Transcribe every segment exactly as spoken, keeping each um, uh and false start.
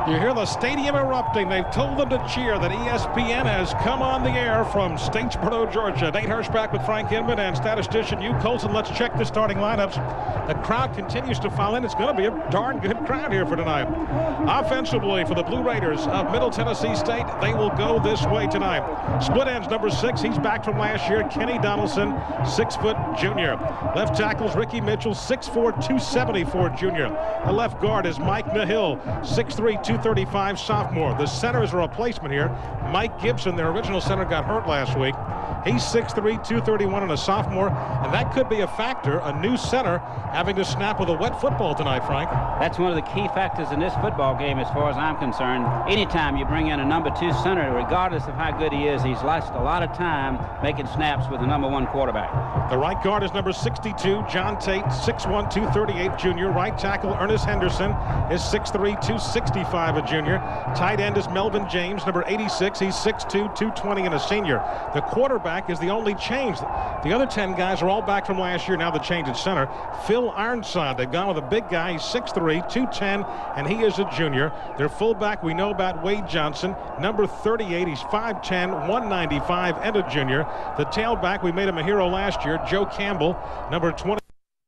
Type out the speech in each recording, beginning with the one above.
You hear the stadium erupting. They've told them to cheer that E S P N has come on the air from Statesboro, Georgia. Nate Hirsch back with Frank Inman and statistician Hugh Colson. Let's check the starting lineups. The crowd continues to file in. It's going to be a darn good crowd here for tonight. Offensively for the Blue Raiders of Middle Tennessee State, they will go this way tonight. Split ends number six. He's back from last year. Kenny Donaldson, six foot junior. Left tackles Ricky Mitchell, six four, two seventy-four junior. The left guard is Mike Nahill, six three, two thirty-five sophomore. The center is a replacement here. Mike Gibson, their original center, got hurt last week. He's six three, two thirty-one and a sophomore, and that could be a factor, a new center having to snap with a wet football tonight, Frank. That's one of the key factors in this football game as far as I'm concerned. Anytime you bring in a number two center, regardless of how good he is, he's lost a lot of time making snaps with the number one quarterback. The right guard is number sixty-two, John Tate, six one, two thirty-eight junior. Right tackle Ernest Henderson is six three, two sixty-five a junior. Tight end is Melvin James, number eighty-six. He's six two, two twenty and a senior. The quarterback is the only change. The other ten guys are all back from last year. Now the change at center. Phil Ironside, they've gone with a big guy. He's six three, two ten, and he is a junior. Their fullback, we know about Wade Johnson, number thirty-eight. He's five ten, one ninety-five, and a junior. The tailback, we made him a hero last year, Joe Campbell, number twenty.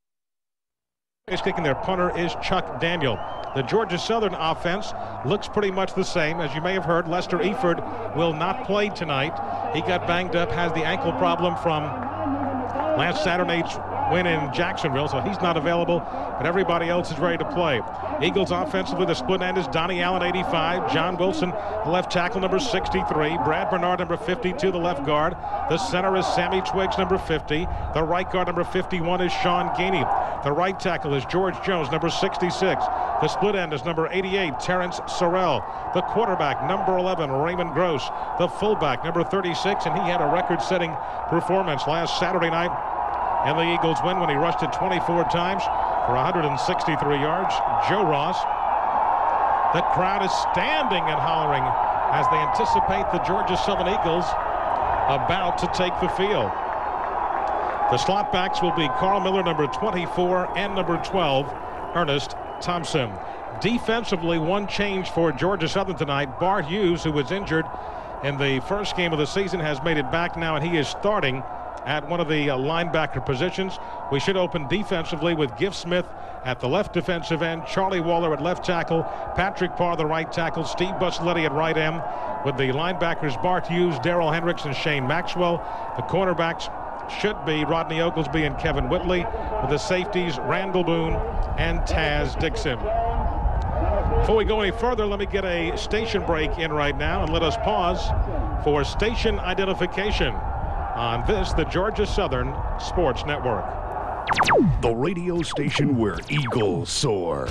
Is kicking their punter is Chuck Daniel. The Georgia Southern offense looks pretty much the same. As you may have heard, Lester Eford will not play tonight. He got banged up, has the ankle problem from last Saturday's win in Jacksonville, so he's not available, but everybody else is ready to play. Eagles offensively, the split end is Donnie Allen, eighty-five. John Wilson, the left tackle, number sixty-three. Brad Bernard, number fifty-two, the left guard. The center is Sammy Twiggs, number fifty. The right guard, number fifty-one, is Sean Gainey. The right tackle is George Jones, number sixty-six. The split end is number eighty-eight, Terrence Sorrell. The quarterback, number eleven, Raymond Gross. The fullback, number thirty-six, and he had a record-setting performance last Saturday night. And the Eagles win when he rushed it twenty-four times for one hundred sixty-three yards. Joe Ross. The crowd is standing and hollering as they anticipate the Georgia Southern Eagles about to take the field. The slot backs will be Carl Miller, number twenty-four, and number twelve, Ernest Thompson. Defensively, one change for Georgia Southern tonight. Bart Hughes, who was injured in the first game of the season, has made it back now, and he is starting at one of the uh, linebacker positions. We should open defensively with Giff Smith at the left defensive end, Charlie Waller at left tackle, Patrick Parr the right tackle, Steve Busletti at right end, with the linebackers Bart Hughes, Darrell Hendricks, and Shane Maxwell. The cornerbacks should be Rodney Oglesby and Kevin Whitley, with the safeties Randall Boone and Taz Dixon. Before we go any further, let me get a station break in right now, and let us pause for station identification on this, the Georgia Southern Sports Network. The radio station where eagles soar.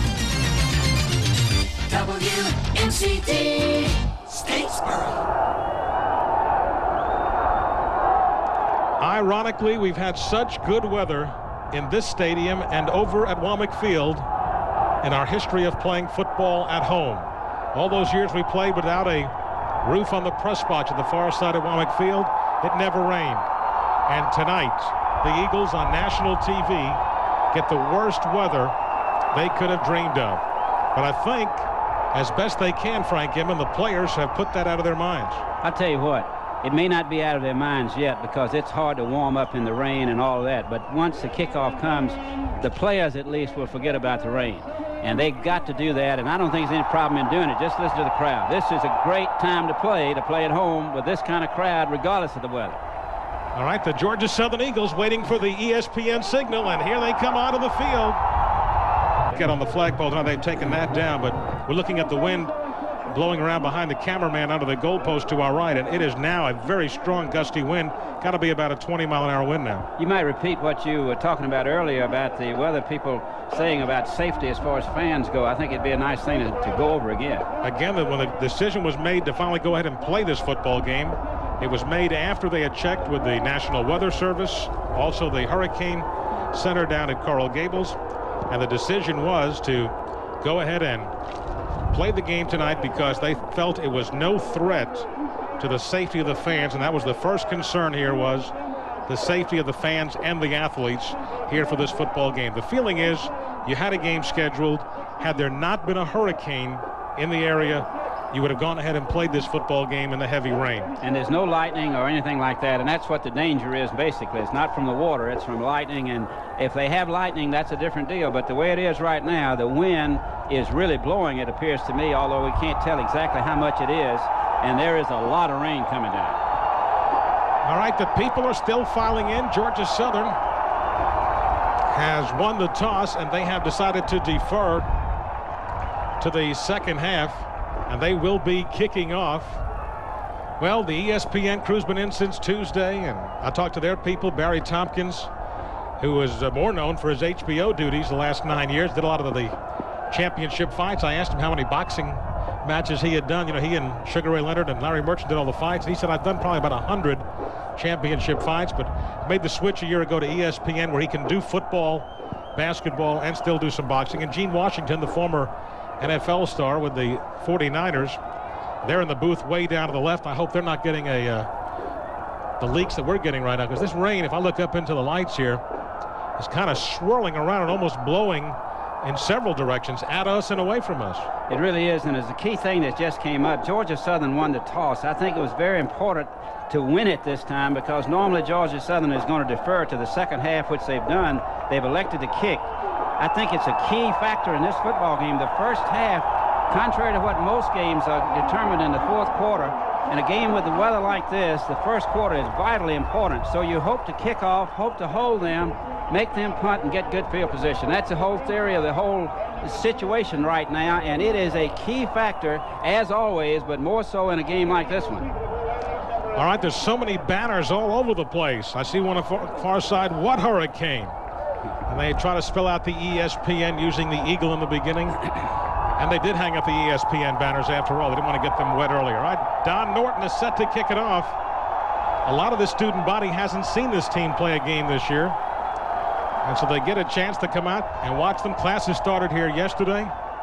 W M C D, Statesboro. Ironically, we've had such good weather in this stadium and over at Womack Field in our history of playing football at home. All those years we played without a roof on the press box at the far side of Womack Field, it never rained. And tonight, the Eagles on national T V get the worst weather they could have dreamed of. But I think, as best they can, Frank Inman, the players have put that out of their minds. I'll tell you what, it may not be out of their minds yet because it's hard to warm up in the rain and all of that. But once the kickoff comes, the players at least will forget about the rain. And they got to do that, and I don't think there's any problem in doing it. Just listen to the crowd. This is a great time to play, to play at home with this kind of crowd, regardless of the weather. All right, the Georgia Southern Eagles waiting for the E S P N signal, and here they come onto the field. Get on the flagpole. Now they've taken that down, but we're looking at the wind blowing around behind the cameraman under the goalpost to our right, and it is now a very strong gusty wind. Got to be about a twenty mile an hour wind now. You might repeat what you were talking about earlier about the weather people saying about safety as far as fans go. I think it'd be a nice thing to, to go over again. Again, when the decision was made to finally go ahead and play this football game, it was made after they had checked with the National Weather Service, also the Hurricane Center down at Coral Gables, and the decision was to go ahead and play the game tonight because they felt it was no threat to the safety of the fans, and that was the first concern here, was the safety of the fans and the athletes here for this football game. The feeling is you had a game scheduled. Had there not been a hurricane in the area, you would have gone ahead and played this football game in the heavy rain. And there's no lightning or anything like that, and that's what the danger is basically. It's not from the water, it's from lightning, and if they have lightning, that's a different deal. But the way it is right now, the wind is really blowing, it appears to me, although we can't tell exactly how much it is, and there is a lot of rain coming down. All right, the people are still filing in. Georgia Southern has won the toss, and they have decided to defer to the second half, and they will be kicking off. Well, the E S P N crew's been in since Tuesday, and I talked to their people. Barry Tompkins, who was uh, more known for his H B O duties the last nine years, did a lot of the championship fights. I asked him how many boxing matches he had done. You know, he and Sugar Ray Leonard and Larry Merchant did all the fights, and he said, I've done probably about one hundred championship fights, but made the switch a year ago to E S P N, where he can do football, basketball, and still do some boxing. And Gene Washington, the former N F L star with the forty-niners, they're in the booth way down to the left. I hope they're not getting a uh, the leaks that we're getting right now, because this rain, if I look up into the lights here, is kind of swirling around and almost blowing in several directions, at us and away from us. It really is, and it's a key thing that just came up. Georgia Southern won the toss. I think it was very important to win it this time, because normally Georgia Southern is going to defer to the second half, which they've done. They've elected to kick. I think it's a key factor in this football game. The first half, contrary to what most games are determined in the fourth quarter, in a game with the weather like this, the first quarter is vitally important. So you hope to kick off, hope to hold them, make them punt, and get good field position. That's the whole theory of the whole situation right now, and it is a key factor, as always, but more so in a game like this one. All right, there's so many banners all over the place. I see one on the far, far side. What hurricane? And they try to spell out the E S P N using the eagle in the beginning. And they did hang up the E S P N banners after all. They didn't want to get them wet earlier. All right, Don Norton is set to kick it off. A lot of the student body hasn't seen this team play a game this year, and so they get a chance to come out and watch them. Classes started here yesterday,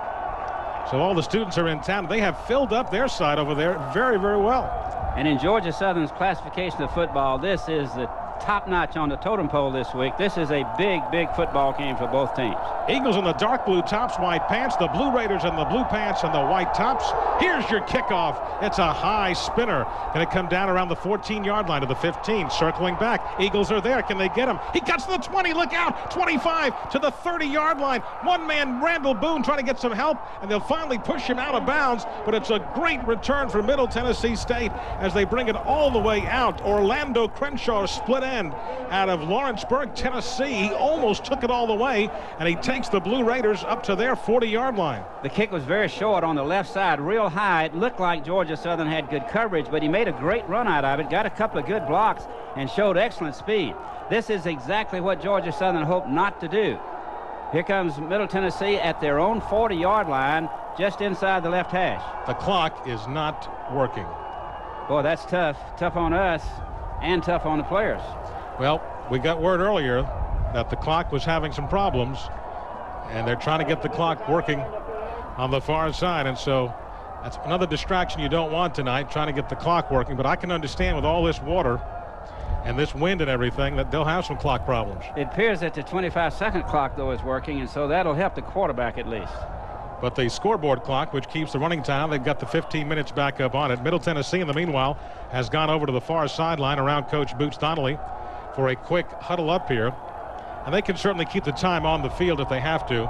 so all the students are in town. They have filled up their side over there very, very well. And in Georgia Southern's classification of football, this is the top notch on the totem pole this week. This is a big, big football game for both teams. Eagles in the dark blue tops, white pants. The Blue Raiders in the blue pants and the white tops. Here's your kickoff. It's a high spinner. Going to come down around the fourteen-yard line to the fifteen. Circling back. Eagles are there. Can they get him? He cuts to the twenty. Look out. twenty-five to the thirty-yard line. One man, Randall Boone, trying to get some help, and they'll finally push him out of bounds. But it's a great return for Middle Tennessee State as they bring it all the way out. Orlando Crenshaw, split end out of Lawrenceburg, Tennessee. He almost took it all the way, and he takes the Blue Raiders up to their forty-yard line. The kick was very short on the left side, real high. It looked like Georgia Southern had good coverage, but he made a great run out of it, got a couple of good blocks, and showed excellent speed. This is exactly what Georgia Southern hoped not to do. Here comes Middle Tennessee at their own forty-yard line, just inside the left hash. The clock is not working. Boy, that's tough. Tough on us and tough on the players. Well, we got word earlier that the clock was having some problems, and they're trying to get the clock working on the far side, and so that's another distraction you don't want tonight, trying to get the clock working. But I can understand with all this water and this wind and everything that they'll have some clock problems. It appears that the twenty-five second clock, though, is working, and so that'll help the quarterback at least. But the scoreboard clock, which keeps the running time, they've got the fifteen minutes back up on it. Middle Tennessee, in the meanwhile, has gone over to the far sideline around Coach Boots Donnelly for a quick huddle up here. And they can certainly keep the time on the field if they have to.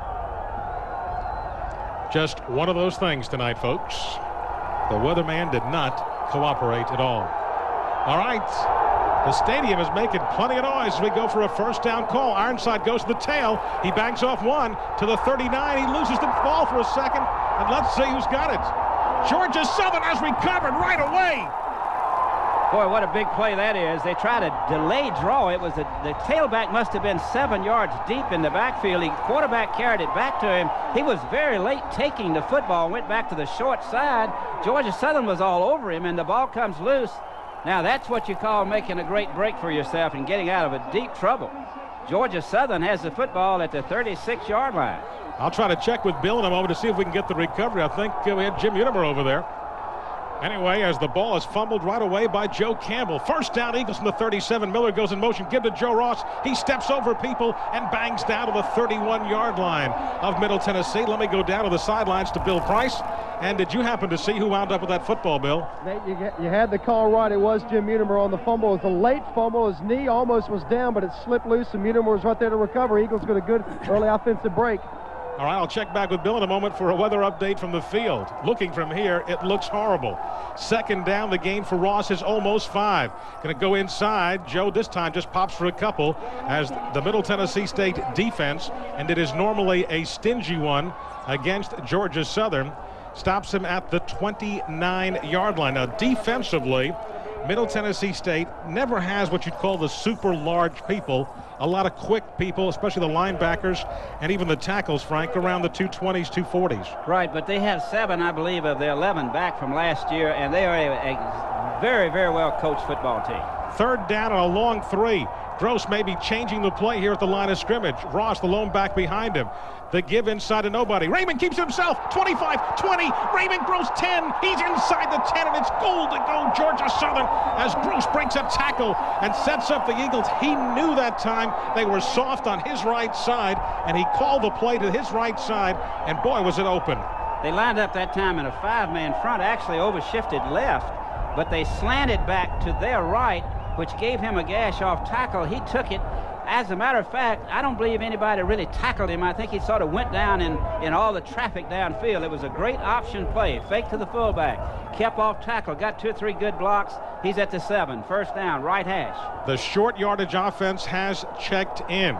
Just one of those things tonight, folks. The weatherman did not cooperate at all. All right. The stadium is making plenty of noise as we go for a first down call. Ironside goes to the tail. He bangs off one to the thirty-nine. He loses the ball for a second. And let's see who's got it. Georgia Southern has recovered right away. Boy, what a big play that is. They tried a delayed draw. It was a, the tailback must have been seven yards deep in the backfield. The quarterback carried it back to him. He was very late taking the football, went back to the short side. Georgia Southern was all over him, and the ball comes loose. Now, that's what you call making a great break for yourself and getting out of a deep trouble. Georgia Southern has the football at the thirty-six yard line. I'll try to check with Bill in a moment to see if we can get the recovery. I think uh, we had Jim Unimer over there. Anyway, as the ball is fumbled right away by Joe Campbell. First down, Eagles from the thirty-seven. Miller goes in motion. Give to Joe Ross. He steps over people and bangs down to the thirty-one yard line of Middle Tennessee. Let me go down to the sidelines to Bill Price. And did you happen to see who wound up with that football, Bill? Nate, you, get, you had the call right. It was Jim Munimer on the fumble. It was a late fumble. His knee almost was down, but it slipped loose, and Munimer was right there to recover. Eagles got a good early offensive break. All right, I'll check back with Bill in a moment for a weather update from the field. Looking from here, it looks horrible. Second down, the gain for Ross is almost five. Going to go inside. Joe this time just pops for a couple as the Middle Tennessee State defense, and it is normally a stingy one against Georgia Southern, stops him at the twenty-nine yard line. Now, defensively, Middle Tennessee State never has what you'd call the super large people. A lot of quick people, especially the linebackers and even the tackles, Frank, around the two twenties, two forties. Right, but they have seven, I believe, of their eleven back from last year, and they are a, a very, very well coached football team. Third down and a long three. Gross may be changing the play here at the line of scrimmage. Ross, the lone back behind him. The give inside to nobody. Raymond keeps himself. twenty-five, twenty. Raymond Gross ten. He's inside the ten, and it's goal to go Georgia Southern as Gross breaks a tackle and sets up the Eagles. He knew that time they were soft on his right side, and he called the play to his right side, and boy, was it open. They lined up that time in a five-man front, actually overshifted left, but they slanted back to their right, which gave him a gash off tackle. He took it. As a matter of fact, I don't believe anybody really tackled him. I think he sort of went down in, in all the traffic downfield. It was a great option play. Fake to the fullback. Kept off tackle. Got two or three good blocks. He's at the seven. First down, right hash. The short yardage offense has checked in.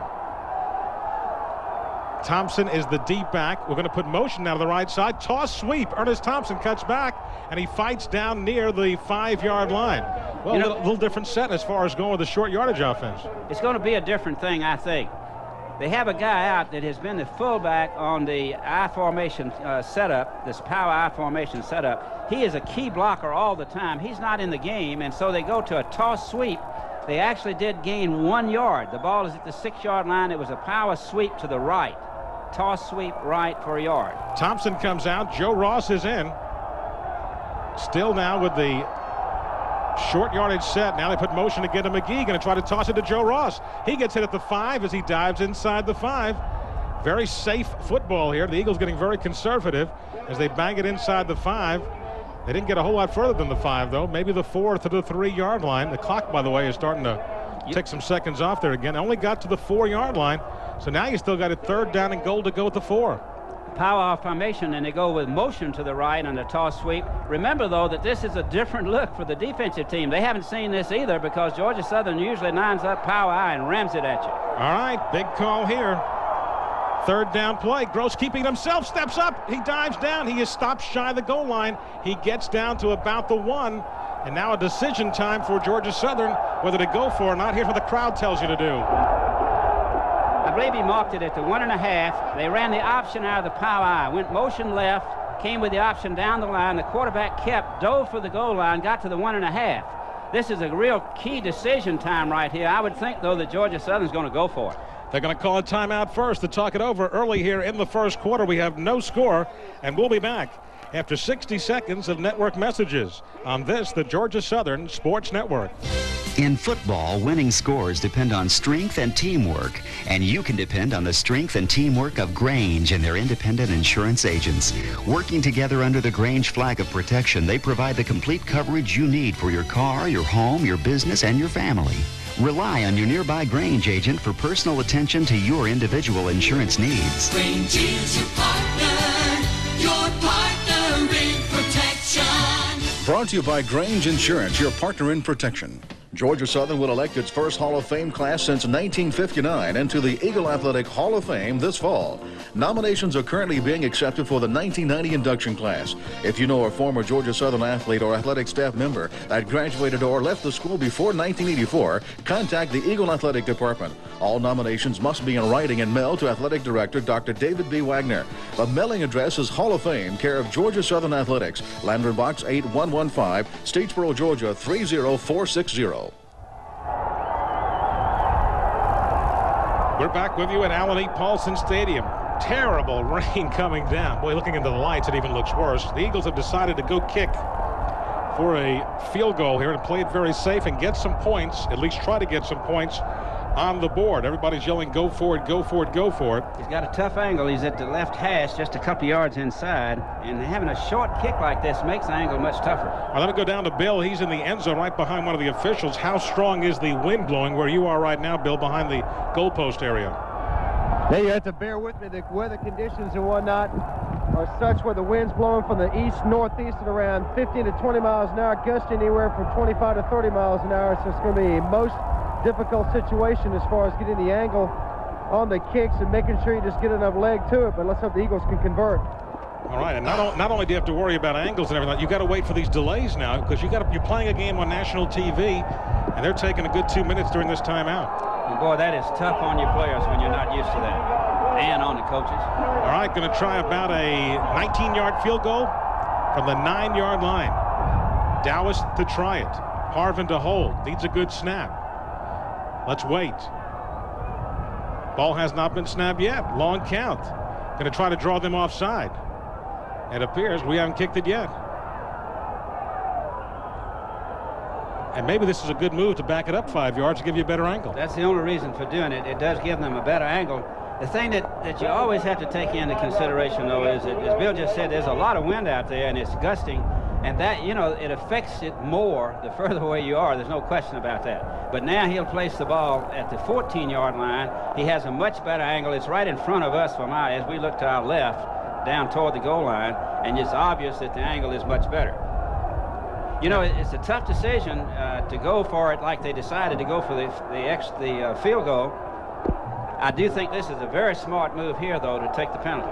Thompson is the deep back. We're going to put motion now to the right side. Toss sweep. Ernest Thompson cuts back, and he fights down near the five yard line. Well, you know, a little, little different set as far as going with the short yardage offense. It's going to be a different thing, I think. They have a guy out that has been the fullback on the I formation uh, setup, this power I formation setup. He is a key blocker all the time. He's not in the game, and so they go to a toss sweep. They actually did gain one yard. The ball is at the six yard line. It was a power sweep to the right. Toss sweep right for a yard. Thompson comes out. Joe Ross is in. Still now with the short yardage set. Now they put motion to get to McGee. Going to try to toss it to Joe Ross. He gets hit at the five as he dives inside the five. Very safe football here. The Eagles getting very conservative as they bang it inside the five. They didn't get a whole lot further than the five, though. Maybe the four to the three yard line. The clock, by the way, is starting to take some seconds off there again. Only got to the four yard line. So now you still got a third down and goal to go at the four. Power off formation, and they go with motion to the right on the toss sweep. Remember, though, that this is a different look for the defensive team. They haven't seen this either because Georgia Southern usually lines up power I and rams it at you. All right, big call here. Third down play. Gross keeping himself, steps up. He dives down. He is stopped shy of the goal line. He gets down to about the one. And now a decision time for Georgia Southern, whether to go for or not. Here's what the crowd tells you to do. I believe he marked it at the one and a half. They ran the option out of the power I. Went motion left, came with the option down the line. The quarterback kept, dove for the goal line, got to the one and a half. This is a real key decision time right here. I would think, though, that Georgia Southern's going to go for it. They're going to call a timeout first to talk it over early here in the first quarter. We have no score, and we'll be back after sixty seconds of network messages on this, the Georgia Southern Sports Network. In football, winning scores depend on strength and teamwork, and you can depend on the strength and teamwork of Grange and their independent insurance agents. Working together under the Grange flag of protection, they provide the complete coverage you need for your car, your home, your business, and your family. Rely on your nearby Grange agent for personal attention to your individual insurance needs. Grange is your partner, your partner in protection. Brought to you by Grange Insurance, your partner in protection. Georgia Southern will elect its first Hall of Fame class since nineteen fifty-nine into the Eagle Athletic Hall of Fame this fall. Nominations are currently being accepted for the nineteen ninety induction class. If you know a former Georgia Southern athlete or athletic staff member that graduated or left the school before nineteen eighty-four, contact the Eagle Athletic Department. All nominations must be in writing and mailed to Athletic Director Doctor David B. Wagner. The mailing address is Hall of Fame, care of Georgia Southern Athletics, Landry Box eight one one five, Statesboro, Georgia three zero four six zero. We're back with you at Allen E. Paulson Stadium. Terrible rain coming down. Boy, looking into the lights, it even looks worse. The Eagles have decided to go kick for a field goal here and play it very safe and get some points, at least try to get some points on the board. Everybody's yelling, go for it, go for it, go for it. He's got a tough angle. He's at the left hash, just a couple yards inside, and having a short kick like this makes the angle much tougher. All right, let me go down to Bill. He's in the end zone right behind one of the officials. How strong is the wind blowing where you are right now, Bill, behind the goalpost area? Yeah, you have to bear with me. The weather conditions and whatnot are such where the wind's blowing from the east, northeast at around fifteen to twenty miles an hour, gusting anywhere from twenty-five to thirty miles an hour. So it's going to be a most difficult situation as far as getting the angle on the kicks and making sure you just get enough leg to it. But let's hope the Eagles can convert. All right, and not, not only do you have to worry about angles and everything, you got to wait for these delays now because you got you're playing a game on national T V, and they're taking a good two minutes during this timeout. And boy, that is tough on your players when you're not used to that, and on the coaches. All right, going to try about a nineteen yard field goal from the nine yard line. Dowis to try it. Harvin to hold. Needs a good snap. Let's wait. Ball has not been snapped yet. Long count. Going to try to draw them offside. It appears we haven't kicked it yet. And maybe this is a good move to back it up five yards to give you a better angle. That's the only reason for doing it. It does give them a better angle. The thing that, that you always have to take into consideration, though, is that, as Bill just said, there's a lot of wind out there, and it's gusting. And that, you know, it affects it more the further away you are. There's no question about that. But now he'll place the ball at the fourteen yard line. He has a much better angle. It's right in front of us from our, as we look to our left, down toward the goal line. And it's obvious that the angle is much better. You know, it, it's a tough decision uh, to go for it like they decided to go for the, the, ex, the uh, field goal. I do think this is a very smart move here, though, to take the penalty.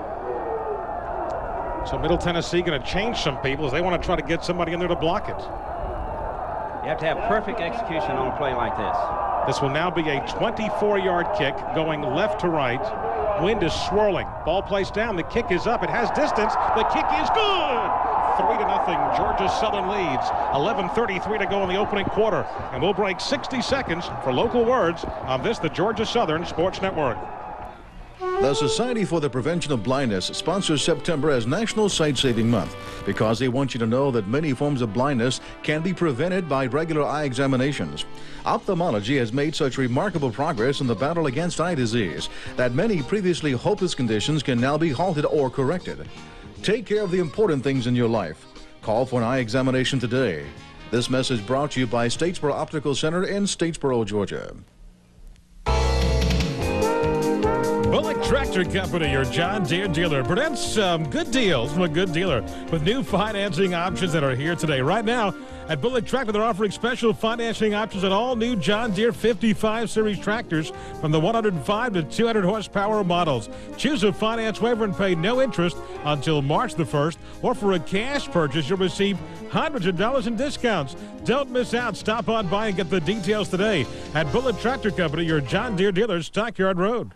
So Middle Tennessee going to change some people as they want to try to get somebody in there to block it. You have to have perfect execution on a play like this. This will now be a twenty-four yard kick going left to right. Wind is swirling. Ball placed down. The kick is up. It has distance. The kick is good. Three to nothing. Georgia Southern leads. eleven thirty-three to go in the opening quarter. And we'll break sixty seconds for local words on this, the Georgia Southern Sports Network. The Society for the Prevention of Blindness sponsors September as National Sight Saving Month because they want you to know that many forms of blindness can be prevented by regular eye examinations. Ophthalmology has made such remarkable progress in the battle against eye disease that many previously hopeless conditions can now be halted or corrected. Take care of the important things in your life. Call for an eye examination today. This message brought to you by Statesboro Optical Center in Statesboro, Georgia. Bullock Tractor Company, your John Deere dealer, presents some um, good deals from a good dealer with new financing options that are here today. Right now at Bullock Tractor, they're offering special financing options on all new John Deere fifty-five series tractors from the one hundred five to two hundred horsepower models. Choose a finance waiver and pay no interest until March the first, or for a cash purchase, you'll receive hundreds of dollars in discounts. Don't miss out. Stop on by and get the details today at Bullock Tractor Company, your John Deere dealer, Stockyard Road.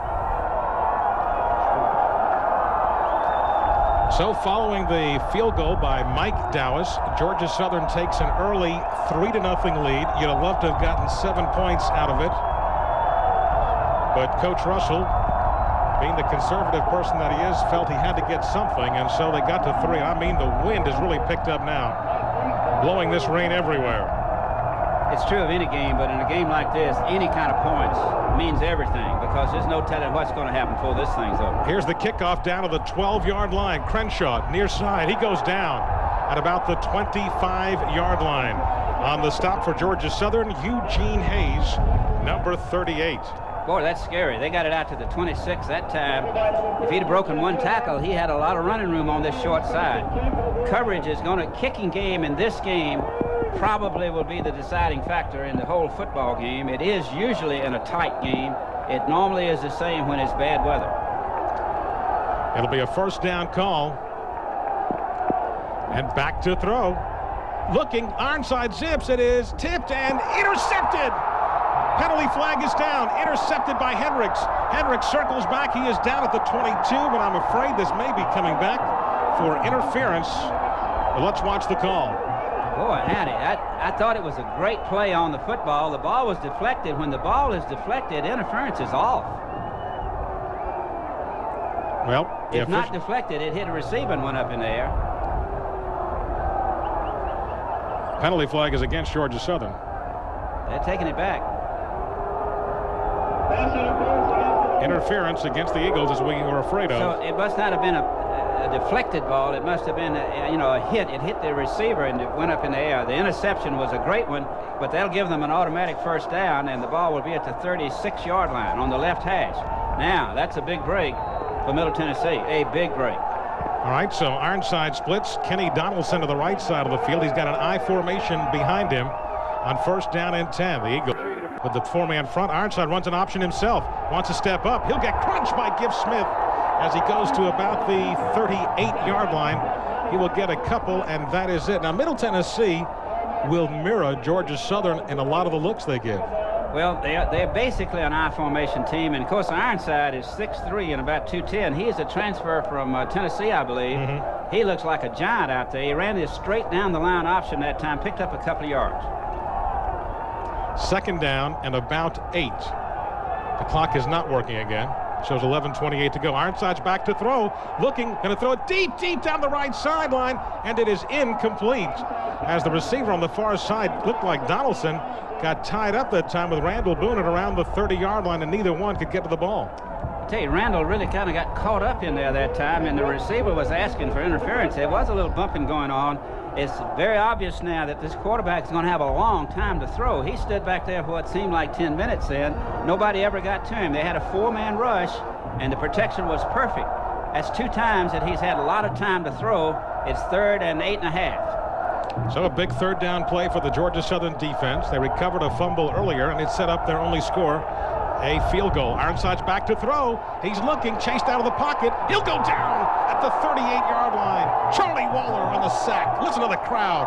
So following the field goal by Mike Dowis, Georgia Southern takes an early three to nothing lead. You'd have loved to have gotten seven points out of it. But Coach Russell, being the conservative person that he is, felt he had to get something, and so they got to three. I mean, the wind has really picked up now, blowing this rain everywhere. It's true of any game, but in a game like this, any kind of points means everything because there's no telling what's going to happen before this thing's over. Here's the kickoff down to the twelve yard line. Crenshaw near side. He goes down at about the twenty-five yard line. On the stop for Georgia Southern, Eugene Hayes, number thirty-eight. Boy, that's scary. They got it out to the twenty-six that time. If he'd have broken one tackle, he had a lot of running room on this short side. Coverage is going to, kicking game in this game probably will be the deciding factor in the whole football game. It is usually in a tight game. It normally is the same when it's bad weather. It'll be a first down call. And back to throw. Looking, Ironside zips. It is tipped and intercepted. Penalty flag is down. Intercepted by Hendricks. Hendricks circles back. He is down at the twenty-two, but I'm afraid this may be coming back for interference. But let's watch the call. Boy, howdy, I, I thought it was a great play on the football. The ball was deflected. When the ball is deflected, interference is off. Well, if not deflected, it hit a receiving one up in the air. Penalty flag is against Georgia Southern. They're taking it back. Interference against the Eagles, as we were afraid of. So it must not have been a, a deflected ball. It must have been, a, you know, a hit. It hit the receiver and it went up in the air. The interception was a great one, but that'll give them an automatic first down, and the ball will be at the thirty-six yard line on the left hash. Now, that's a big break for Middle Tennessee, a big break. All right, so Ironside splits. Kenny Donaldson to the right side of the field. He's got an I formation behind him on first down and ten. The Eagles with the four-man front. Ironside runs an option himself. Wants to step up. He'll get crunched by Giff Smith as he goes to about the thirty-eight yard line. He will get a couple, and that is it. Now, Middle Tennessee will mirror Georgia Southern in a lot of the looks they give. Well, they're, they're basically an I formation team, and of course Ironside is six three and about two ten. He is a transfer from uh, Tennessee, I believe. Mm-hmm. He looks like a giant out there. He ran this straight down the line option that time, picked up a couple of yards. Second down and about eight. The clock is not working again. Shows eleven twenty-eight to go. Ironside's back to throw, looking, going to throw it deep, deep down the right sideline, and it is incomplete. As the receiver on the far side looked like Donaldson, got tied up that time with Randall Boone at around the thirty yard line, and neither one could get to the ball. I tell you, Randall really kind of got caught up in there that time, and the receiver was asking for interference. There was a little bumping going on. It's very obvious now that this quarterback is going to have a long time to throw. He stood back there for what seemed like ten minutes then. Nobody ever got to him. They had a four-man rush, and the protection was perfect. That's two times that he's had a lot of time to throw. It's third and eight and a half. So a big third down play for the Georgia Southern defense. They recovered a fumble earlier, and it set up their only score, a field goal. Ironside's back to throw. He's looking, chased out of the pocket. He'll go down at the thirty-eight yard line. Charlie Waller on the sack. Listen to the crowd.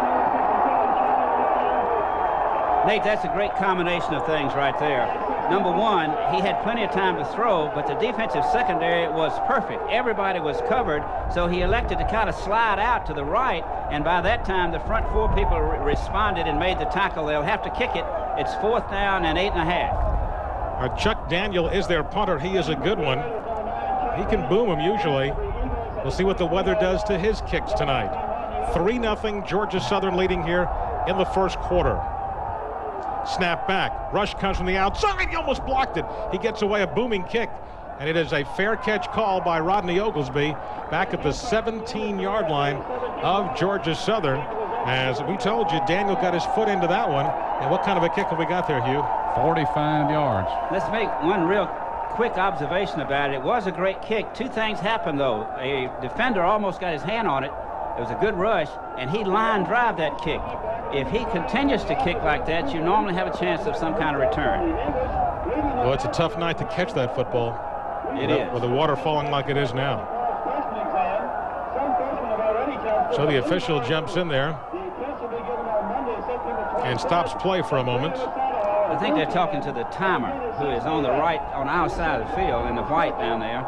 Nate, that's a great combination of things right there. Number one, he had plenty of time to throw, but the defensive secondary was perfect. Everybody was covered, so he elected to kind of slide out to the right, and by that time the front four people re responded and made the tackle. They'll have to kick it. It's fourth down and eight and a half. Uh, Chuck Daniel is their punter. He is a good one. He can boom them usually. We'll see what the weather does to his kicks tonight. three nothing Georgia Southern leading here in the first quarter. Snap back. Rush comes from the outside. He almost blocked it. He gets away a booming kick, and it is a fair catch call by Rodney Oglesby back at the seventeen yard line of Georgia Southern. As we told you, Daniel got his foot into that one. And what kind of a kick have we got there, Hugh? forty-five yards. Let's make one real quick observation about it. It was a great kick. Two things happened, though. A defender almost got his hand on it. It was a good rush, and he line drive that kick. If he continues to kick like that, you normally have a chance of some kind of return. Well, it's a tough night to catch that football. It with, is. With the water falling like it is now. So the official jumps in there and stops play for a moment. I think they're talking to the timer, who is on the right, on our side of the field, in the white down there.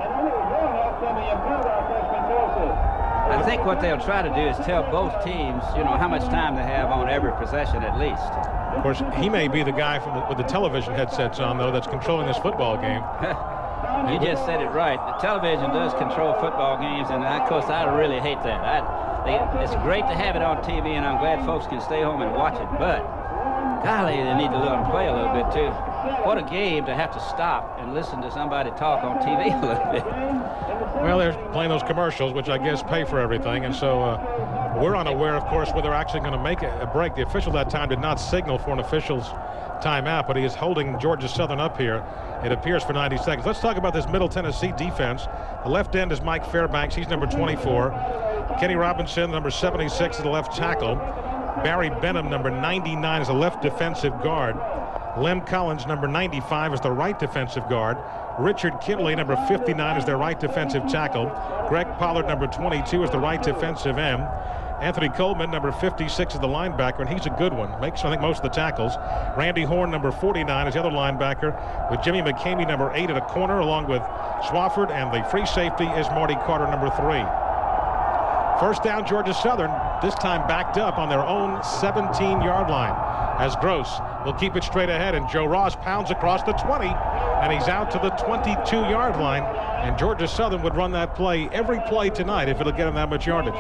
I think what they'll try to do is tell both teams, you know, how much time they have on every possession at least. Of course, he may be the guy from the, with the television headsets on, though, that's controlling this football game. You just said it right. The television does control football games, and of course, I really hate that. I, they, it's great to have it on T V, and I'm glad folks can stay home and watch it, but golly, they need to let them play a little bit, too. What a game to have to stop and listen to somebody talk on T V a little bit. Well, they're playing those commercials, which I guess pay for everything, and so uh, we're unaware, of course, whether they're actually going to make a break. The official that time did not signal for an official's timeout, but he is holding Georgia Southern up here, it appears, for ninety seconds. Let's talk about this Middle Tennessee defense. The left end is Mike Fairbanks. He's number twenty-four. Kenny Robinson, number seventy-six, is the left tackle. Barry Benham, number ninety-nine, is the left defensive guard. Lem Collins, number ninety-five, is the right defensive guard. Richard Kinley, number fifty-nine, is their right defensive tackle. Greg Pollard, number twenty-two, is the right defensive end. Anthony Coleman, number fifty-six, is the linebacker, and he's a good one. Makes, I think, most of the tackles. Randy Horn, number forty-nine, is the other linebacker, with Jimmy McCamey, number eight, at a corner, along with Swafford, and the free safety is Marty Carter, number three. First down, Georgia Southern, this time backed up on their own seventeen yard line, as Gross will keep it straight ahead, and Joe Ross pounds across the twenty, and he's out to the twenty-two yard line, and Georgia Southern would run that play every play tonight if it'll get him that much yardage.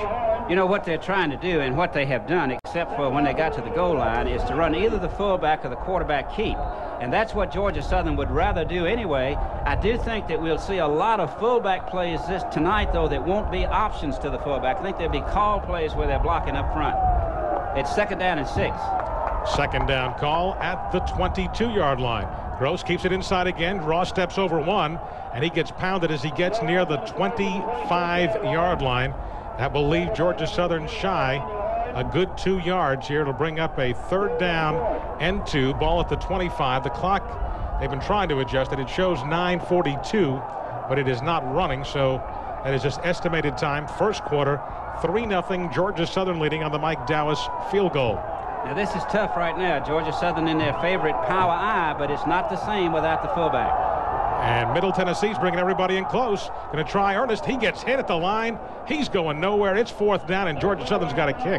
You know, what they're trying to do and what they have done, except for when they got to the goal line, is to run either the fullback or the quarterback keep. And that's what Georgia Southern would rather do anyway. I do think that we'll see a lot of fullback plays this tonight, though, that won't be options to the fullback. I think there'll be call plays where they're blocking up front. It's second down and six. Second down call at the twenty-two yard line. Gross keeps it inside again. Ross steps over one, and he gets pounded as he gets near the twenty-five yard line. That will leave Georgia Southern shy a good two yards here. It'll bring up a third down and two. Ball at the twenty-five. The clock, they've been trying to adjust it. It shows nine forty-two, but it is not running, so that is just estimated time. First quarter, three nothing. Georgia Southern leading on the Mike Dowis field goal. Now, this is tough right now. Georgia Southern in their favorite power eye, but it's not the same without the fullback. And Middle Tennessee's bringing everybody in close. Going to try Ernest. He gets hit at the line. He's going nowhere. It's fourth down, and Georgia Southern's got a kick.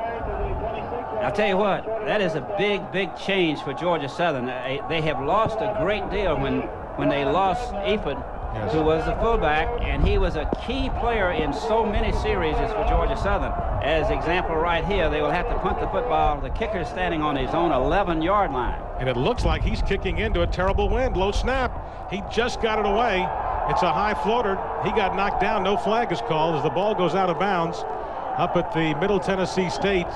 I'll tell you what, that is a big, big change for Georgia Southern. They have lost a great deal when, when they lost Ephod, yes, who was the fullback, and he was a key player in so many series for Georgia Southern. As example right here, they will have to punt the football. The kicker is standing on his own eleven yard line. And it looks like he's kicking into a terrible wind. Low snap. He just got it away. It's a high floater. He got knocked down. No flag is called as the ball goes out of bounds up at the Middle Tennessee State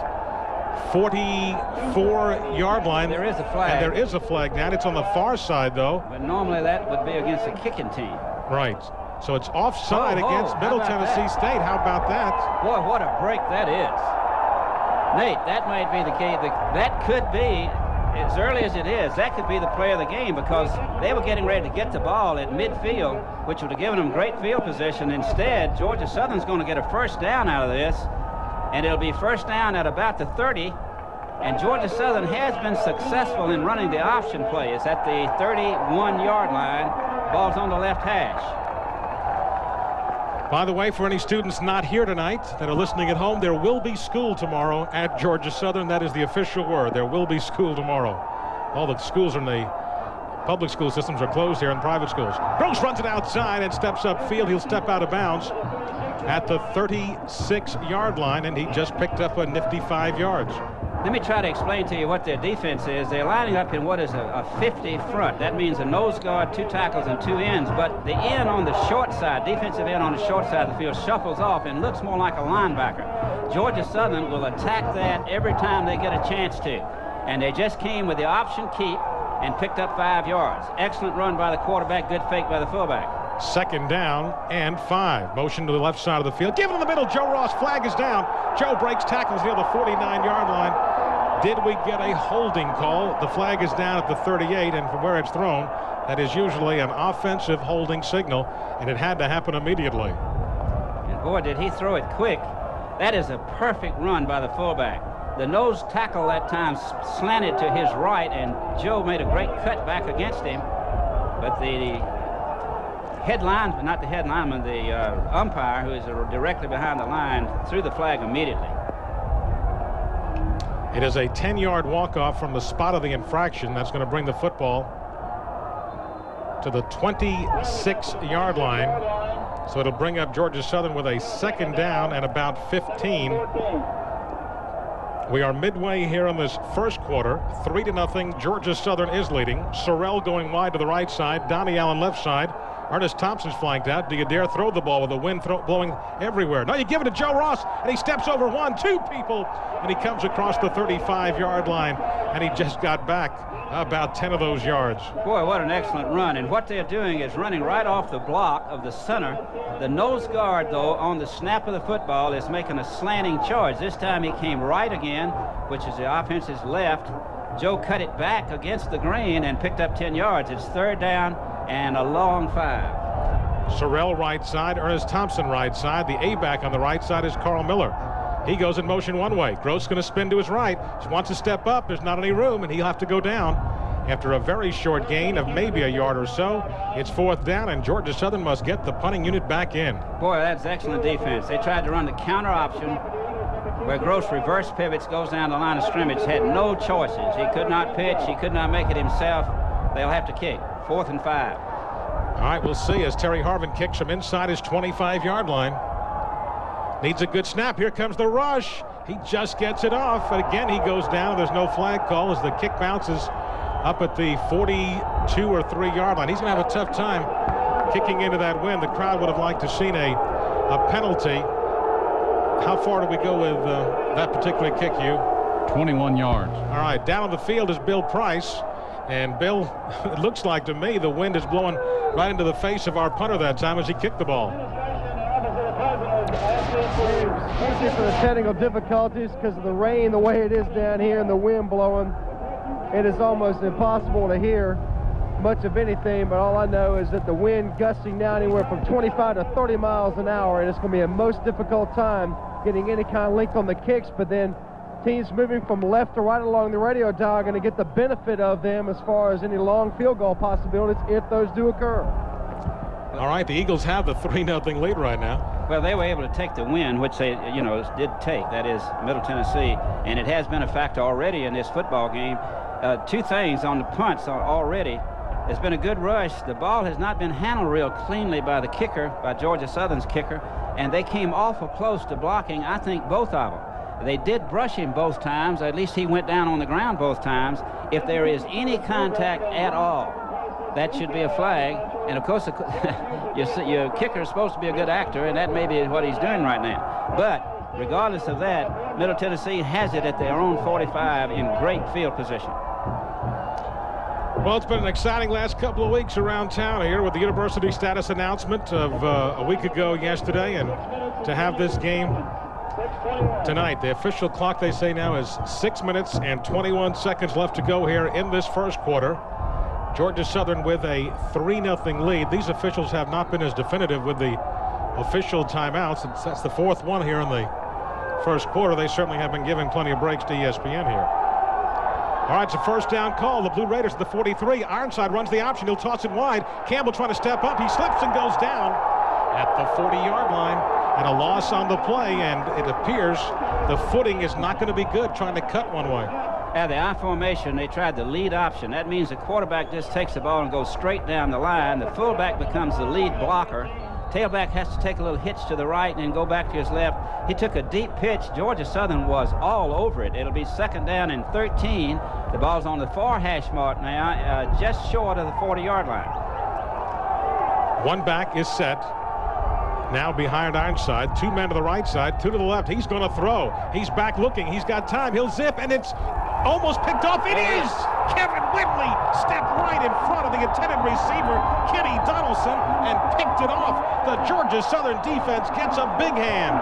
forty-four yard line. There is a flag. And there is a flag now. It's on the far side, though. But normally that would be against the kicking team. Right. So it's offside oh, against oh, Middle Tennessee that? State. How about that? Boy, what a break that is. Nate, that might be the key. The, that could be, as early as it is, that could be the play of the game, because they were getting ready to get the ball at midfield, which would have given them great field position. Instead, Georgia Southern's going to get a first down out of this, and it'll be first down at about the thirty. And Georgia Southern has been successful in running the option plays at the thirty-one yard line. Ball's on the left hash. By the way, for any students not here tonight that are listening at home, there will be school tomorrow at Georgia Southern. That is the official word. There will be school tomorrow. All the schools in the public school systems are closed here in private schools. Gross runs it outside and steps upfield. He'll step out of bounds at the thirty-six yard line, and he just picked up a nifty five yards. Let me try to explain to you what their defense is. They're lining up in what is a, a fifty front. That means a nose guard, two tackles, and two ends. But the end on the short side, defensive end on the short side of the field, shuffles off and looks more like a linebacker. Georgia Southern will attack that every time they get a chance to. And they just came with the option keep and picked up five yards. Excellent run by the quarterback, good fake by the fullback. Second down and five. Motion to the left side of the field. Give it in the middle. Joe Ross. Flag is down. Joe breaks tackles near the forty-nine yard line. Did we get a holding call? The flag is down at the thirty-eight, and from where it's thrown, that is usually an offensive holding signal, and it had to happen immediately. And boy, did he throw it quick. That is a perfect run by the fullback. The nose tackle that time slanted to his right, and Joe made a great cut back against him. But the head lineman, not the head lineman, the uh, umpire, who is directly behind the line, threw the flag immediately. It is a ten yard walk-off from the spot of the infraction. That's going to bring the football to the twenty-six yard line. So it'll bring up Georgia Southern with a second down and about fifteen. We are midway here in this first quarter. Three to nothing. Georgia Southern is leading. Sorrell going wide to the right side. Donnie Allen left side. Ernest Thompson's flanked out. Do you dare throw the ball with the wind throw blowing everywhere? No, you give it to Joe Ross, and he steps over one, two people, and he comes across the thirty-five yard line, and he just got back about ten of those yards. Boy, what an excellent run. And what they're doing is running right off the block of the center. The nose guard, though, on the snap of the football is making a slanting charge. This time he came right again, which is the offense's left. Joe cut it back against the grain and picked up ten yards. It's third down and a long five. Sorrell right side, Ernest Thompson right side. The A-back on the right side is Carl Miller. He goes in motion one way. Gross going to spin to his right. He wants to step up. There's not any room, and he'll have to go down. After a very short gain of maybe a yard or so, it's fourth down, and Georgia Southern must get the punting unit back in. Boy, that's excellent defense. They tried to run the counter option where Gross reverse pivots, goes down the line of scrimmage, had no choices. He could not pitch. He could not make it himself. They'll have to kick. Fourth and five. All right, we'll see as Terry Harvin kicks from inside his twenty-five yard line. Needs a good snap. Here comes the rush. He just gets it off. But again, he goes down. There's no flag call as the kick bounces up at the forty-two or three yard line. He's going to have a tough time kicking into that wind. The crowd would have liked to seen a, a penalty. How far do we go with uh, that particular kick, Hugh? twenty-one yards. All right, down on the field is Bill Price. And Bill, it looks like to me the wind is blowing right into the face of our punter that time as he kicked the ball. Especially for the technical difficulties because of the rain the way it is down here and the wind blowing, it is almost impossible to hear much of anything. But all I know is that the wind gusting down anywhere from twenty-five to thirty miles an hour, and it's going to be a most difficult time getting any kind of link on the kicks. But then teams moving from left to right along the radio dial are going to get the benefit of them as far as any long field goal possibilities if those do occur. All right, the Eagles have the three nothing lead right now. Well, they were able to take the win, which they, you know, did take. That is Middle Tennessee, and it has been a factor already in this football game. Uh, two things on the punts already. It's been a good rush. The ball has not been handled real cleanly by the kicker, by Georgia Southern's kicker, and they came awful close to blocking, I think, both of them. They did brush him both times. At least he went down on the ground both times. If there is any contact at all, that should be a flag. And of course, your, your kicker is supposed to be a good actor, and that may be what he's doing right now. But regardless of that, Middle Tennessee has it at their own forty-five in great field position. Well, it's been an exciting last couple of weeks around town here with the university status announcement of uh, a week ago yesterday, and to have this game tonight. The official clock, they say now, is six minutes and twenty-one seconds left to go here in this first quarter. Georgia Southern with a three nothing lead. These officials have not been as definitive with the official timeouts. That's the fourth one here in the first quarter. They certainly have been giving plenty of breaks to E S P N here. All right, it's a first down call. The Blue Raiders at the forty-three. Ironside runs the option. He'll toss it wide. Campbell trying to step up. He slips and goes down at the forty yard line. And a loss on the play, and it appears the footing is not going to be good trying to cut one way. At the I formation, they tried the lead option. That means the quarterback just takes the ball and goes straight down the line. The fullback becomes the lead blocker. Tailback has to take a little hitch to the right and then go back to his left. He took a deep pitch. Georgia Southern was all over it. It'll be second down and thirteen. The ball's on the far hash mark now, uh, just short of the forty yard line. One back is set. Now behind Ironside, two men to the right side, two to the left. He's going to throw. He's back looking. He's got time. He'll zip, and it's almost picked off. It is! Kevin Whitley stepped right in front of the intended receiver, Kenny Donaldson, and picked it off. The Georgia Southern defense gets a big hand.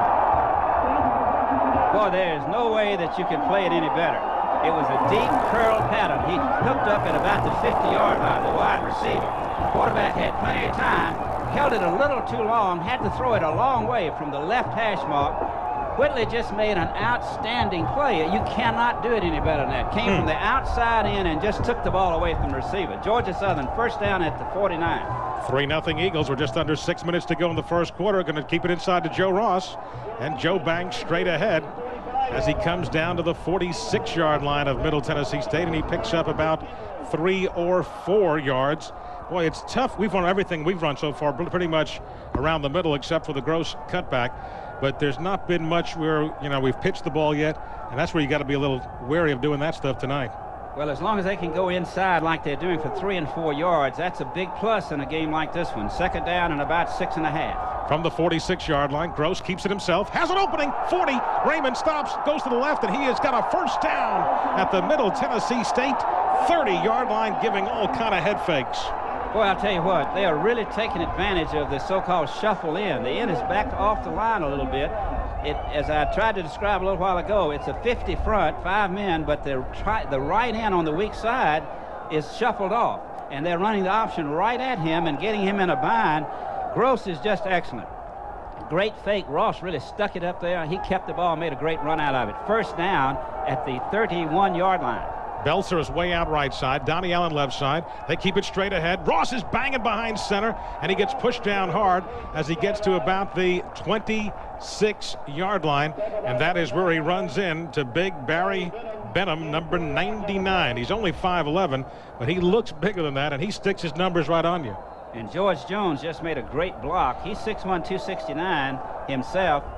Boy, there's no way that you can play it any better. It was a deep curl pattern. He hooked up at about the fifty yard line, the wide receiver. Quarterback had plenty of time. Held it a little too long, had to throw it a long way from the left hash mark. Whitley just made an outstanding play. You cannot do it any better than that. Came from the outside in and just took the ball away from the receiver. Georgia Southern first down at the forty-nine. three nothing Eagles. We're just under six minutes to go in the first quarter. Going to keep it inside to Joe Ross. And Joe bangs straight ahead as he comes down to the forty-six yard line of Middle Tennessee State, and he picks up about three or four yards. Boy, it's tough. We've run everything we've run so far pretty much around the middle except for the Gross cutback. But there's not been much where, you know, we've pitched the ball yet. And that's where you got to be a little wary of doing that stuff tonight. Well, as long as they can go inside like they're doing for three and four yards, that's a big plus in a game like this one. Second down and about six and a half. From the forty-six yard line, Gross keeps it himself. Has an opening. forty. Raymond stops, goes to the left, and he has got a first down at the Middle Tennessee State thirty yard line, giving all kind of head fakes. Boy, I'll tell you what, they are really taking advantage of the so-called shuffle in. The in is back off the line a little bit. It, as I tried to describe a little while ago, it's a fifty front, five men, but the, try, the right end on the weak side is shuffled off. And they're running the option right at him and getting him in a bind. Gross is just excellent. Great fake. Ross really stuck it up there. He kept the ball, made a great run out of it. First down at the thirty-one yard line. Belser is way out right side. Donnie Allen left side. They keep it straight ahead. Ross is banging behind center, and he gets pushed down hard as he gets to about the twenty-six yard line, and that is where he runs in to big Barry Benham, number ninety-nine. He's only five eleven, but he looks bigger than that, and he sticks his numbers right on you. And George Jones just made a great block. He's six one, two sixty-nine himself.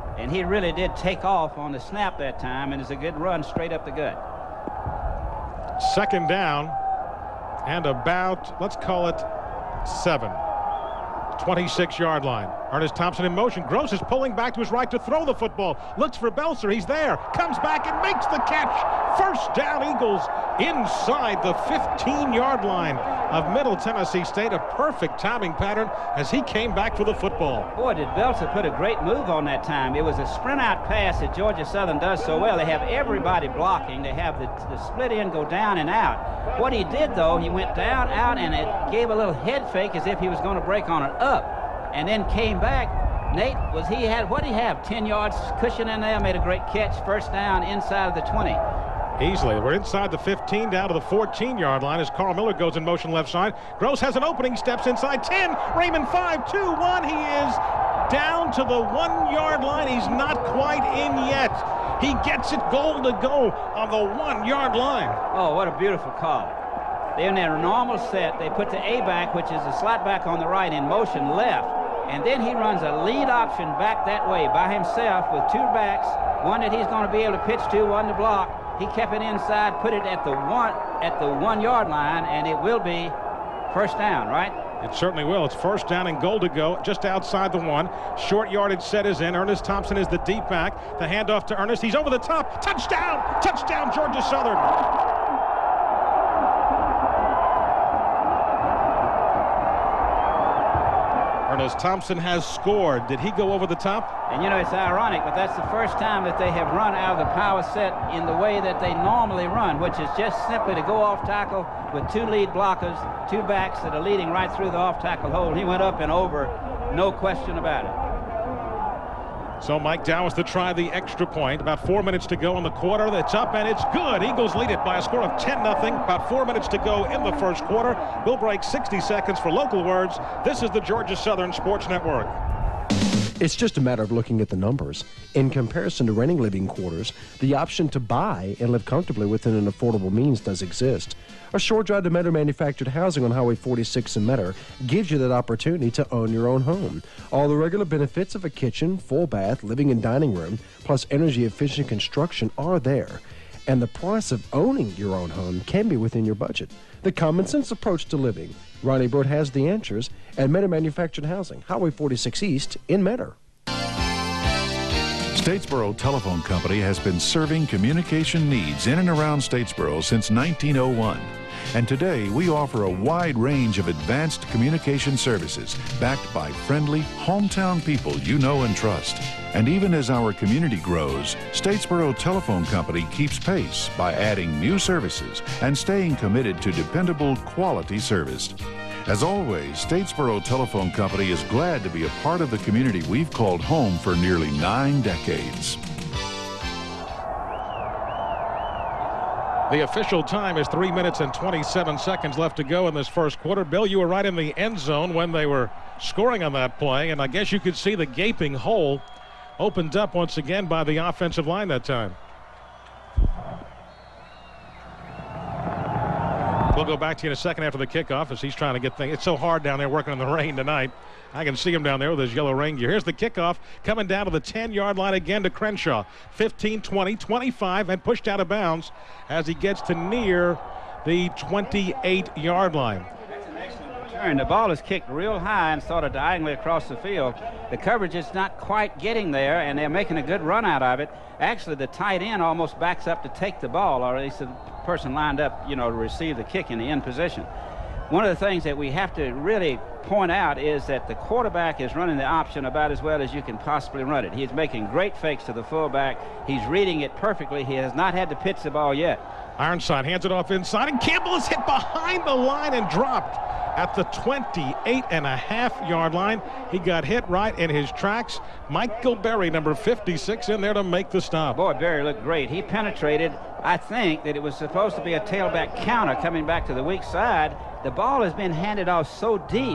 And he really did take off on the snap that time, and it's a good run straight up the gut. Second down and about, let's call it seven. twenty-six yard line. Ernest Thompson in motion. Gross is pulling back to his right to throw the football. Looks for Belser. He's there. Comes back and makes the catch. First down, Eagles inside the fifteen yard line of Middle Tennessee State. A perfect timing pattern as he came back for the football. Boy, did Belser put a great move on that time. It was a sprint out pass that Georgia Southern does so well. They have everybody blocking. They have the, the split end go down and out. What he did, though, he went down, out, and it gave a little head fake as if he was going to break on it up. And then came back. Nate, was he had, what did he have? ten yards cushion in there, made a great catch. First down inside of the twenty. Easily. We're inside the fifteen, down to the fourteen yard line as Carl Miller goes in motion left side. Gross has an opening, steps inside ten. Raymond five, two, one. He is down to the one yard line. He's not quite in yet. He gets it goal to go on the one yard line. Oh, what a beautiful call. They're in their normal set. They put the A back, which is the slot back on the right, in motion left. And then he runs a lead option back that way by himself with two backs, one that he's going to be able to pitch to, one to block. He kept it inside, put it at the one at the one yard line, and it will be first down, right? It certainly will. It's first down and goal to go just outside the one. Short yardage set is in. Ernest Thompson is the deep back. The handoff to Ernest. He's over the top. Touchdown! Touchdown, Georgia Southern. Ernest Thompson has scored. Did he go over the top? And you know, it's ironic, but that's the first time that they have run out of the power set in the way that they normally run, which is just simply to go off tackle with two lead blockers, two backs that are leading right through the off tackle hole. He went up and over, no question about it. So Mike Downs to try the extra point. About four minutes to go in the quarter. That's up and it's good. Eagles lead it by a score of ten nothing. About four minutes to go in the first quarter. We'll break sixty seconds for local words. This is the Georgia Southern Sports Network. It's just a matter of looking at the numbers. In comparison to renting living quarters, the option to buy and live comfortably within an affordable means does exist. A short drive to Metter Manufactured Housing on Highway forty-six in Metter gives you that opportunity to own your own home. All the regular benefits of a kitchen, full bath, living and dining room, plus energy-efficient construction are there. And the price of owning your own home can be within your budget. The common sense approach to living. Ronnie Bird has the answers at Metter Manufactured Housing, Highway forty-six East in Metter. Statesboro Telephone Company has been serving communication needs in and around Statesboro since nineteen oh one. And today we offer a wide range of advanced communication services backed by friendly, hometown people you know and trust. And even as our community grows, Statesboro Telephone Company keeps pace by adding new services and staying committed to dependable, quality service. As always, Statesboro Telephone Company is glad to be a part of the community we've called home for nearly nine decades. The official time is three minutes and twenty-seven seconds left to go in this first quarter. Bill, you were right in the end zone when they were scoring on that play, and I guess you could see the gaping hole opened up once again by the offensive line that time. We'll go back to you in a second after the kickoff as he's trying to get things. It's so hard down there working in the rain tonight. I can see him down there with his yellow rain gear. Here's the kickoff coming down to the ten yard line again to Crenshaw. fifteen, twenty, twenty-five, and pushed out of bounds as he gets to near the twenty-eight yard line. The ball is kicked real high and sort of diagonally across the field. The coverage is not quite getting there, and they're making a good run out of it. Actually, the tight end almost backs up to take the ball, or at least the person lined up, you know, to receive the kick in the end position. One of the things that we have to really point out is that the quarterback is running the option about as well as you can possibly run it. He's making great fakes to the fullback. He's reading it perfectly. He has not had to pitch the ball yet. Ironside hands it off inside, and Campbell is hit behind the line and dropped at the twenty-eight and a half yard line. He got hit right in his tracks. Michael Berry, number fifty-six, in there to make the stop. Boy, Berry looked great. He penetrated. I think that it was supposed to be a tailback counter coming back to the weak side. The ball has been handed off so deep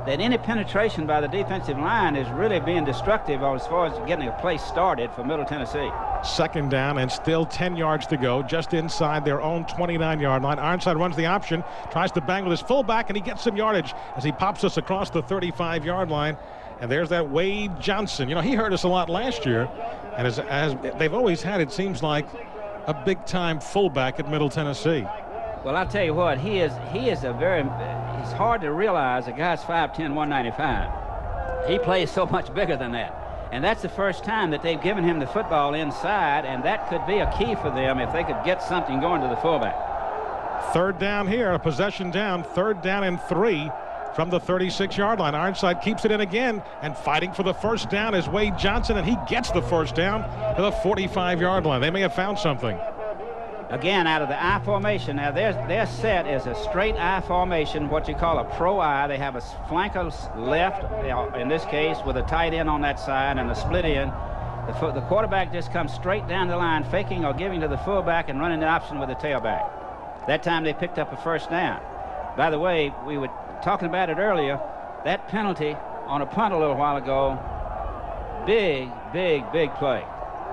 that any penetration by the defensive line is really being destructive as far as getting a play started for Middle Tennessee. Second down and still ten yards to go, just inside their own twenty-nine yard line. Ironside runs the option, tries to bang with his fullback, and he gets some yardage as he pops us across the thirty-five yard line. And there's that Wade Johnson. You know, he hurt us a lot last year, and as, as they've always had, it seems like, a big-time fullback at Middle Tennessee. Well, I'll tell you what, he is he is a very, it's hard to realize a guy's five ten, one ninety-five. He plays so much bigger than that. And that's the first time that they've given him the football inside, and that could be a key for them if they could get something going to the fullback. Third down here, a possession down, third down and three from the thirty-six yard line. Ironside keeps it in again, and fighting for the first down is Wade Johnson, and he gets the first down to the forty-five yard line. They may have found something. Again, out of the I formation. Now, their, their set is a straight I formation, what you call a pro I. They have a flanker left, in this case, with a tight end on that side and a split end. The, the quarterback just comes straight down the line, faking or giving to the fullback and running the option with the tailback. That time they picked up a first down. By the way, we were talking about it earlier. That penalty on a punt a little while ago, big, big, big play.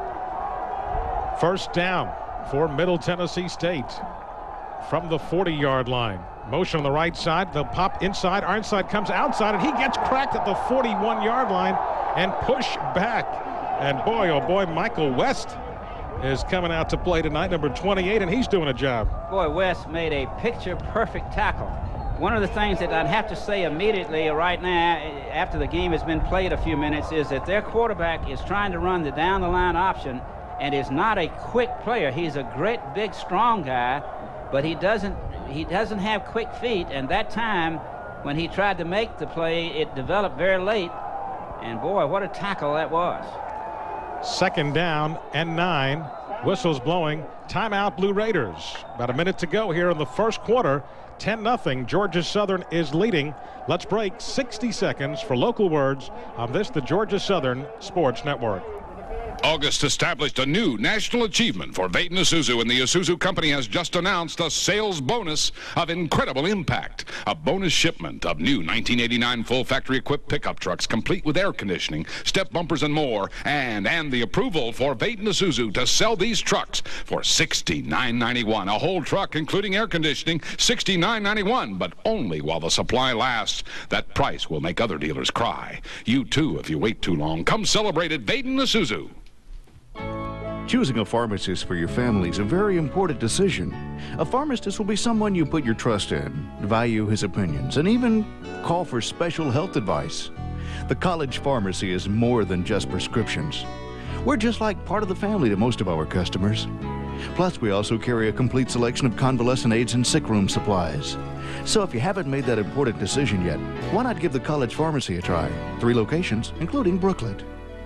First down for Middle Tennessee State from the forty yard line. Motion on the right side. They'll pop inside. Ironside comes outside, and he gets cracked at the forty-one yard line and push back. And boy, oh boy, Michael West is coming out to play tonight, number twenty-eight, and he's doing a job. Boy, West made a picture-perfect tackle. One of the things that I'd have to say immediately right now, after the game has been played a few minutes, is that their quarterback is trying to run the down-the-line option and is not a quick player. He's a great, big, strong guy, but he doesn't he doesn't have quick feet, and that time when he tried to make the play, it developed very late, and boy, what a tackle that was. Second down and nine. Whistles blowing. Timeout, Blue Raiders. About a minute to go here in the first quarter. ten nothing. Georgia Southern is leading. Let's break sixty seconds for local words on this, the Georgia Southern Sports Network. August established a new national achievement for Vaden Isuzu, and the Isuzu company has just announced a sales bonus of incredible impact. A bonus shipment of new nineteen eighty-nine full factory-equipped pickup trucks, complete with air conditioning, step bumpers, and more, and and the approval for Vaden Isuzu to sell these trucks for sixty-nine ninety-one. A whole truck, including air conditioning, sixty-nine ninety-one, but only while the supply lasts. That price will make other dealers cry. You too, if you wait too long. Come celebrate at Vaden Isuzu. Choosing a pharmacist for your family is a very important decision. A pharmacist will be someone you put your trust in, value his opinions, and even call for special health advice. The college pharmacy is more than just prescriptions. We're just like part of the family to most of our customers. Plus, we also carry a complete selection of convalescent aids and sick room supplies. So if you haven't made that important decision yet, why not give the college pharmacy a try? Three locations, including Brooklet.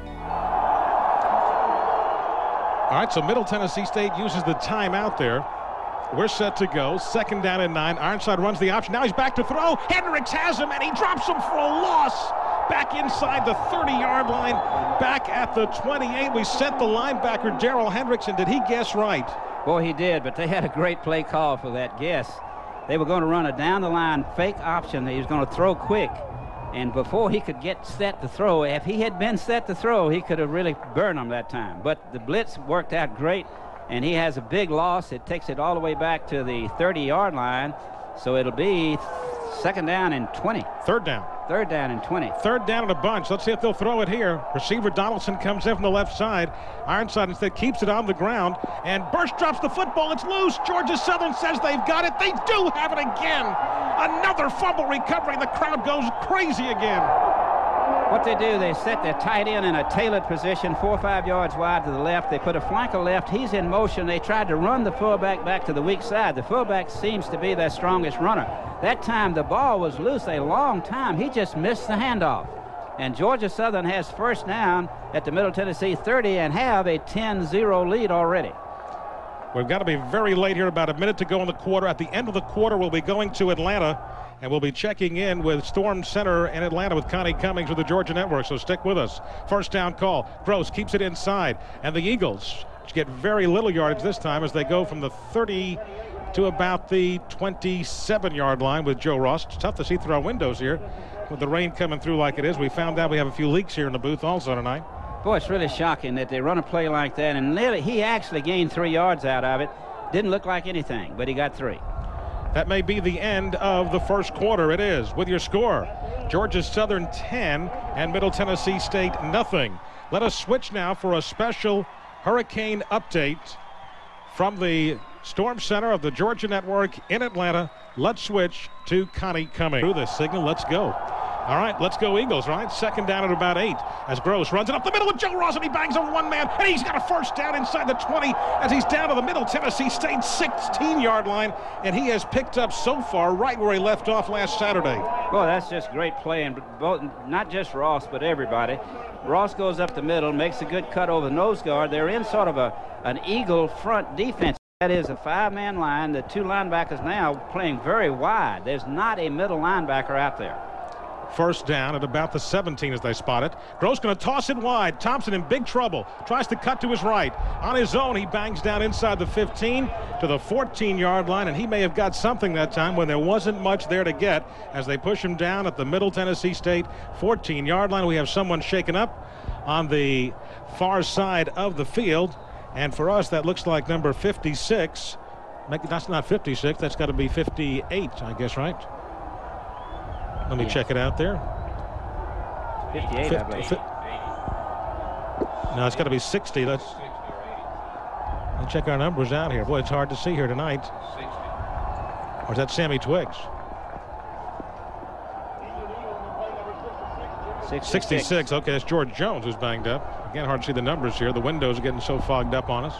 All right, so Middle Tennessee State uses the timeout there. We're set to go. Second down and nine. Ironside runs the option. Now he's back to throw. Hendricks has him, and he drops him for a loss. Back inside the thirty yard line. Back at the twenty-eight. We sent the linebacker, Darrell Hendricks, and did he guess right? Boy, he did, but they had a great play call for that guess. They were going to run a down-the-line fake option that he was going to throw quick. And before he could get set to throw, if he had been set to throw, he could have really burned him that time. But the blitz worked out great, and he has a big loss. It takes it all the way back to the thirty yard line. So it'll be second down and twenty. Third down. Third down and twenty. Third down and a bunch. Let's see if they'll throw it here. Receiver Donaldson comes in from the left side. Ironside instead keeps it on the ground. And Burst drops the football. It's loose. Georgia Southern says they've got it. They do have it again. Another fumble recovery. The crowd goes crazy again. What they do, they set their tight end in a tailored position, four or five yards wide to the left. They put a flanker left. He's in motion. They tried to run the fullback back to the weak side. The fullback seems to be their strongest runner. That time the ball was loose a long time. He just missed the handoff. And Georgia Southern has first down at the Middle Tennessee thirty and have a ten zero lead already. We've got to be very late here, about a minute to go in the quarter. At the end of the quarter, we'll be going to Atlanta, and we'll be checking in with Storm Center in Atlanta with Connie Cummings with the Georgia Network, so stick with us. First down call. Gross keeps it inside, and the Eagles get very little yardage this time as they go from the thirty to about the twenty-seven yard line with Joe Ross. It's tough to see through our windows here with the rain coming through like it is. We found out we have a few leaks here in the booth also tonight. Boy, it's really shocking that they run a play like that, and he actually gained three yards out of it. Didn't look like anything, but he got three. That may be the end of the first quarter. It is with your score. Georgia Southern ten and Middle Tennessee State nothing. Let us switch now for a special hurricane update from the Storm Center of the Georgia Network in Atlanta. Let's switch to Connie Cumming. Through this signal, let's go. All right, let's go Eagles, right? Second down at about eight as Gross runs it up the middle with Joe Ross, and he bangs over one man, and he's got a first down inside the twenty as he's down to the Middle Tennessee State sixteen yard line, and he has picked up so far right where he left off last Saturday. Well, that's just great play, and both, not just Ross, but everybody. Ross goes up the middle, makes a good cut over the nose guard. They're in sort of a an Eagle front defense. That is a five-man line. The two linebackers now playing very wide. There's not a middle linebacker out there. First down at about the seventeen as they spot it. Gross going to toss it wide. Thompson in big trouble. Tries to cut to his right. On his own, he bangs down inside the fifteen to the fourteen yard line, and he may have got something that time when there wasn't much there to get as they push him down at the Middle Tennessee State fourteen yard line. We have someone shaken up on the far side of the field, and for us that looks like number fifty-six. That's not fifty-six. That's got to be fifty-eight, I guess, right? Let me yes. check it out there. fifty-eight, I believe. No, it's got to be sixty. Let's, let's check our numbers out here. Boy, it's hard to see here tonight. Or is that Sammy Twiggs? sixty-six. sixty-six. Okay, it's George Jones who's banged up. Again, hard to see the numbers here. The windows are getting so fogged up on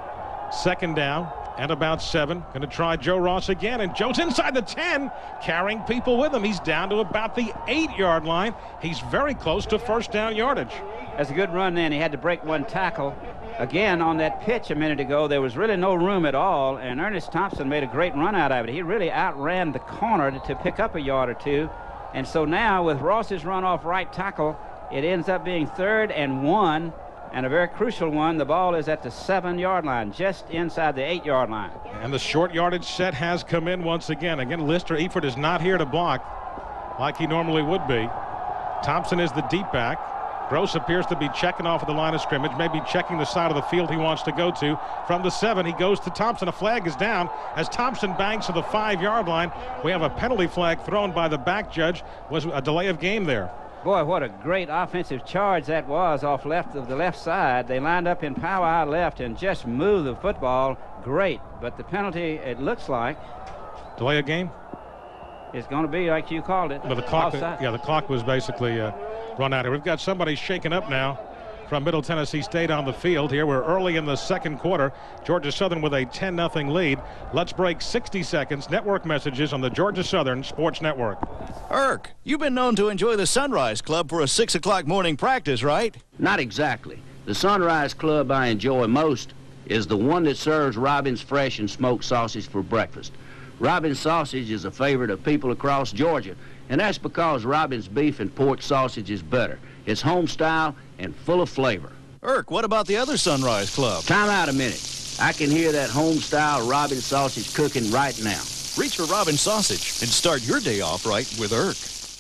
us. Second down and about seven. Going to try Joe Ross again, and Joe's inside the ten, carrying people with him. He's down to about the eight yard line. He's very close to first down yardage. That's a good run then. He had to break one tackle. Again, on that pitch a minute ago, there was really no room at all, and Ernest Thompson made a great run out of it. He really outran the corner to pick up a yard or two. And so now with Ross's run off right tackle, it ends up being third and one, and a very crucial one. The ball is at the seven yard line, just inside the eight yard line. And the short yardage set has come in once again. Again, Lister Eford is not here to block like he normally would be. Thompson is the deep back. Gross appears to be checking off at the line of scrimmage, maybe checking the side of the field he wants to go to. From the seven, he goes to Thompson. A flag is down as Thompson bangs to the five yard line. We have a penalty flag thrown by the back judge. Was a delay of game there. Boy, what a great offensive charge that was off left of the left side. They lined up in power out left and just moved the football great. But the penalty, it looks like, delay of game? It's going to be like you called it. But the clock, offside. yeah, the clock was basically uh, run out here. We've got somebody shaken up now from Middle Tennessee State on the field here. We're early in the second quarter. Georgia Southern with a ten nothing lead. Let's break sixty seconds. Network messages on the Georgia Southern Sports Network. Irk, you've been known to enjoy the Sunrise Club for a six o'clock morning practice, right? Not exactly. The Sunrise Club I enjoy most is the one that serves Robin's fresh and smoked sausage for breakfast. Robin's sausage is a favorite of people across Georgia, and that's because Robin's beef and pork sausage is better. It's home style and full of flavor. Irk, what about the other Sunrise Club? Time out a minute. I can hear that home style Robin sausage cooking right now. Reach for Robin sausage and start your day off right with Irk.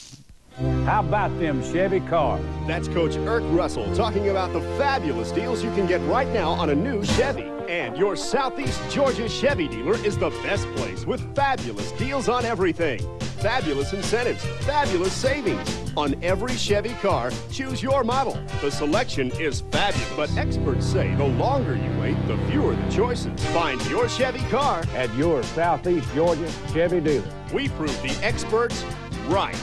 How about them Chevy cars? That's Coach Irk Russell talking about the fabulous deals you can get right now on a new Chevy. And your Southeast Georgia Chevy dealer is the best place with fabulous deals on everything. Fabulous incentives, fabulous savings. On every Chevy car, choose your model. The selection is fabulous, but experts say the longer you wait, the fewer the choices. Find your Chevy car at your Southeast Georgia Chevy dealer. We prove the experts right.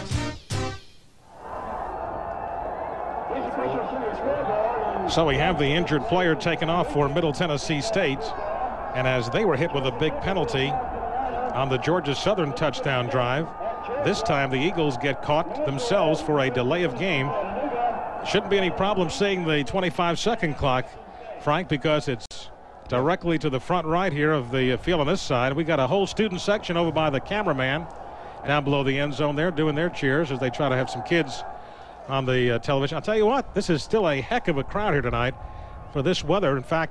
So we have the injured player taken off for Middle Tennessee State, and as they were hit with a big penalty on the Georgia Southern touchdown drive, this time the Eagles get caught themselves for a delay of game. Shouldn't be any problem seeing the twenty-five second clock, Frank, because it's directly to the front right here of the field on this side. We got a whole student section over by the cameraman down below the end zone there doing their cheers as they try to have some kids on the uh, television. I'll tell you what, this is still a heck of a crowd here tonight for this weather. In fact,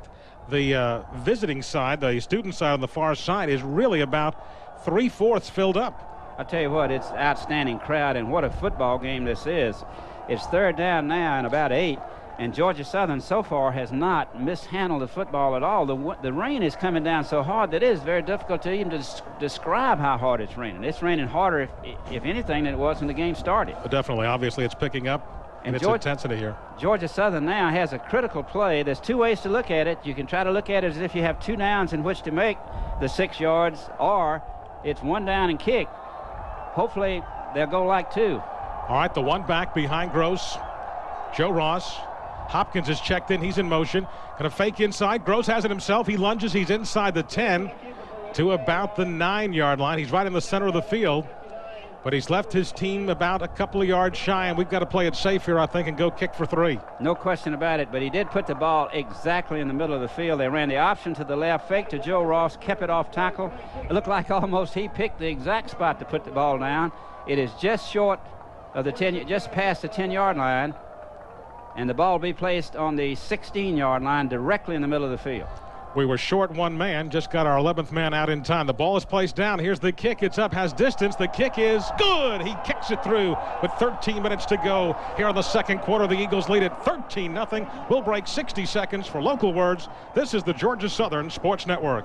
The uh, visiting side, the student side on the far side, is really about three-fourths filled up. I'll tell you what, it's an outstanding crowd, and what a football game this is. It's third down now and about eight, and Georgia Southern so far has not mishandled the football at all. The, the rain is coming down so hard that it is very difficult to even des describe how hard it's raining. It's raining harder, if, if anything, than it was when the game started. But definitely, obviously, it's picking up. And its Georgia, intensity here. Georgia Southern now has a critical play. There's two ways to look at it. You can try to look at it as if you have two downs in which to make the six yards, or it's one down and kick. Hopefully, they'll go like two. All right, the one back behind Gross, Joe Ross. Hopkins is checked in. He's in motion. Going to fake inside. Gross has it himself. He lunges. He's inside the ten to about the nine-yard line. He's right in the center of the field. But he's left his team about a couple of yards shy, and we've got to play it safe here, I think, and go kick for three. No question about it, but he did put the ball exactly in the middle of the field. They ran the option to the left, fake to Joe Ross, kept it off tackle. It looked like almost he picked the exact spot to put the ball down. It is just short of the ten, just past the ten-yard line, and the ball will be placed on the sixteen-yard line directly in the middle of the field. We were short one man, just got our eleventh man out in time. The ball is placed down. Here's the kick. It's up, has distance. The kick is good. He kicks it through with thirteen minutes to go here in the second quarter. The Eagles lead it thirteen nothing. We'll break sixty seconds for local words. This is the Georgia Southern Sports Network.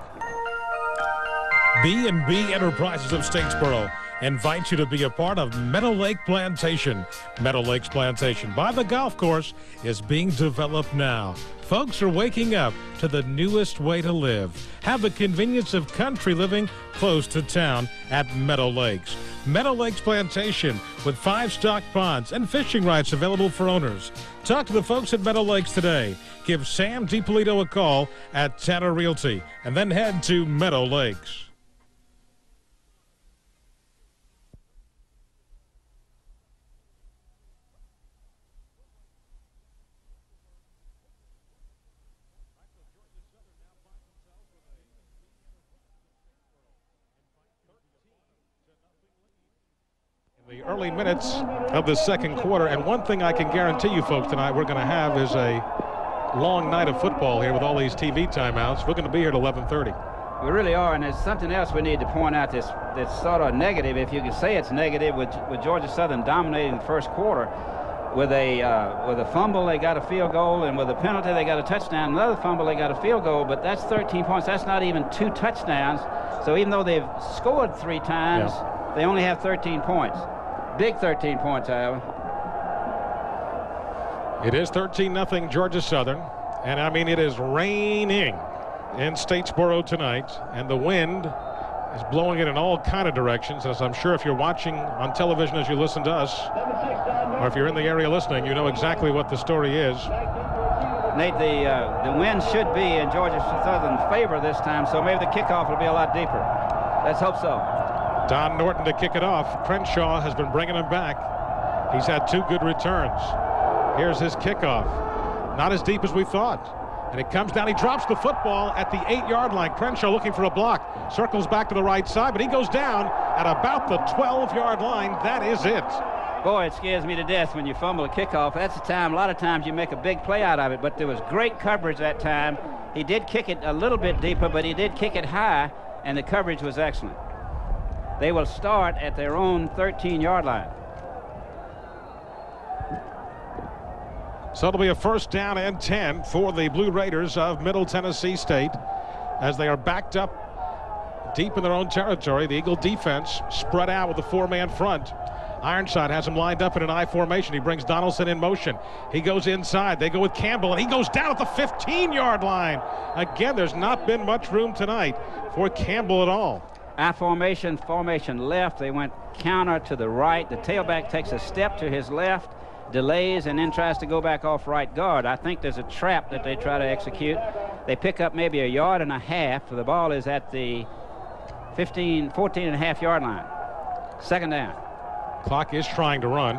B and B Enterprises of Statesboro invite you to be a part of Meadow Lake Plantation. Meadow Lakes Plantation by the golf course is being developed now. Folks are waking up to the newest way to live. Have the convenience of country living close to town at Meadow Lakes. Meadow Lakes Plantation with five stock ponds and fishing rights available for owners. Talk to the folks at Meadow Lakes today. Give Sam DiPolito a call at Tanner Realty and then head to Meadow Lakes. The early minutes of the second quarter, and one thing I can guarantee you folks tonight we're going to have is a long night of football here with all these T V timeouts. We're going to be here at eleven thirty. We really are, and there's something else we need to point out that's, that's sort of negative, if you can say it's negative, with, with Georgia Southern dominating the first quarter. With a, uh, with a fumble, they got a field goal, and with a penalty, they got a touchdown. Another fumble, they got a field goal, but that's thirteen points. That's not even two touchdowns. So even though they've scored three times, yeah, they only have thirteen points. Big thirteen points, however. It is thirteen nothing Georgia Southern, and I mean it is raining in Statesboro tonight, and the wind is blowing it in all kind of directions, as I'm sure if you're watching on television as you listen to us, or if you're in the area listening, you know exactly what the story is. Nate, the, uh, the wind should be in Georgia Southern's favor this time, so maybe the kickoff will be a lot deeper. Let's hope so. Don Norton to kick it off. Crenshaw has been bringing him back. He's had two good returns. Here's his kickoff. Not as deep as we thought. And it comes down. He drops the football at the eight-yard line. Crenshaw looking for a block. Circles back to the right side, but he goes down at about the twelve-yard line. That is it. Boy, it scares me to death when you fumble a kickoff. That's the time, a lot of times you make a big play out of it, but there was great coverage that time. He did kick it a little bit deeper, but he did kick it high, and the coverage was excellent. They will start at their own thirteen-yard line. So it'll be a first down and ten for the Blue Raiders of Middle Tennessee State as they are backed up deep in their own territory. The Eagle defense spread out with a four-man front. Ironside has him lined up in an I formation. He brings Donaldson in motion. He goes inside. They go with Campbell, and he goes down at the fifteen-yard line. Again, there's not been much room tonight for Campbell at all. I formation, formation left. They went counter to the right. The tailback takes a step to his left, delays, and then tries to go back off right guard. I think there's a trap that they try to execute. They pick up maybe a yard and a half. The ball is at the fifteen, fourteen and a half yard line. Second down. Clock is trying to run.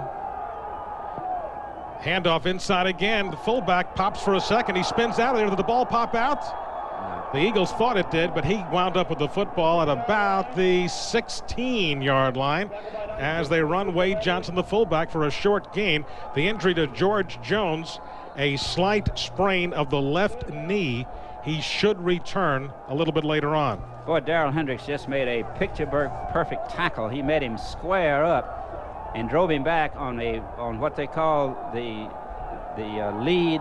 Handoff inside again. The fullback pops for a second. He spins out of there. Did the ball pop out? The Eagles thought it did, but he wound up with the football at about the sixteen-yard line as they run Wade Johnson, the fullback, for a short gain. The injury to George Jones, a slight sprain of the left knee. he should return a little bit later on. Boy, Darrell Hendricks just made a picture-perfect tackle. He made him square up and drove him back on a on what they call the the uh, lead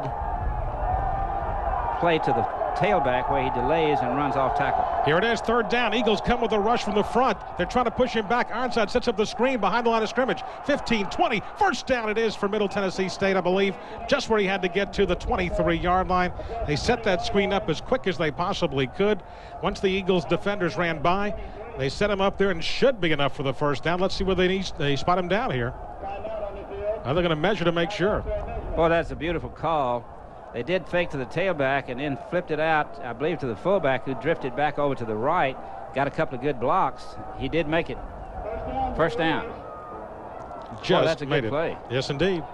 play to the tailback, where he delays and runs off tackle. Here it is, third down. Eagles come with a rush from the front. They're trying to push him back. Ironside sets up the screen behind the line of scrimmage. fifteen, twenty, first down it is for Middle Tennessee State, I believe, just where he had to get to the twenty-three yard line. They set that screen up as quick as they possibly could. Once the Eagles defenders ran by, they set him up there and should be enough for the first down. Let's see where they need, they spot him down here. Now they're going to measure to make sure. Boy, that's a beautiful call. They did fake to the tailback and then flipped it out, I believe, to the fullback, who drifted back over to the right. Got a couple of good blocks. He did make it. First down. Just Boy, that's a made good it. play. Yes, indeed.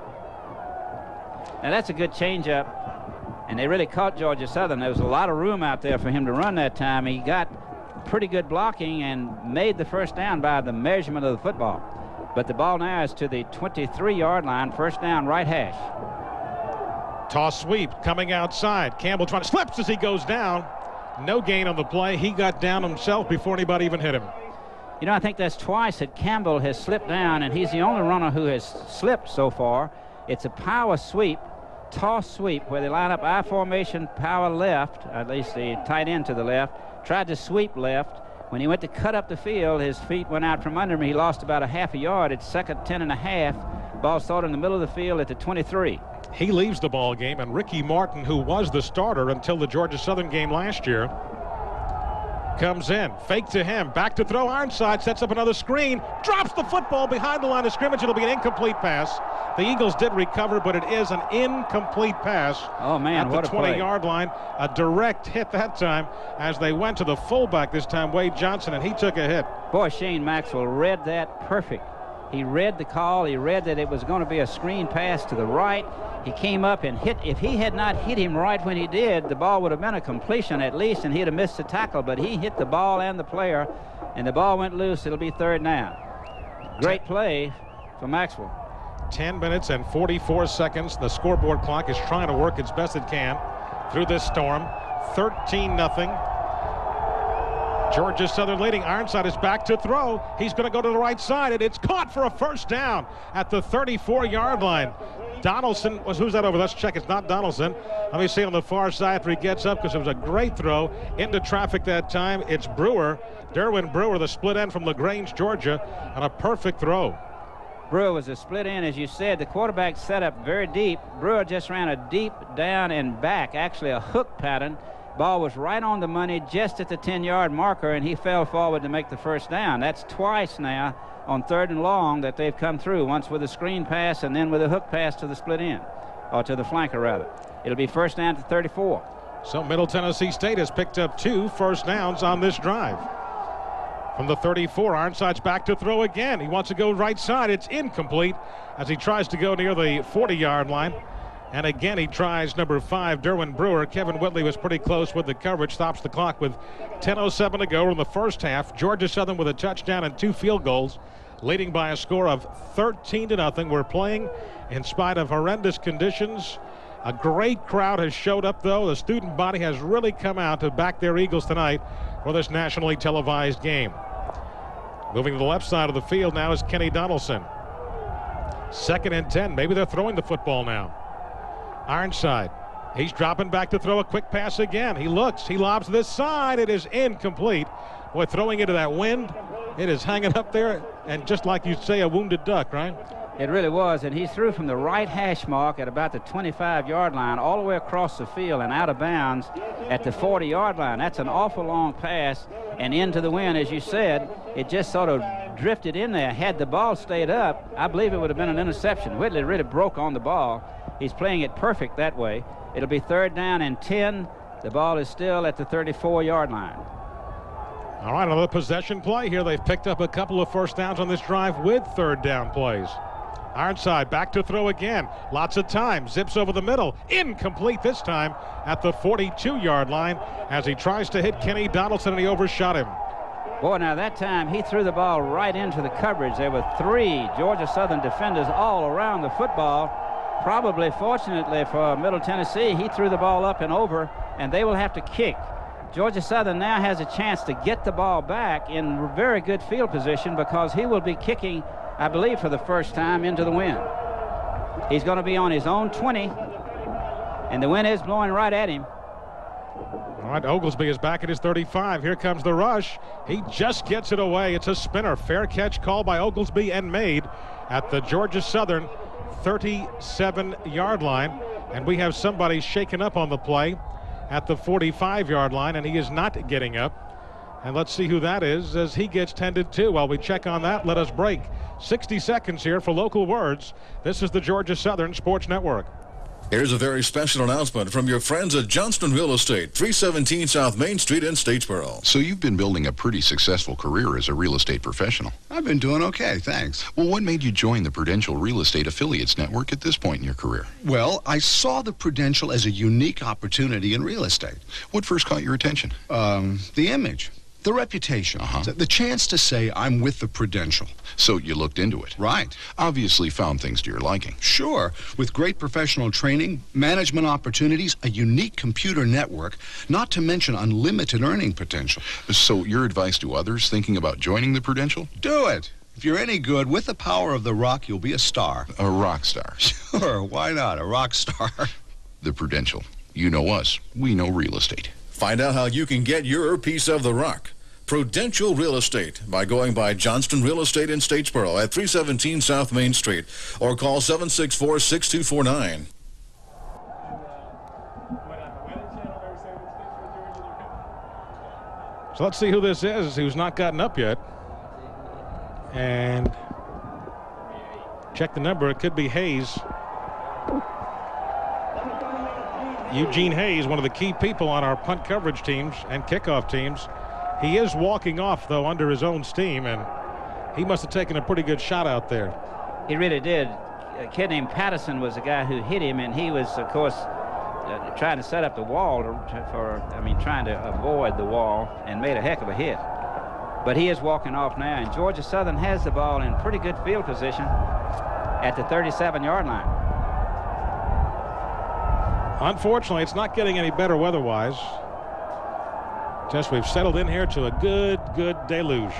Now, that's a good changeup, and they really caught Georgia Southern. There was a lot of room out there for him to run that time. He got pretty good blocking and made the first down by the measurement of the football. But the ball now is to the twenty-three yard line, first down, right hash. Toss sweep coming outside. Campbell trying to slips as he goes down. No gain on the play. He got down himself before anybody even hit him. You know, I think that's twice that Campbell has slipped down, and he's the only runner who has slipped so far. It's a power sweep, toss sweep, where they line up I formation, power left, at least the tight end to the left, tried to sweep left. When he went to cut up the field, his feet went out from under him. He lost about a half a yard. It's second ten and a half. Ball started in the middle of the field at the twenty-three. He leaves the ball game, and Ricky Martin, who was the starter until the Georgia Southern game last year, comes in. Fake to him. Back to throw. Ironside sets up another screen. Drops the football behind the line of scrimmage. It'll be an incomplete pass. The Eagles did recover, but it is an incomplete pass. Oh, man, at the what a play. twenty yard line. A direct hit that time as they went to the fullback this time, Wade Johnson, and he took a hit. Boy, Shane Maxwell read that perfect. He read the call. He read that it was going to be a screen pass to the right. He came up and hit. If he had not hit him right when he did, the ball would have been a completion at least, and he'd have missed the tackle. But he hit the ball and the player, and the ball went loose. It'll be third down. Great play for Maxwell. ten minutes and forty-four seconds. The scoreboard clock is trying to work its best it can through this storm. thirteen nothing. Georgia Southern leading. Ironside is back to throw. He's going to go to the right side, and it's caught for a first down at the thirty-four yard line. Donaldson was, who's that over? Let's check. It's not Donaldson. Let me see on the far side after he gets up, because it was a great throw into traffic that time. It's Brewer, Derwin Brewer, the split end from LaGrange, Georgia, on a perfect throw. Brewer was a split end, as you said. The quarterback set up very deep. Brewer just ran a deep down and back, actually a hook pattern. Ball was right on the money, just at the ten yard marker, and he fell forward to make the first down. That's twice now on third and long that they've come through, once with a screen pass and then with a hook pass to the split end, or to the flanker rather. It'll be first down to thirty-four. So Middle Tennessee State has picked up two first downs on this drive. From the thirty-four, Ironside's back to throw again. He wants to go right side. It's incomplete as he tries to go near the forty yard line. And again, he tries number five, Derwin Brewer. Kevin Whitley was pretty close with the coverage. Stops the clock with ten oh seven to go in the first half. Georgia Southern with a touchdown and two field goals, leading by a score of thirteen to nothing. We're playing in spite of horrendous conditions. A great crowd has showed up, though. The student body has really come out to back their Eagles tonight for this nationally televised game. Moving to the left side of the field now is Kenny Donaldson. Second and ten. Maybe they're throwing the football now. Ironside, he's dropping back to throw a quick pass again. He looks, he lobs this side. It is incomplete. Boy, throwing into that wind, it is hanging up there, and just like you say, a wounded duck, right? It really was, and he threw from the right hash mark at about the twenty-five yard line all the way across the field and out of bounds at the forty yard line. That's an awful long pass, and into the wind, as you said. It just sort of drifted in there. Had the ball stayed up, I believe it would have been an interception. Whitley really broke on the ball. He's playing it perfect that way. It'll be third down and ten. The ball is still at the thirty-four yard line. All right, another possession play here. They've picked up a couple of first downs on this drive with third down plays. Ironside back to throw again. Lots of time. Zips over the middle. Incomplete this time at the forty-two yard line as he tries to hit Kenny Donaldson, and he overshot him. Boy, now that time he threw the ball right into the coverage. There were three Georgia Southern defenders all around the football. Probably fortunately for Middle Tennessee, he threw the ball up and over and they will have to kick. Georgia Southern now has a chance to get the ball back in very good field position because he will be kicking, I believe, for the first time into the wind. He's going to be on his own twenty, and the wind is blowing right at him. All right, Oglesby is back at his thirty-five. Here comes the rush. He just gets it away. It's a spinner. Fair catch called by Oglesby and made at the Georgia Southern thirty-seven yard line. And we have somebody shaken up on the play at the forty-five yard line, and he is not getting up. And let's see who that is as he gets tended to. While we check on that, let us break. sixty seconds here for local words. This is the Georgia Southern Sports Network. Here's a very special announcement from your friends at Johnston Real Estate, three seventeen South Main Street in Statesboro. So you've been building a pretty successful career as a real estate professional. I've been doing okay, thanks. Well, what made you join the Prudential Real Estate Affiliates Network at this point in your career? Well, I saw the Prudential as a unique opportunity in real estate. What first caught your attention? Um, the image. The reputation, uh-huh. the chance to say I'm with the Prudential. So you looked into it? Right. Obviously found things to your liking. Sure. With great professional training, management opportunities, a unique computer network, not to mention unlimited earning potential. So your advice to others thinking about joining the Prudential? Do it. If you're any good, with the power of the rock, you'll be a star. A rock star? Sure, why not? A rock star. The Prudential. You know us. We know real estate. Find out how you can get your piece of the rock. Prudential Real Estate by going by Johnston Real Estate in Statesboro at three seventeen South Main Street or call seven six four, six two four nine. So let's see who this is who's not gotten up yet. And check the number. It could be Hayes. Eugene Hayes, one of the key people on our punt coverage teams and kickoff teams. He is walking off, though, under his own steam, and he must have taken a pretty good shot out there. He really did. A kid named Patterson was the guy who hit him, and he was, of course, uh, trying to set up the wall to, for, I mean, trying to avoid the wall, and made a heck of a hit. But he is walking off now, and Georgia Southern has the ball in pretty good field position at the thirty-seven yard line. Unfortunately, it's not getting any better weather-wise. Just we've settled in here to a good, good deluge.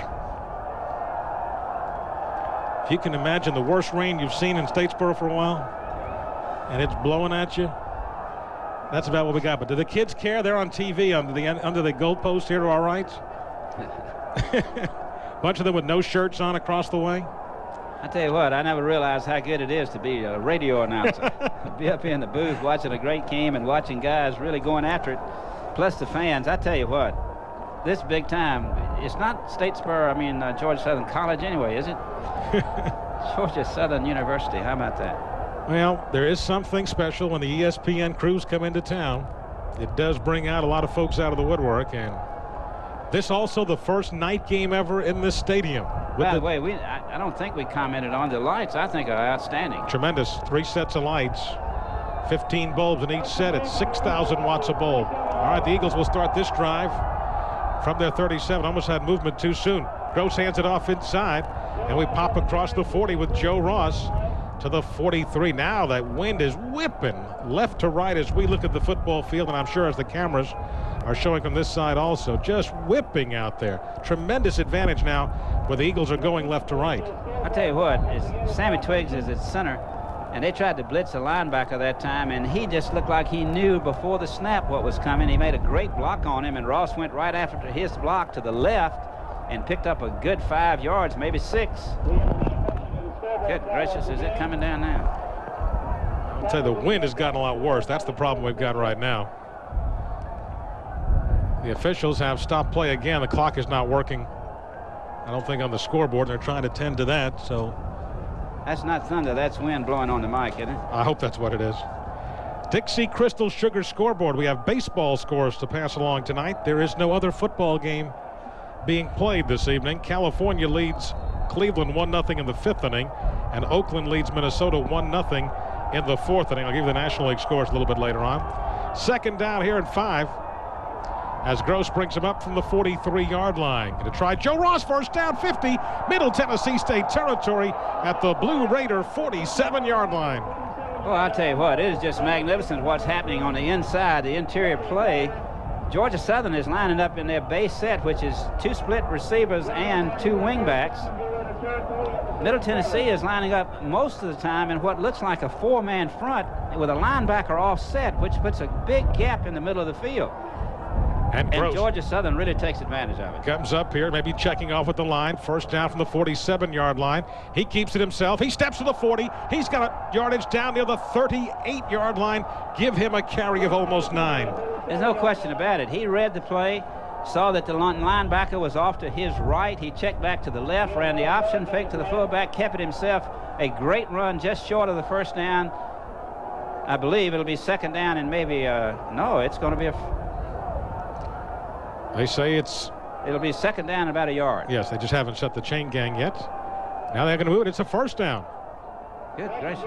If you can imagine the worst rain you've seen in Statesboro for a while, and it's blowing at you, that's about what we got. But do the kids care? They're on T V under the under the goalpost here to our right. Bunch of them with no shirts on across the way. I tell you what, I never realized how good it is to be a radio announcer. Be up here in the booth watching a great game and watching guys really going after it. Plus the fans. I tell you what, this big time, it's not Statesboro, I mean, uh, Georgia Southern College anyway, is it? Georgia Southern University, how about that? Well, there is something special when the E S P N crews come into town. It does bring out a lot of folks out of the woodwork, and this also the first night game ever in this stadium. By the way, we, I, I don't think we commented on the lights. I think are outstanding. Tremendous. Three sets of lights, fifteen bulbs in each set at six thousand watts a bulb. All right, the Eagles will start this drive from their thirty-seven. Almost had movement too soon. Gross hands it off inside, and we pop across the forty with Joe Ross to the forty-three. Now that wind is whipping left to right as we look at the football field, and I'm sure as the cameras are showing from this side also, just whipping out there. Tremendous advantage now where the Eagles are going left to right. I tell you what, is Sammy Twiggs is at center, and they tried to blitz a linebacker that time, and he just looked like he knew before the snap what was coming. He made a great block on him, and Ross went right after his block to the left and picked up a good five yards, maybe six. Good gracious, is it coming down now? I'll tell you, the wind has gotten a lot worse. That's the problem we've got right now. The officials have stopped play again. The clock is not working, I don't think, on the scoreboard. They're trying to tend to that, so. That's not thunder, that's wind blowing on the mic, isn't it? I hope that's what it is. Dixie Crystal Sugar scoreboard. We have baseball scores to pass along tonight. There is no other football game being played this evening. California leads Cleveland one nothing in the fifth inning, and Oakland leads Minnesota one nothing in the fourth inning. I'll give you the National League scores a little bit later on. Second down here at five, as Gross brings him up from the forty-three yard line. Going to try Joe Ross, first down, fifty, Middle Tennessee State territory at the Blue Raider forty-seven yard line. Well, I'll tell you what, it is just magnificent what's happening on the inside, the interior play. Georgia Southern is lining up in their base set, which is two split receivers and two wingbacks. Middle Tennessee is lining up most of the time in what looks like a four-man front with a linebacker offset, which puts a big gap in the middle of the field. And, and Georgia Southern really takes advantage of it. Comes up here, maybe checking off with the line. First down from the forty-seven yard line. He keeps it himself. He steps to the forty. He's got a yardage down near the thirty-eight yard line. Give him a carry of almost nine. There's no question about it. He read the play, saw that the linebacker was off to his right. He checked back to the left, ran the option, fake to the fullback, kept it himself. A great run just short of the first down. I believe it'll be second down and maybe, uh, no, it's going to be a... They say it's... It'll be second down about a yard. Yes, they just haven't set the chain gang yet. Now they're going to move it. It's a first down. Good gracious.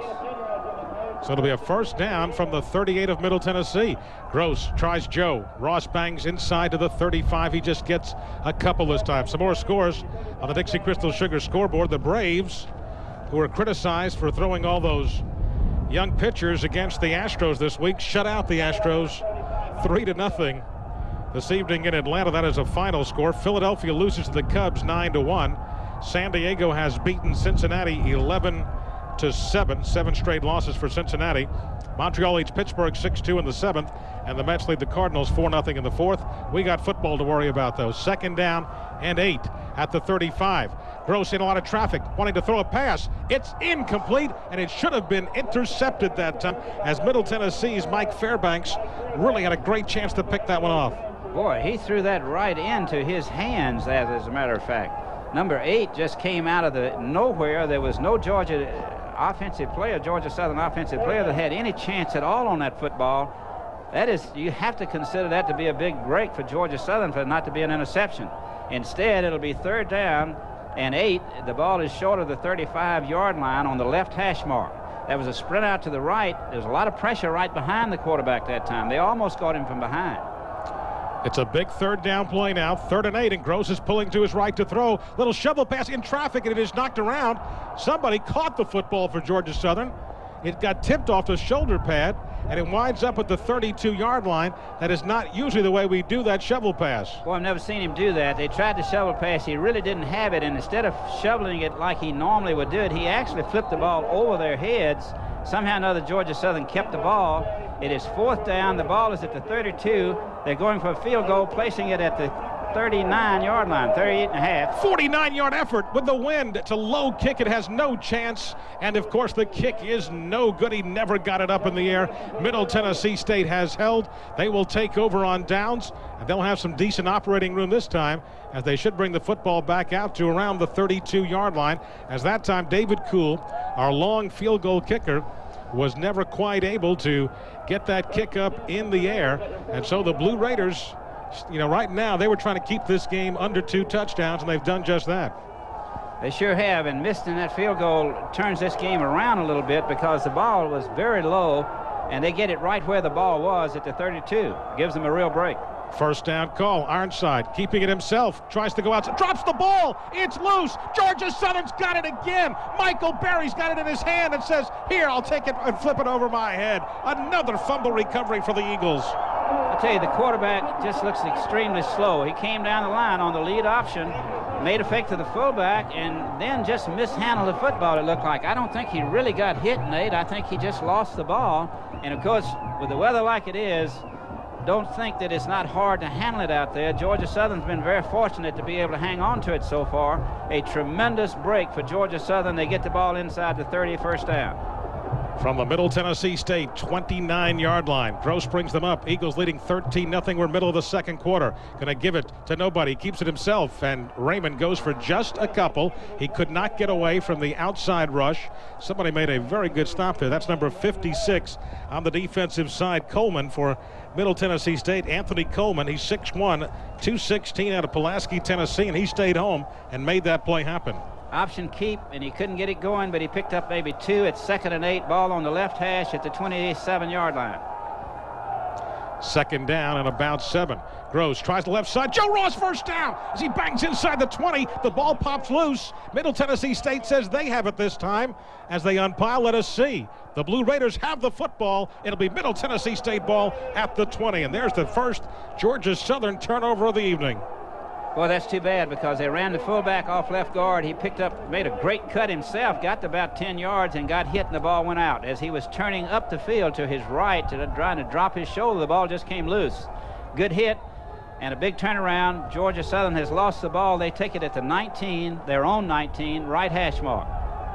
So it'll be a first down from the thirty-eight of Middle Tennessee. Gross tries Joe. Ross bangs inside to the thirty-five. He just gets a couple this time. Some more scores on the Dixie Crystal Sugar scoreboard. The Braves, who were criticized for throwing all those young pitchers against the Astros this week, shut out the Astros three to nothing. This evening in Atlanta, that is a final score. Philadelphia loses to the Cubs nine to one. San Diego has beaten Cincinnati eleven to seven. Seven straight losses for Cincinnati. Montreal leads Pittsburgh six two in the seventh, and the Mets lead the Cardinals four nothing in the fourth. We got football to worry about, though. Second down and eight at the thirty-five. Gross in a lot of traffic, wanting to throw a pass. It's incomplete, and it should have been intercepted that time, as Middle Tennessee's Mike Fairbanks really had a great chance to pick that one off. Boy, he threw that right into his hands, as, as a matter of fact. Number eight just came out of the nowhere. There was no Georgia offensive player, Georgia Southern offensive player that had any chance at all on that football. That is, you have to consider that to be a big break for Georgia Southern for it not to be an interception. Instead, it'll be third down and eight. The ball is short of the thirty-five yard line on the left hash mark. That was a sprint out to the right. There's a lot of pressure right behind the quarterback that time. They almost got him from behind. It's a big third down play now. Third and eight, and Gross is pulling to his right to throw. Little shovel pass in traffic, and it is knocked around. Somebody caught the football for Georgia Southern. It got tipped off the shoulder pad, and it winds up at the thirty-two yard line. That is not usually the way we do that shovel pass. Well, I've never seen him do that. They tried to shovel pass. He really didn't have it, and instead of shoveling it like he normally would do it, he actually flipped the ball over their heads. Somehow or another, Georgia Southern kept the ball. It is fourth down. The ball is at the thirty-two. They're going for a field goal, placing it at the thirty-nine yard line, thirty-eight and a half. forty-nine yard effort with the wind. It's a low kick. It has no chance. And, of course, the kick is no good. He never got it up in the air. Middle Tennessee State has held. They will take over on downs, and they'll have some decent operating room this time, as they should bring the football back out to around the thirty-two yard line, as that time David Kuhl, our long field goal kicker, was never quite able to get that kick up in the air. And so the Blue Raiders, you know, right now they were trying to keep this game under two touchdowns, and they've done just that. They sure have, and missing that field goal turns this game around a little bit, because the ball was very low, and they get it right where the ball was at the thirty-two. Gives them a real break. First down call. Ironside keeping it himself. Tries to go outside. Drops the ball. It's loose. Georgia Southern's got it again. Michael Berry's got it in his hand and says, here, I'll take it and flip it over my head. Another fumble recovery for the Eagles. I'll tell you, the quarterback just looks extremely slow. He came down the line on the lead option, made a fake to the fullback, and then just mishandled the football, it looked like. I don't think he really got hit, Nate. I think he just lost the ball. And, of course, with the weather like it is, don't think that it's not hard to handle it out there. Georgia Southern's been very fortunate to be able to hang on to it so far. A tremendous break for Georgia Southern. They get the ball inside the thirty, first down. From the Middle Tennessee State twenty-nine yard line, Gross brings them up. Eagles leading thirteen nothing. We're middle of the second quarter. Gonna give it to nobody. Keeps it himself, and Raymond goes for just a couple. He could not get away from the outside rush. Somebody made a very good stop there. That's number fifty-six on the defensive side, Coleman, for Middle Tennessee State. Anthony Coleman, he's six one, two sixteen out of Pulaski, Tennessee, and he stayed home and made that play happen. Option keep, and he couldn't get it going, but he picked up maybe two. It's second and eight. Ball on the left hash at the twenty-seven yard line. Second down and about seven. Gross tries the left side. Joe Ross first down as he bangs inside the twenty. The ball pops loose. Middle Tennessee State says they have it this time. As they unpile, let us see. The Blue Raiders have the football. It'll be Middle Tennessee State ball at the twenty. And there's the first Georgia Southern turnover of the evening. Boy, that's too bad because they ran the fullback off left guard. He picked up, made a great cut himself, got to about ten yards and got hit and the ball went out. As he was turning up the field to his right, to trying to drop his shoulder, the ball just came loose. Good hit and a big turnaround. Georgia Southern has lost the ball. They take it at the nineteen, their own nineteen, right hash mark.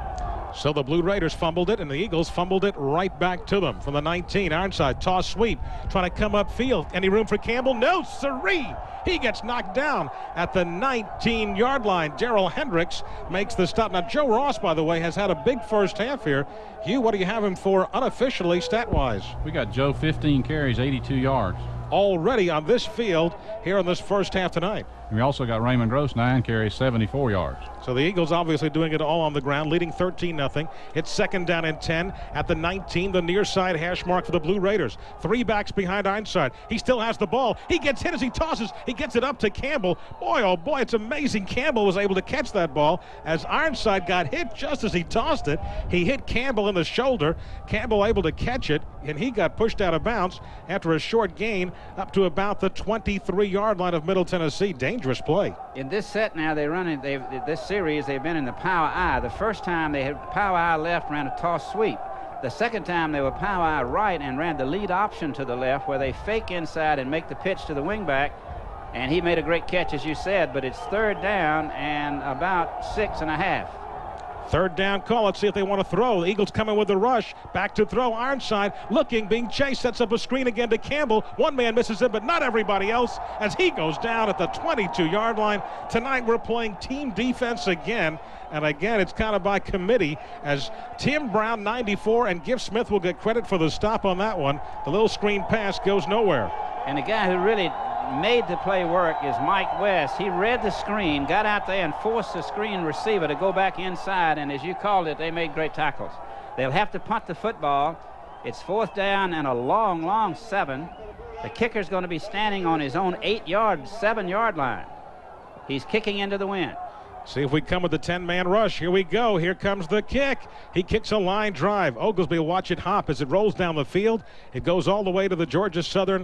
So the Blue Raiders fumbled it, and the Eagles fumbled it right back to them from the nineteen. Ironside, toss sweep, trying to come upfield. Any room for Campbell? No, siree. He gets knocked down at the nineteen-yard line. Darrell Hendricks makes the stop. Now, Joe Ross, by the way, has had a big first half here. Hugh, what do you have him for unofficially, stat-wise? We got Joe fifteen carries, eighty-two yards. Already on this field here in this first half tonight. And we also got Raymond Gross, nine carries, seventy-four yards. So the Eagles obviously doing it all on the ground, leading thirteen nothing. It's second down and ten at the nineteen, the near side hash mark for the Blue Raiders. Three backs behind Ironside. He still has the ball. He gets hit as he tosses. He gets it up to Campbell. Boy, oh boy, it's amazing Campbell was able to catch that ball as Ironside got hit just as he tossed it. He hit Campbell in the shoulder. Campbell able to catch it, and he got pushed out of bounds after a short gain up to about the twenty-three-yard line of Middle Tennessee. Dangerous play. In this set now, they run it. They've this series. They've been in the power I. The first time they had power I left, ran a toss sweep. The second time they were power I right and ran the lead option to the left, where they fake inside and make the pitch to the wingback. And he made a great catch, as you said. But it's third down and about six and a half. Third down call. Let's see if they want to throw. The Eagles coming with the rush. Back to throw. Ironside looking, being chased. Sets up a screen again to Campbell. One man misses it, but not everybody else as he goes down at the twenty-two-yard line. Tonight we're playing team defense again. And again, it's kind of by committee as Tim Brown, ninety-four, and Giff Smith will get credit for the stop on that one. The little screen pass goes nowhere. And the guy who really made the play work is Mike West. He read the screen, got out there and forced the screen receiver to go back inside, and as you called it, they made great tackles. They'll have to punt the football. It's fourth down and a long, long seven. The kicker's going to be standing on his own eight-yard, seven-yard line. He's kicking into the wind. See if we come with the ten-man rush. Here we go. Here comes the kick. He kicks a line drive. Oglesby will watch it hop as it rolls down the field. It goes all the way to the Georgia Southern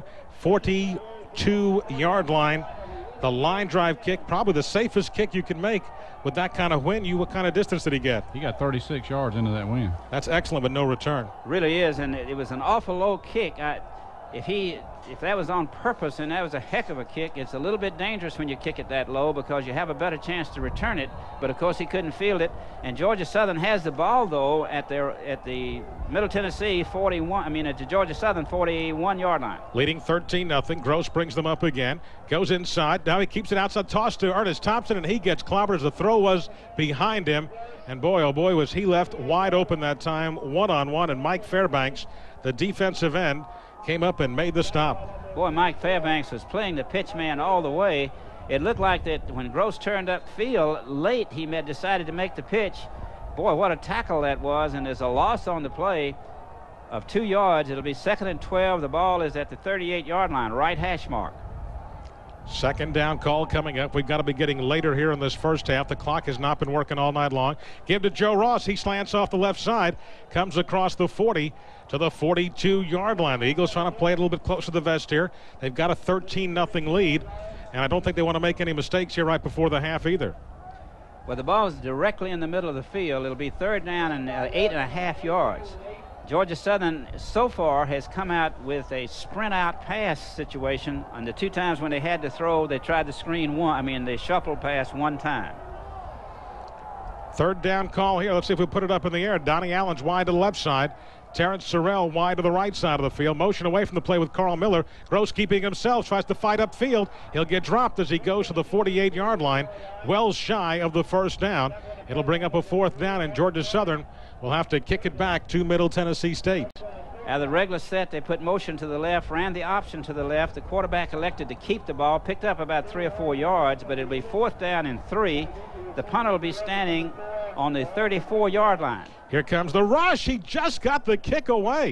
forty-two-yard line. The line drive kick, probably the safest kick you can make with that kind of wind. You, what kind of distance did he get? He got thirty-six yards into that wind. That's excellent, but no return. Really is, and it, it was an awful low kick. I, if he, if that was on purpose, and that was a heck of a kick, it's a little bit dangerous when you kick it that low because you have a better chance to return it. But of course he couldn't field it. And Georgia Southern has the ball though at their at the Middle Tennessee forty-one. I mean at the Georgia Southern forty-one-yard line. Leading thirteen nothing. Gross brings them up again. Goes inside. Now he keeps it outside. Toss to Ernest Thompson, and he gets clobbered as the throw was behind him. And boy, oh boy, was he left wide open that time, one-on-one. And Mike Fairbanks, the defensive end, came up and made the stop. Boy, Mike Fairbanks was playing the pitch man all the way. It looked like that when Gross turned up field late, he had decided to make the pitch. Boy, what a tackle that was, and there's a loss on the play of two yards. It'll be second and twelve. The ball is at the thirty-eight-yard line, right hash mark. Second down call coming up. We've got to be getting later here in this first half. The clock has not been working all night long. Give to Joe Ross. He slants off the left side, comes across the forty to the forty-two-yard line. The Eagles trying to play it a little bit closer to the vest here. They've got a thirteen nothing lead, and I don't think they want to make any mistakes here right before the half either. Well, the ball is directly in the middle of the field. It'll be third down and uh, eight and a half yards. Georgia Southern so far has come out with a sprint out pass situation. And the two times when they had to throw, they tried to screen one. I mean, they shuffled pass one time. Third down call here. Let's see if we put it up in the air. Donnie Allen's wide to the left side. Terrence Sorrell wide to the right side of the field. Motion away from the play with Carl Miller. Gross keeping himself, tries to fight upfield. He'll get dropped as he goes to the forty-eight-yard line, well shy of the first down. It'll bring up a fourth down, and Georgia Southern will have to kick it back to Middle Tennessee State. Out of the regular set, they put motion to the left, ran the option to the left. The quarterback elected to keep the ball, picked up about three or four yards, but it'll be fourth down and three. The punter will be standing on the thirty-four-yard line. Here comes the rush. He just got the kick away.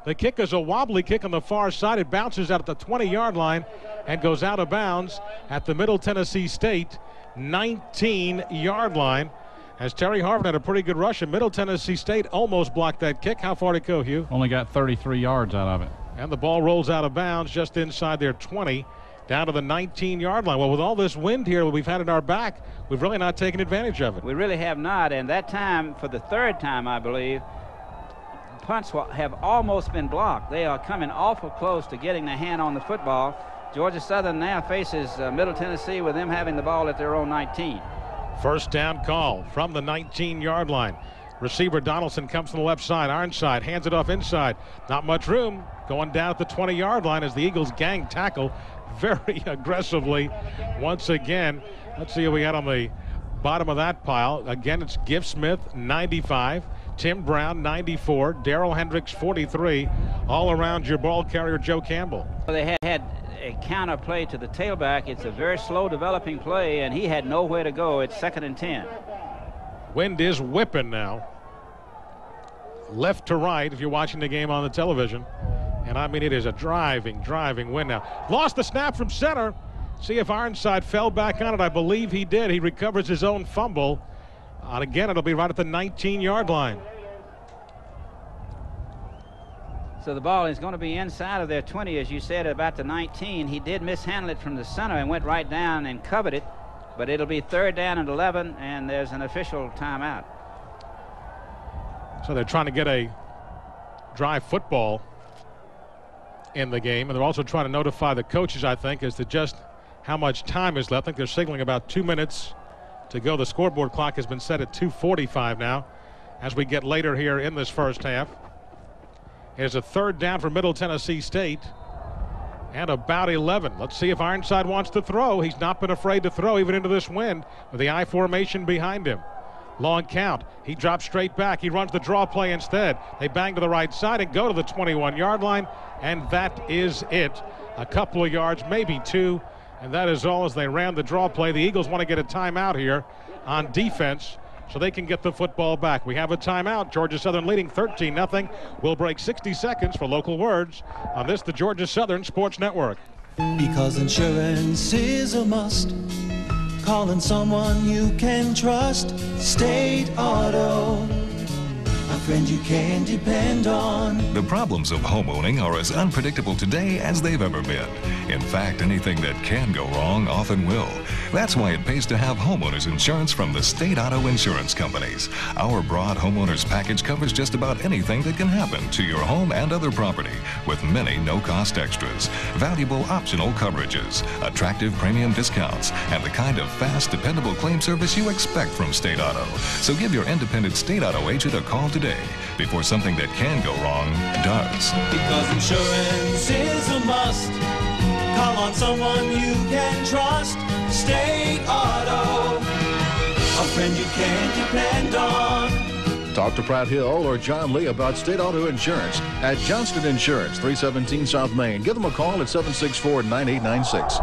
The kick is a wobbly kick on the far side. It bounces out at the twenty-yard line and goes out of bounds at the Middle Tennessee State nineteen-yard line. As Terry Harvin had a pretty good rush, and Middle Tennessee State almost blocked that kick. How far did it go, Hugh? Only got thirty-three yards out of it. And the ball rolls out of bounds just inside their twenty, down to the nineteen-yard line. Well, with all this wind here that we've had at our back, we've really not taken advantage of it. We really have not, and that time, for the third time, I believe, punts have almost been blocked. They are coming awful close to getting their hand on the football. Georgia Southern now faces uh, Middle Tennessee with them having the ball at their own nineteen. First down call from the nineteen-yard line. Receiver Donaldson comes from the left side. Ironside hands it off inside. Not much room. Going down at the twenty-yard line as the Eagles gang tackle very aggressively once again. Let's see what we got on the bottom of that pile. Again, it's Giff Smith, ninety-five. Tim Brown, ninety-four. Darrell Hendricks, forty-three. All around your ball carrier, Joe Campbell. They had, had a counter play to the tailback. It's a very slow developing play, and he had nowhere to go. It's second and ten. Wind is whipping now. Left to right if you're watching the game on the television. And I mean, it is a driving, driving wind now. Lost the snap from center. See if Ironside fell back on it. I believe he did. He recovers his own fumble. And again, it'll be right at the nineteen-yard line. So the ball is going to be inside of their twenty, as you said, about the nineteen. He did mishandle it from the center and went right down and covered it. But it'll be third down and eleven, and there's an official timeout. So they're trying to get a drive football in the game, and they're also trying to notify the coaches, I think, as to just how much time is left. I think they're signaling about two minutes to go. The scoreboard clock has been set at two forty-five now as we get later here in this first half. It's a third down for Middle Tennessee State and about eleven. Let's see if Ironside wants to throw. He's not been afraid to throw even into this wind with the I formation behind him. Long count. He drops straight back. He runs the draw play instead. They bang to the right side and go to the twenty-one-yard line, and that is it. A couple of yards, maybe two, and that is all as they ran the draw play. The Eagles want to get a timeout here on defense so they can get the football back. We have a timeout. Georgia Southern leading thirteen nothing. We'll break sixty seconds for local words on this, the Georgia Southern Sports Network. Because insurance is a must. Calling someone you can trust. State Auto, a friend you can depend on. The problems of homeowning are as unpredictable today as they've ever been. In fact, anything that can go wrong often will. That's why it pays to have homeowners insurance from the State Auto Insurance Companies. Our broad homeowners package covers just about anything that can happen to your home and other property, with many no-cost extras, valuable optional coverages, attractive premium discounts, and the kind of fast, dependable claim service you expect from State Auto. So give your independent State Auto agent a call today before something that can go wrong does. Because insurance is a must. Call on someone you can trust. State Auto, a friend you can depend on. Talk to Pratt Hill or John Lee about State Auto Insurance at Johnston Insurance, three seventeen South Main. Give them a call at seven six four, nine eight nine six.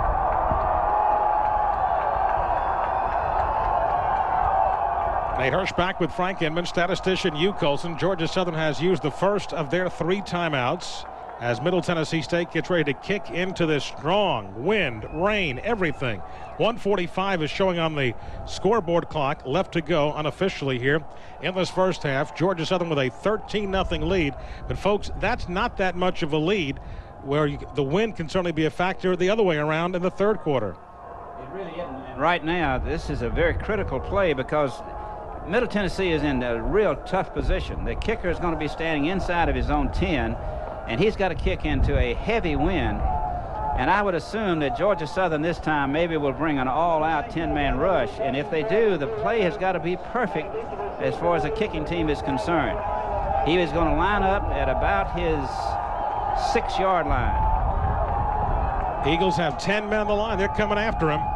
Nate Hirsch back with Frank Inman, statistician Hugh Colson. Georgia Southern has used the first of their three timeouts as Middle Tennessee State gets ready to kick into this strong wind, rain, everything. one forty-five is showing on the scoreboard clock, left to go unofficially here in this first half. Georgia Southern with a thirteen nothing lead. But folks, that's not that much of a lead where you, the wind can certainly be a factor the other way around in the third quarter. It really isn't. And right now, this is a very critical play because Middle Tennessee is in a real tough position. The kicker is going to be standing inside of his own ten, and he's got to kick into a heavy wind. And I would assume that Georgia Southern this time maybe will bring an all-out ten-man rush. And if they do, the play has got to be perfect as far as the kicking team is concerned. He is going to line up at about his six-yard line. Eagles have ten men on the line. They're coming after him.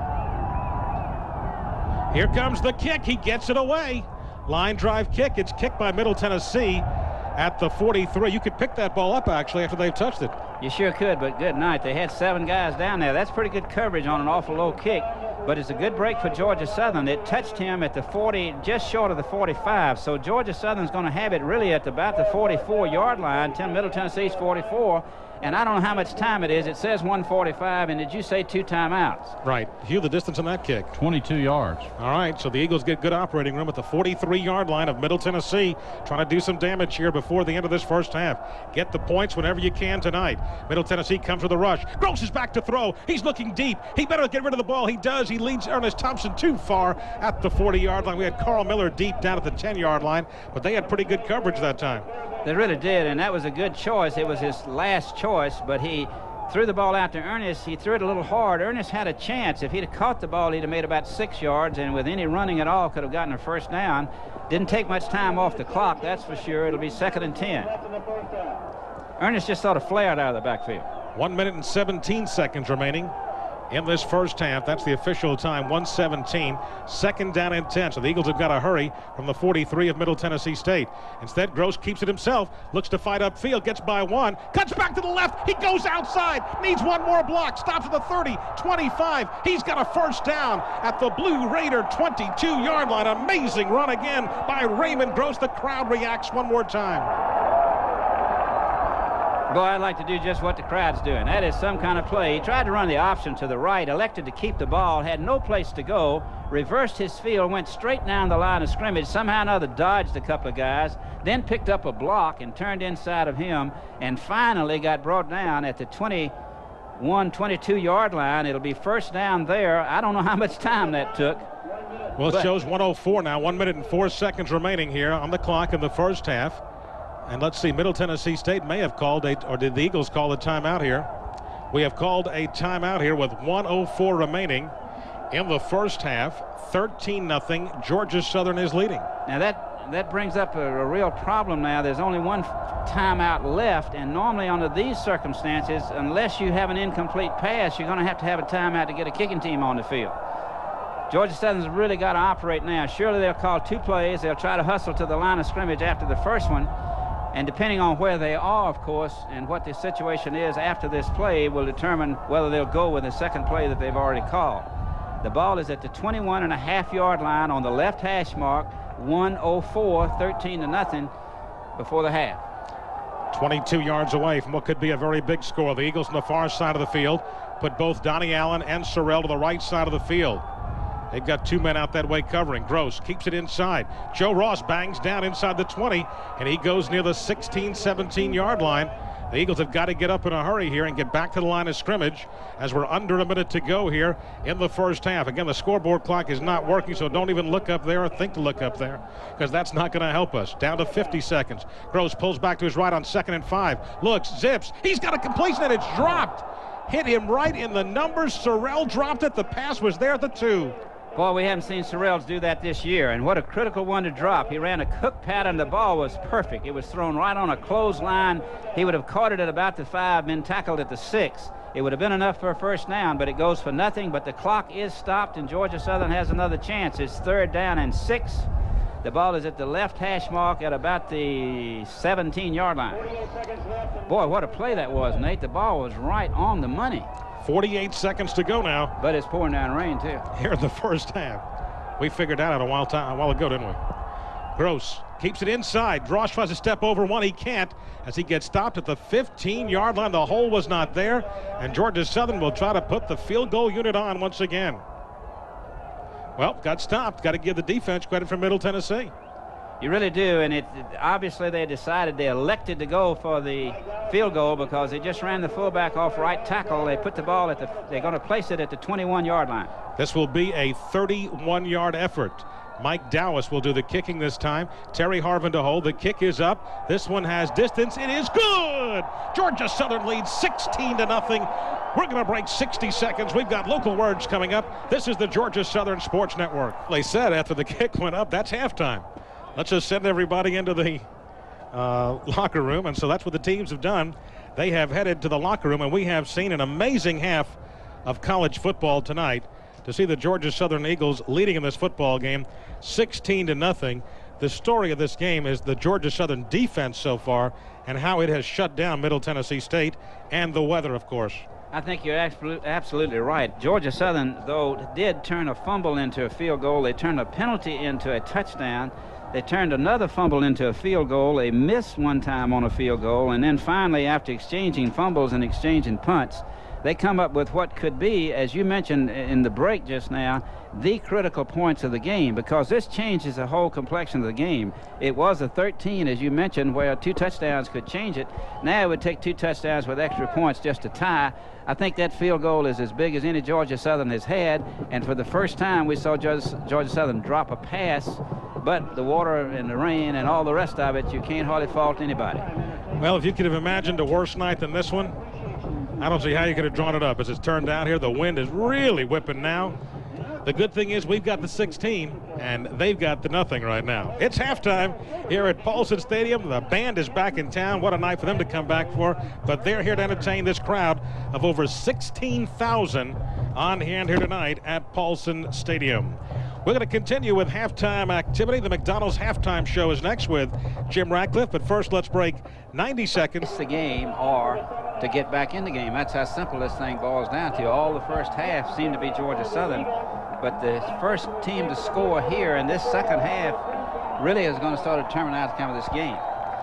Here comes the kick. He gets it away. Line drive kick. It's kicked by Middle Tennessee at the forty-three. You could pick that ball up, actually, after they've touched it. You sure could, but good night. They had seven guys down there. That's pretty good coverage on an awful low kick. but it's a good break for Georgia Southern. It touched him at the forty, just short of the forty-five. So Georgia Southern's going to have it really at about the forty-four yard line. Middle Tennessee's forty-four. And I don't know how much time it is. It says one forty-five, and did you say two timeouts? Right. Hugh, the distance on that kick? twenty-two yards. All right, so the Eagles get good operating room at the forty-three yard line of Middle Tennessee, trying to do some damage here before the end of this first half. Get the points whenever you can tonight. Middle Tennessee comes with a rush. Gross is back to throw. He's looking deep. He better get rid of the ball. He does. He leads Ernest Thompson too far at the forty yard line. We had Carl Miller deep down at the ten yard line, but they had pretty good coverage that time. They really did, and that was a good choice. It was his last choice, but he threw the ball out to Ernest. He threw it a little hard. Ernest had a chance. If he'd have caught the ball, he'd have made about six yards, and with any running at all, could have gotten a first down. Didn't take much time off the clock, that's for sure. It'll be second and ten. Ernest just sort of flared out of the backfield. One minute and seventeen seconds remaining in this first half. That's the official time, one seventeen. Second down and ten. So the Eagles have got to hurry from the forty-three of Middle Tennessee State. Instead, Gross keeps it himself, looks to fight upfield, gets by one, cuts back to the left. He goes outside, needs one more block, stops at the thirty, twenty-five. He's got a first down at the Blue Raider twenty-two yard line. Amazing run again by Raymond Gross. The crowd reacts one more time. Boy, I'd like to do just what the crowd's doing. That is some kind of play. He tried to run the option to the right, elected to keep the ball, had no place to go, reversed his field, went straight down the line of scrimmage, somehow or another dodged a couple of guys, then picked up a block and turned inside of him, and finally got brought down at the twenty-one, twenty-two yard line. It'll be first down there. I don't know how much time that took. Well, it but shows one oh four now, one minute and four seconds remaining here on the clock in the first half. And let's see, Middle Tennessee State may have called a, or did the Eagles call a timeout here? We have called a timeout here with one oh four remaining in the first half. thirteen nothing. Georgia Southern is leading. Now that that brings up a, a real problem now. There's only one timeout left, and normally under these circumstances, unless you have an incomplete pass, you're going to have to have a timeout to get a kicking team on the field. Georgia Southern's really got to operate now. Surely they'll call two plays. They'll try to hustle to the line of scrimmage after the first one. And depending on where they are, of course, and what the situation is after this play will determine whether they'll go with the second play that they've already called. The ball is at the twenty-one and a half yard line on the left hash mark, one oh four, thirteen to nothing before the half. twenty-two yards away from what could be a very big score. The Eagles on the far side of the field put both Donnie Allen and Sorrell to the right side of the field. They've got two men out that way covering. Gross keeps it inside. Joe Ross bangs down inside the twenty, and he goes near the sixteen, seventeen yard line. The Eagles have got to get up in a hurry here and get back to the line of scrimmage as we're under a minute to go here in the first half. Again, the scoreboard clock is not working, so don't even look up there or think to look up there, because that's not going to help us. Down to fifty seconds. Gross pulls back to his right on second and five. Looks, zips. He's got a completion, and it's dropped. Hit him right in the numbers. Sorrell dropped it. The pass was there at the two. Boy, we haven't seen Sorrells do that this year, and what a critical one to drop. He ran a hook pattern. The ball was perfect. It was thrown right on a clothesline. He would have caught it at about the five, been tackled at the six. It would have been enough for a first down, but it goes for nothing. But the clock is stopped, and Georgia Southern has another chance. It's third down and six. The ball is at the left hash mark at about the seventeen yard line. Boy, what a play that was, Nate. The ball was right on the money. forty-eight seconds to go now. But it's pouring down rain, too. Here in the first half. We figured that out a while, time, a while ago, didn't we? Gross keeps it inside. Drosh tries to step over one. He can't as he gets stopped at the fifteen yard line. The hole was not there, and Georgia Southern will try to put the field goal unit on once again. Well, got stopped. Got to give the defense credit for Middle Tennessee. You really do, and it obviously they decided, they elected to go for the field goal because they just ran the fullback off right tackle. They put the ball at the, they're going to place it at the twenty-one yard line. This will be a thirty-one yard effort. Mike Dowis will do the kicking this time. Terry Harvin to hold. The kick is up. This one has distance. It is good. Georgia Southern leads sixteen to nothing. We're going to break sixty seconds. We've got local words coming up. This is the Georgia Southern Sports Network. They said after the kick went up, that's halftime. Let's just send everybody into the uh, locker room. And so that's what the teams have done. They have headed to the locker room, and we have seen an amazing half of college football tonight. To see the Georgia Southern Eagles leading in this football game, sixteen to nothing. The story of this game is the Georgia Southern defense so far and how it has shut down Middle Tennessee State, and the weather, of course. I think you're absolute, absolutely right. Georgia Southern, though, did turn a fumble into a field goal. They turned a penalty into a touchdown. They turned another fumble into a field goal. They missed one time on a field goal. And then finally, after exchanging fumbles and exchanging punts, they come up with what could be, as you mentioned in the break just now, the critical points of the game, because this changes the whole complexion of the game. It was a thirteen, as you mentioned, where two touchdowns could change it. Now it would take two touchdowns with extra points just to tie. I think that field goal is as big as any Georgia Southern has had, and for the first time we saw Georgia, Georgia Southern drop a pass, but the water and the rain and all the rest of it, you can't hardly fault anybody. Well, if you could have imagined a worse night than this one, I don't see how you could have drawn it up. As it's turned out here, the wind is really whipping now. The good thing is we've got the sixteen, and they've got the nothing right now. It's halftime here at Paulson Stadium. The band is back in town. What a night for them to come back for. But they're here to entertain this crowd of over sixteen thousand on hand here tonight at Paulson Stadium. We're going to continue with halftime activity. The McDonald's halftime show is next with Jim Ratcliffe. But first, let's break ninety seconds. The game or to get back in the game. That's how simple this thing boils down to. All the first half seemed to be Georgia Southern, but the first team to score here in this second half really is going to start to determine the outcome of this game.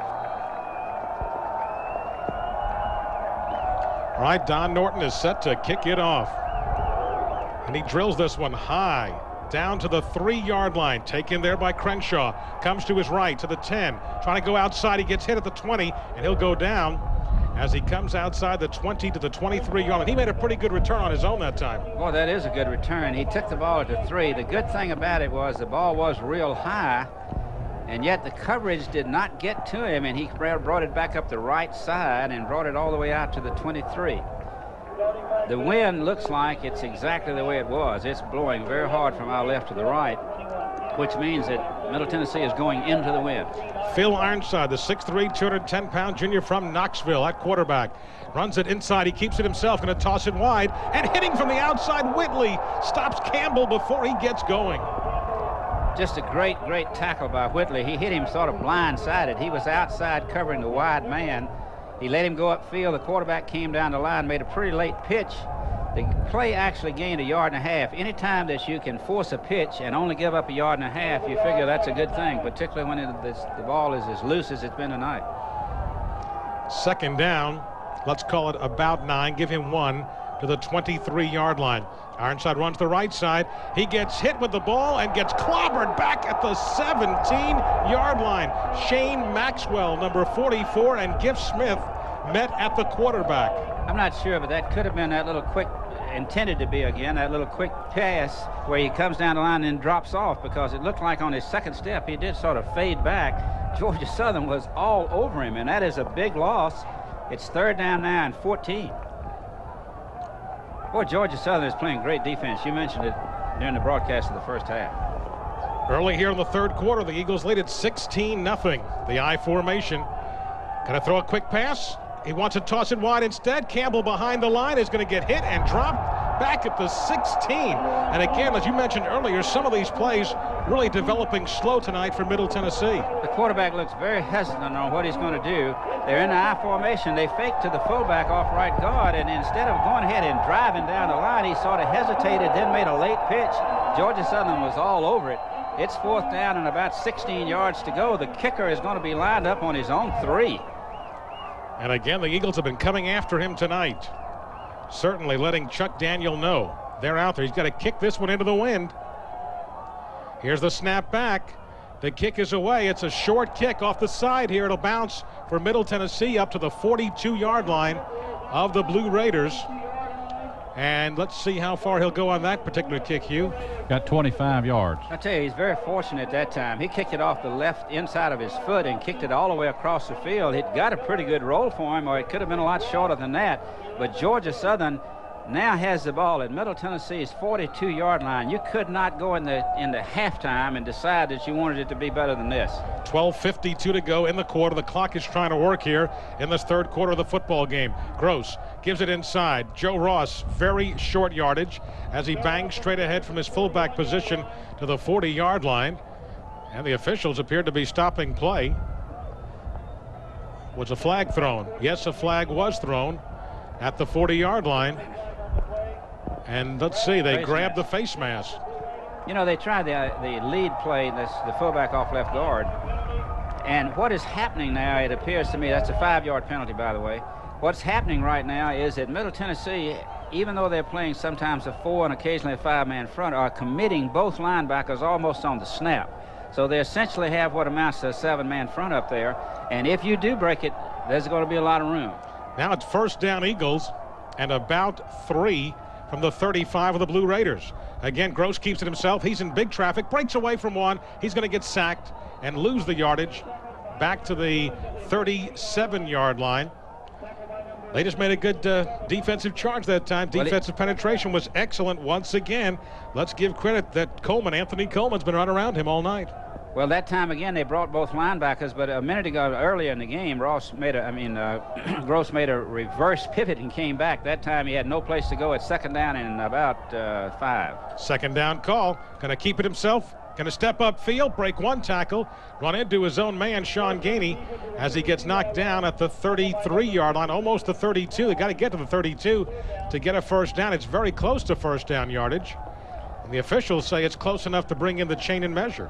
All right, Don Norton is set to kick it off. And he drills this one high down to the three-yard line, taken there by Crenshaw. Comes to his right to the ten, trying to go outside. He gets hit at the twenty, and he'll go down as he comes outside the twenty to the twenty-three-yard line. He made a pretty good return on his own that time. Well, that is a good return. He took the ball at the three. The good thing about it was the ball was real high, and yet the coverage did not get to him, and he brought it back up the right side and brought it all the way out to the twenty-three. The wind looks like it's exactly the way it was. It's blowing very hard from our left to the right, which means that Middle Tennessee is going into the wind. Phil Ironside, the six three, two hundred ten pound junior from Knoxville at quarterback. Runs it inside. He keeps it himself. Going to toss it wide. And hitting from the outside, Whitley stops Campbell before he gets going. Just a great, great tackle by Whitley. He hit him sort of blindsided. He was outside covering the wide man. He let him go upfield. The quarterback came down the line, made a pretty late pitch. The play actually gained a yard and a half. Anytime that you can force a pitch and only give up a yard and a half, you figure that's a good thing, particularly when it, this, the ball is as loose as it's been tonight. Second down. Let's call it about nine. Give him one to the twenty-three-yard line. Ironside runs the right side. He gets hit with the ball and gets clobbered back at the seventeen-yard line. Shane Maxwell, number forty-four, and Giff Smith met at the quarterback. I'm not sure, but that could have been that little quick, intended to be again, that little quick pass where he comes down the line and drops off, because it looked like on his second step he did sort of fade back. Georgia Southern was all over him, and that is a big loss. It's third down now and fourteen. Boy, Georgia Southern is playing great defense. You mentioned it during the broadcast of the first half. Early here in the third quarter, the Eagles lead at sixteen nothing. The I formation. Gonna throw a quick pass. He wants to toss it wide instead. Campbell behind the line is going to get hit and drop back at the sixteen. And again, as you mentioned earlier, some of these plays really developing slow tonight for Middle Tennessee. The quarterback looks very hesitant on what he's going to do. They're in the I formation. They fake to the fullback off right guard, and instead of going ahead and driving down the line, he sort of hesitated, then made a late pitch. Georgia Southern was all over it. It's fourth down and about sixteen yards to go. The kicker is going to be lined up on his own three. And again, the Eagles have been coming after him tonight. Certainly letting Chuck Daniel know they're out there. He's got to kick this one into the wind. Here's the snap back. The kick is away. It's a short kick off the side here. It'll bounce for Middle Tennessee up to the forty-two-yard line of the Blue Raiders. And let's see how far he'll go on that particular kick, Hugh. Got twenty-five yards. I tell you, he's very fortunate that time. He kicked it off the left inside of his foot and kicked it all the way across the field. It got a pretty good roll for him, or it could have been a lot shorter than that. But Georgia Southern now has the ball at Middle Tennessee's forty-two-yard line. You could not go in the in the halftime and decide that you wanted it to be better than this. twelve fifty-two to go in the quarter. The clock is trying to work here in this third quarter of the football game. Gross gives it inside. Joe Ross, very short yardage as he bangs straight ahead from his fullback position to the forty-yard line. And the officials appeared to be stopping play. Was a flag thrown? Yes, a flag was thrown. at the forty-yard line. And let's see, they grabbed the face mask. You know, they tried the, uh, the lead play, this, the fullback off left guard. And what is happening now, it appears to me, that's a five-yard penalty, by the way. What's happening right now is that Middle Tennessee, even though they're playing sometimes a four and occasionally a five-man front, are committing both linebackers almost on the snap. So they essentially have what amounts to a seven-man front up there. And if you do break it, there's going to be a lot of room. Now it's first down Eagles and about three from the thirty-five of the Blue Raiders. Again, Gross keeps it himself. He's in big traffic, breaks away from one. He's going to get sacked and lose the yardage back to the thirty-seven-yard line. They just made a good uh, defensive charge that time. Defensive well, penetration was excellent once again. Let's give credit that Coleman, Anthony Coleman's been running around him all night. Well, that time again, they brought both linebackers, but a minute ago, earlier in the game, Ross made a, I mean, uh, Gross made a reverse pivot and came back. That time he had no place to go. It's second down and about uh, five. Second down call. Going to keep it himself. Going to step up field, break one tackle, run into his own man, Sean Gainey, as he gets knocked down at the thirty-three-yard line, almost the thirty-two. They got to get to the thirty-two to get a first down. It's very close to first down yardage. And the officials say it's close enough to bring in the chain and measure.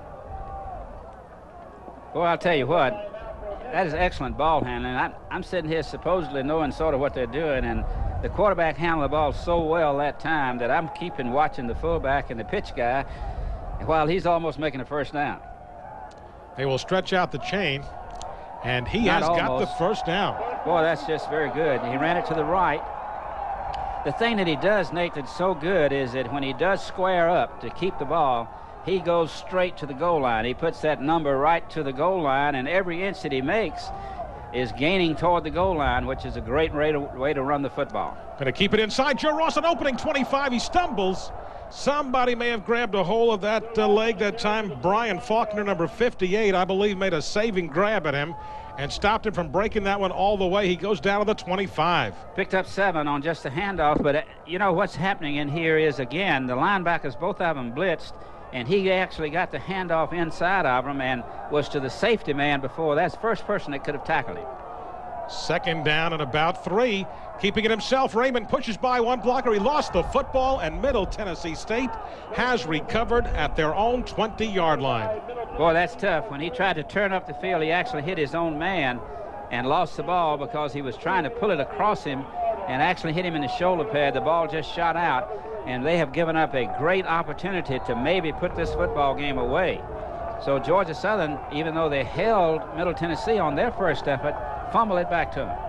Well, I'll tell you what, that is excellent ball handling. I'm, I'm sitting here supposedly knowing sort of what they're doing, and the quarterback handled the ball so well that time that I'm keeping watching the fullback and the pitch guy while he's almost making a first down. They will stretch out the chain, and he Not has almost. got the first down. Boy, that's just very good. He ran it to the right. The thing that he does, Nate, that's so good is that when he does square up to keep the ball, he goes straight to the goal line. He puts that number right to the goal line, and every inch that he makes is gaining toward the goal line, which is a great way to, way to run the football. Going to keep it inside. Joe Ross, an opening twenty-five. He stumbles. Somebody may have grabbed a hold of that uh, leg that time. Brian Faulkner, number fifty-eight, I believe, made a saving grab at him and stopped him from breaking that one all the way. He goes down to the twenty-five. Picked up seven on just a handoff, but uh, you know what's happening in here is, again, the linebackers, both of them blitzed, and he actually got the handoff inside of him and was to the safety man before. That's the first person that could have tackled him. Second down and about three. Keeping it himself, Raymond pushes by one blocker. He lost the football, and Middle Tennessee State has recovered at their own twenty-yard line. Boy, that's tough. When he tried to turn up the field, he actually hit his own man and lost the ball because he was trying to pull it across him and actually hit him in the shoulder pad. The ball just shot out, and they have given up a great opportunity to maybe put this football game away. So Georgia Southern, even though they held Middle Tennessee on their first effort, fumble it back to them.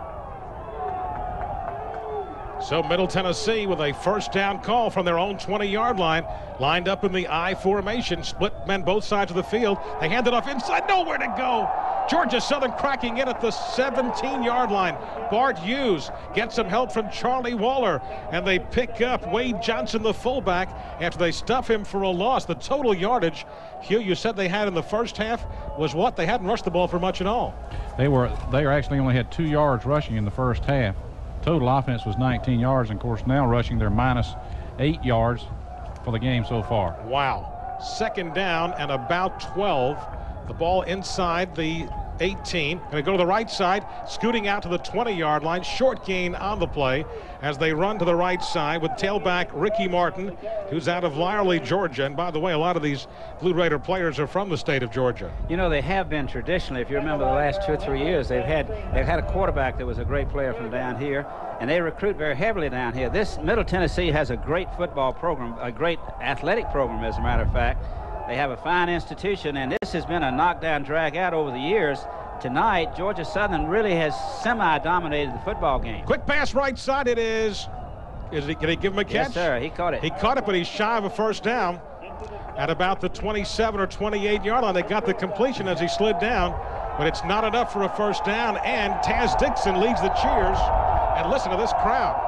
So Middle Tennessee with a first down call from their own twenty-yard line, lined up in the I formation, split men both sides of the field. They hand it off inside, nowhere to go. Georgia Southern cracking in at the seventeen-yard line. Bart Hughes gets some help from Charlie Waller, and they pick up Wade Johnson, the fullback, after they stuff him for a loss. The total yardage, Hugh, you said they had in the first half was what? They hadn't rushed the ball for much at all. They were they actually only had two yards rushing in the first half. Total offense was nineteen yards, and of course now rushing they're minus eight yards for the game so far. Wow. Second down and about twelve. The ball inside the eighteen. Going to go to the right side, scooting out to the twenty-yard line. Short gain on the play as they run to the right side with tailback Ricky Martin, who's out of Lyerly, Georgia. And by the way, a lot of these Blue Raider players are from the state of Georgia. You know, they have been traditionally, if you remember the last two or three years, they've had they've had a quarterback that was a great player from down here, and they recruit very heavily down here. This Middle Tennessee has a great football program, a great athletic program, as a matter of fact. They have a fine institution, and this has been a knockdown, drag out over the years. Tonight, Georgia Southern really has semi-dominated the football game. Quick pass right side, it is. Is he, can he give him a catch? Yes, sir, he caught it. He caught it, but he's shy of a first down at about the twenty-seven or twenty-eight-yard line. They got the completion as he slid down, but it's not enough for a first down, and Taz Dixon leads the cheers. And listen to this crowd.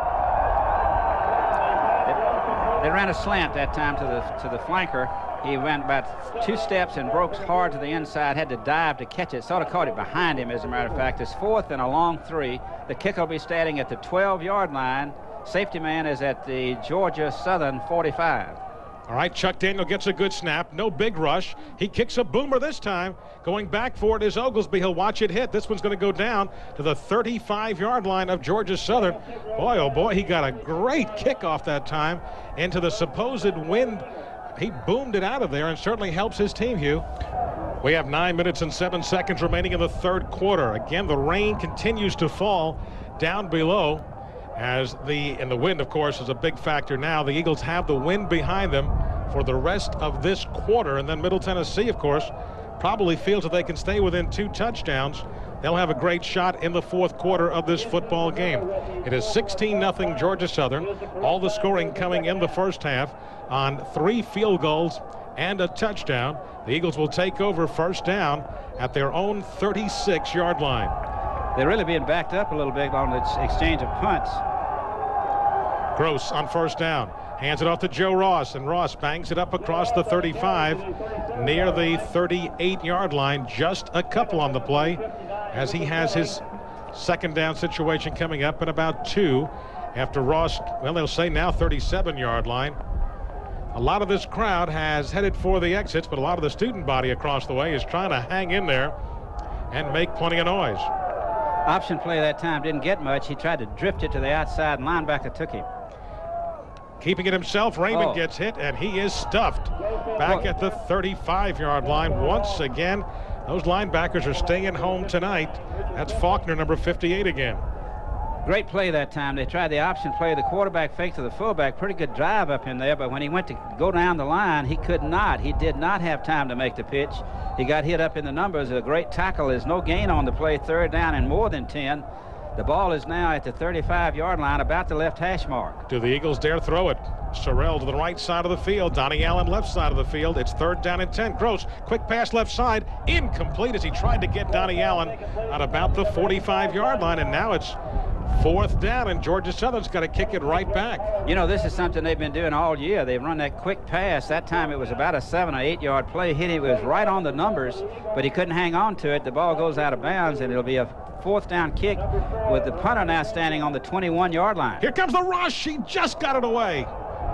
They, they ran a slant that time to the, to the flanker. He went about two steps and broke hard to the inside, had to dive to catch it. Sort of caught it behind him, as a matter of fact. It's fourth and a long three. The kicker will be standing at the twelve-yard line. Safety man is at the Georgia Southern forty-five. All right, Chuck Daniel gets a good snap. No big rush. He kicks a boomer this time. Going back for it is Oglesby. He'll watch it hit. This one's going to go down to the thirty-five yard line of Georgia Southern. Boy, oh boy, he got a great kickoff that time into the supposed wind. He boomed it out of there and certainly helps his team, Hugh. We have nine minutes and seven seconds remaining in the third quarter. Again, the rain continues to fall down below. As the, and the wind, of course, is a big factor now. The Eagles have the wind behind them for the rest of this quarter. And then Middle Tennessee, of course, probably feels that they can stay within two touchdowns. They'll have a great shot in the fourth quarter of this football game. It is sixteen nothing Georgia Southern. All the scoring coming in the first half on three field goals and a touchdown. The Eagles will take over first down at their own thirty-six yard line. They're really being backed up a little bit on the exchange of punts. Gross on first down. Hands it off to Joe Ross, and Ross bangs it up across the thirty-five near the thirty-eight yard line. Just a couple on the play as he has his second down situation coming up in about two after Ross, well, they'll say now thirty-seven yard line. A lot of this crowd has headed for the exits, but a lot of the student body across the way is trying to hang in there and make plenty of noise. Option play that time didn't get much. He tried to drift it to the outside, and linebacker took him. Keeping it himself, Raymond oh. gets hit, and he is stuffed back at the thirty-five yard line once again. Those linebackers are staying home tonight. That's Faulkner, number fifty-eight again. Great play that time. They tried the option play. The quarterback faked to the fullback. Pretty good drive up in there, but when he went to go down the line, he could not. He did not have time to make the pitch. He got hit up in the numbers. A great tackle. There's no gain on the play. Third down and more than ten. The ball is now at the thirty-five yard line, about the left hash mark. Do the Eagles dare throw it? Sorrell to the right side of the field. Donnie Allen left side of the field. It's third down and ten. Gross, quick pass left side. Incomplete as he tried to get Donnie Allen at about the forty-five yard line. And now it's fourth down, and Georgia Southern's got to kick it right back. You know, this is something they've been doing all year. They've run that quick pass. That time it was about a seven or eight yard play. Hit it was right on the numbers, but he couldn't hang on to it. The ball goes out of bounds, and it'll be a fourth down kick with the punter now standing on the twenty-one yard line. Here comes the rush. He just got it away.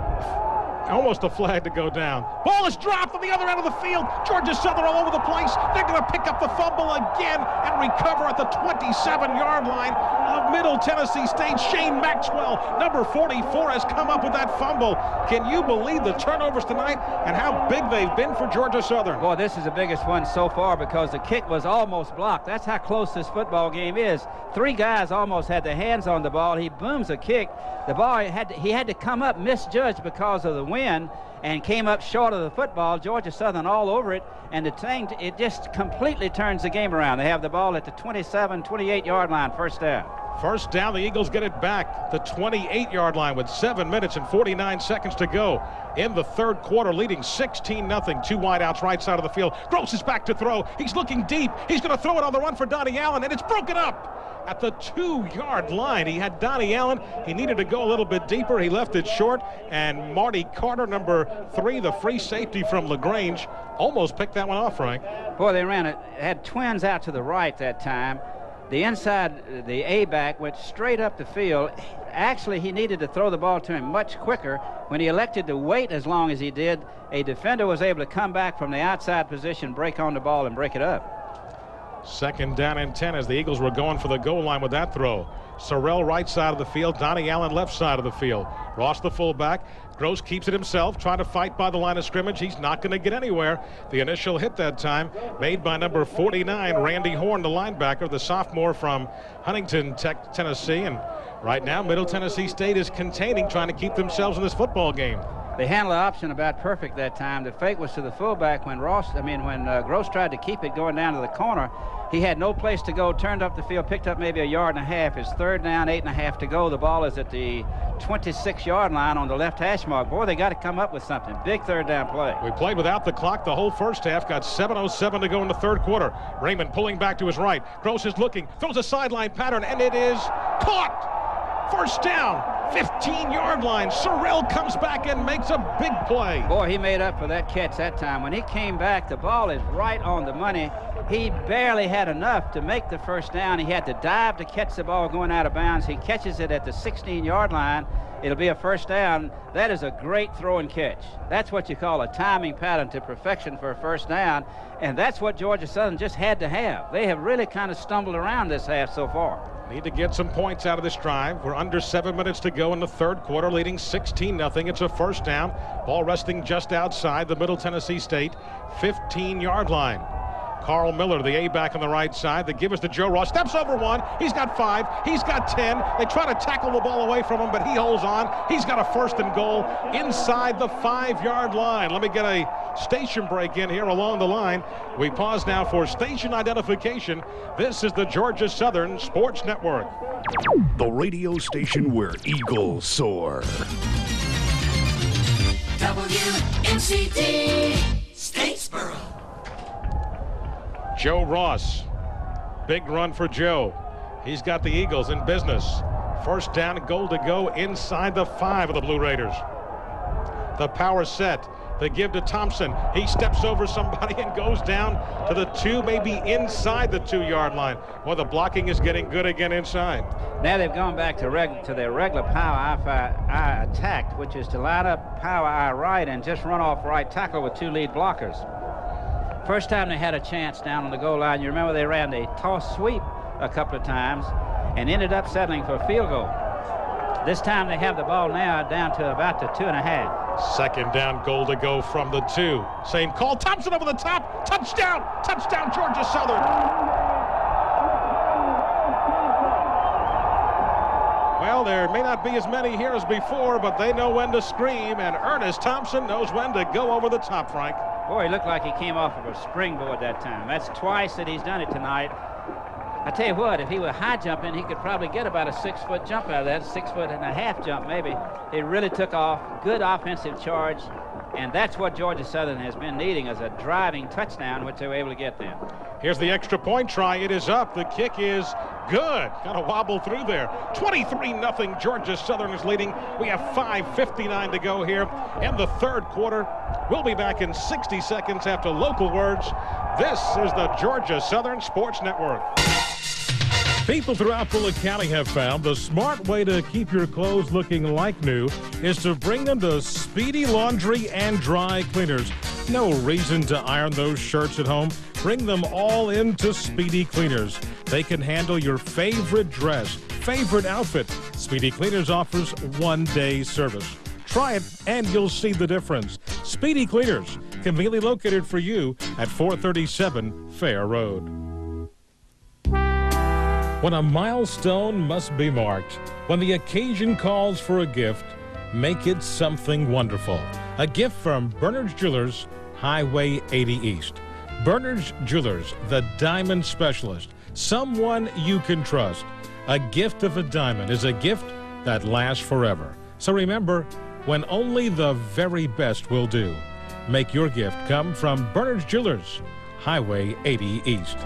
Almost a flag to go down. Ball is dropped on the other end of the field. Georgia Southern all over the place. They're going to pick up the fumble again and recover at the twenty-seven yard line of Middle Tennessee State. Shane Maxwell, number forty-four, has come up with that fumble. Can you believe the turnovers tonight and how big they've been for Georgia Southern? Boy, this is the biggest one so far because the kick was almost blocked. That's how close this football game is. Three guys almost had their hands on the ball. He booms a kick. The ball, had to, he had to come up misjudged because of the wind and came up short of the football. Georgia Southern all over it, and the thing, it just completely turns the game around. They have the ball at the twenty-seven, twenty-eight yard line, first down. First down, the Eagles get it back the twenty-eight yard line with seven minutes and forty-nine seconds to go in the third quarter, leading sixteen nothing. Two wideouts right side of the field. Gross is back to throw. He's looking deep. He's going to throw it on the run for Donnie Allen, and it's broken up at the two yard line. He had Donnie Allen. He needed to go a little bit deeper. He left it short, and Marty Carter, number three, the free safety from LaGrange, almost picked that one off, Frank. Boy, they ran it. Had twins out to the right that time. The inside, the A-back went straight up the field. Actually, he needed to throw the ball to him much quicker. When he elected to wait as long as he did, a defender was able to come back from the outside position, break on the ball, and break it up. Second down and ten as the Eagles were going for the goal line with that throw. Sorrell right side of the field, Donnie Allen left side of the field. Ross the fullback. Gross keeps it himself, trying to fight by the line of scrimmage. He's not going to get anywhere. The initial hit that time made by number forty-nine, Randy Horn, the linebacker, the sophomore from Huntington, Tech, Tennessee. And right now, Middle Tennessee State is containing, trying to keep themselves in this football game. They handled the option about perfect that time. The fake was to the fullback when Ross, I mean, when uh, Gross tried to keep it going down to the corner. He had no place to go, turned up the field, picked up maybe a yard and a half. It's third down, eight and a half to go. The ball is at the twenty-six yard line on the left hash mark. Boy, they got to come up with something. Big third down play. We played without the clock the whole first half. Got seven oh seven to go in the third quarter. Raymond pulling back to his right. Gross is looking, throws a sideline pattern, and it is caught. First down, fifteen yard line. Sorrell comes back and makes a big play. Boy, he made up for that catch that time. When he came back, the ball is right on the money. He barely had enough to make the first down. He had to dive to catch the ball going out of bounds. He catches it at the sixteen-yard line. It'll be a first down. That is a great throw and catch. That's what you call a timing pattern to perfection for a first down, and that's what Georgia Southern just had to have. They have really kind of stumbled around this half so far. Need to get some points out of this drive. We're under seven minutes to go in the third quarter, leading sixteen nothing. It's a first down. Ball resting just outside the Middle Tennessee State fifteen-yard line. Carl Miller, the A-back on the right side. The give is to Joe Ross. Steps over one. He's got five. He's got ten. They try to tackle the ball away from him, but he holds on. He's got a first and goal inside the five-yard line. Let me get a station break in here along the line. We pause now for station identification. This is the Georgia Southern Sports Network. The radio station where eagles soar. W M C D Statesboro. Joe Ross, big run for Joe. He's got the Eagles in business. First down, goal to go inside the five of the Blue Raiders. The power set, the give to Thompson. He steps over somebody and goes down to the two, maybe inside the two-yard line. Well, the blocking is getting good again inside. Now they've gone back to, reg to their regular power I attack, which is to line up power I right and just run off right tackle with two lead blockers. First time they had a chance down on the goal line, you remember they ran the toss sweep a couple of times and ended up settling for a field goal. This time they have the ball now down to about the two and a half. Second down, goal to go from the two. Same call. Thompson over the top. Touchdown. Touchdown, Georgia Southern. Well, there may not be as many here as before, but they know when to scream, and Ernest Thompson knows when to go over the top, Frank. Boy, he looked like he came off of a springboard that time. That's twice that he's done it tonight. I tell you what, if he were high jumping, he could probably get about a six-foot jump out of that, six foot and a half jump maybe. He really took off, good offensive charge, and that's what Georgia Southern has been needing as a driving touchdown, which they were able to get then. Here's the extra point try. It is up. The kick is good. Kind of wobble through there. twenty-three nothing. Georgia Southern is leading. We have five fifty-nine to go here in the third quarter. We'll be back in sixty seconds after local words. This is the Georgia Southern Sports Network. People throughout Bullitt County have found the smart way to keep your clothes looking like new is to bring them to Speedy Laundry and Dry Cleaners. No reason to iron those shirts at home. Bring them all into Speedy Cleaners. They can handle your favorite dress, favorite outfit. Speedy Cleaners offers one-day service. Try it and you'll see the difference. Speedy Cleaners, conveniently located for you at four thirty-seven Fair Road. When a milestone must be marked, when the occasion calls for a gift, make it something wonderful. A gift from Bernard's Jewelers, Highway eighty East. Bernard's Jewelers, the diamond specialist, someone you can trust. A gift of a diamond is a gift that lasts forever. So remember, when only the very best will do. Make your gift come from Bernard's Jewelers, Highway eighty East.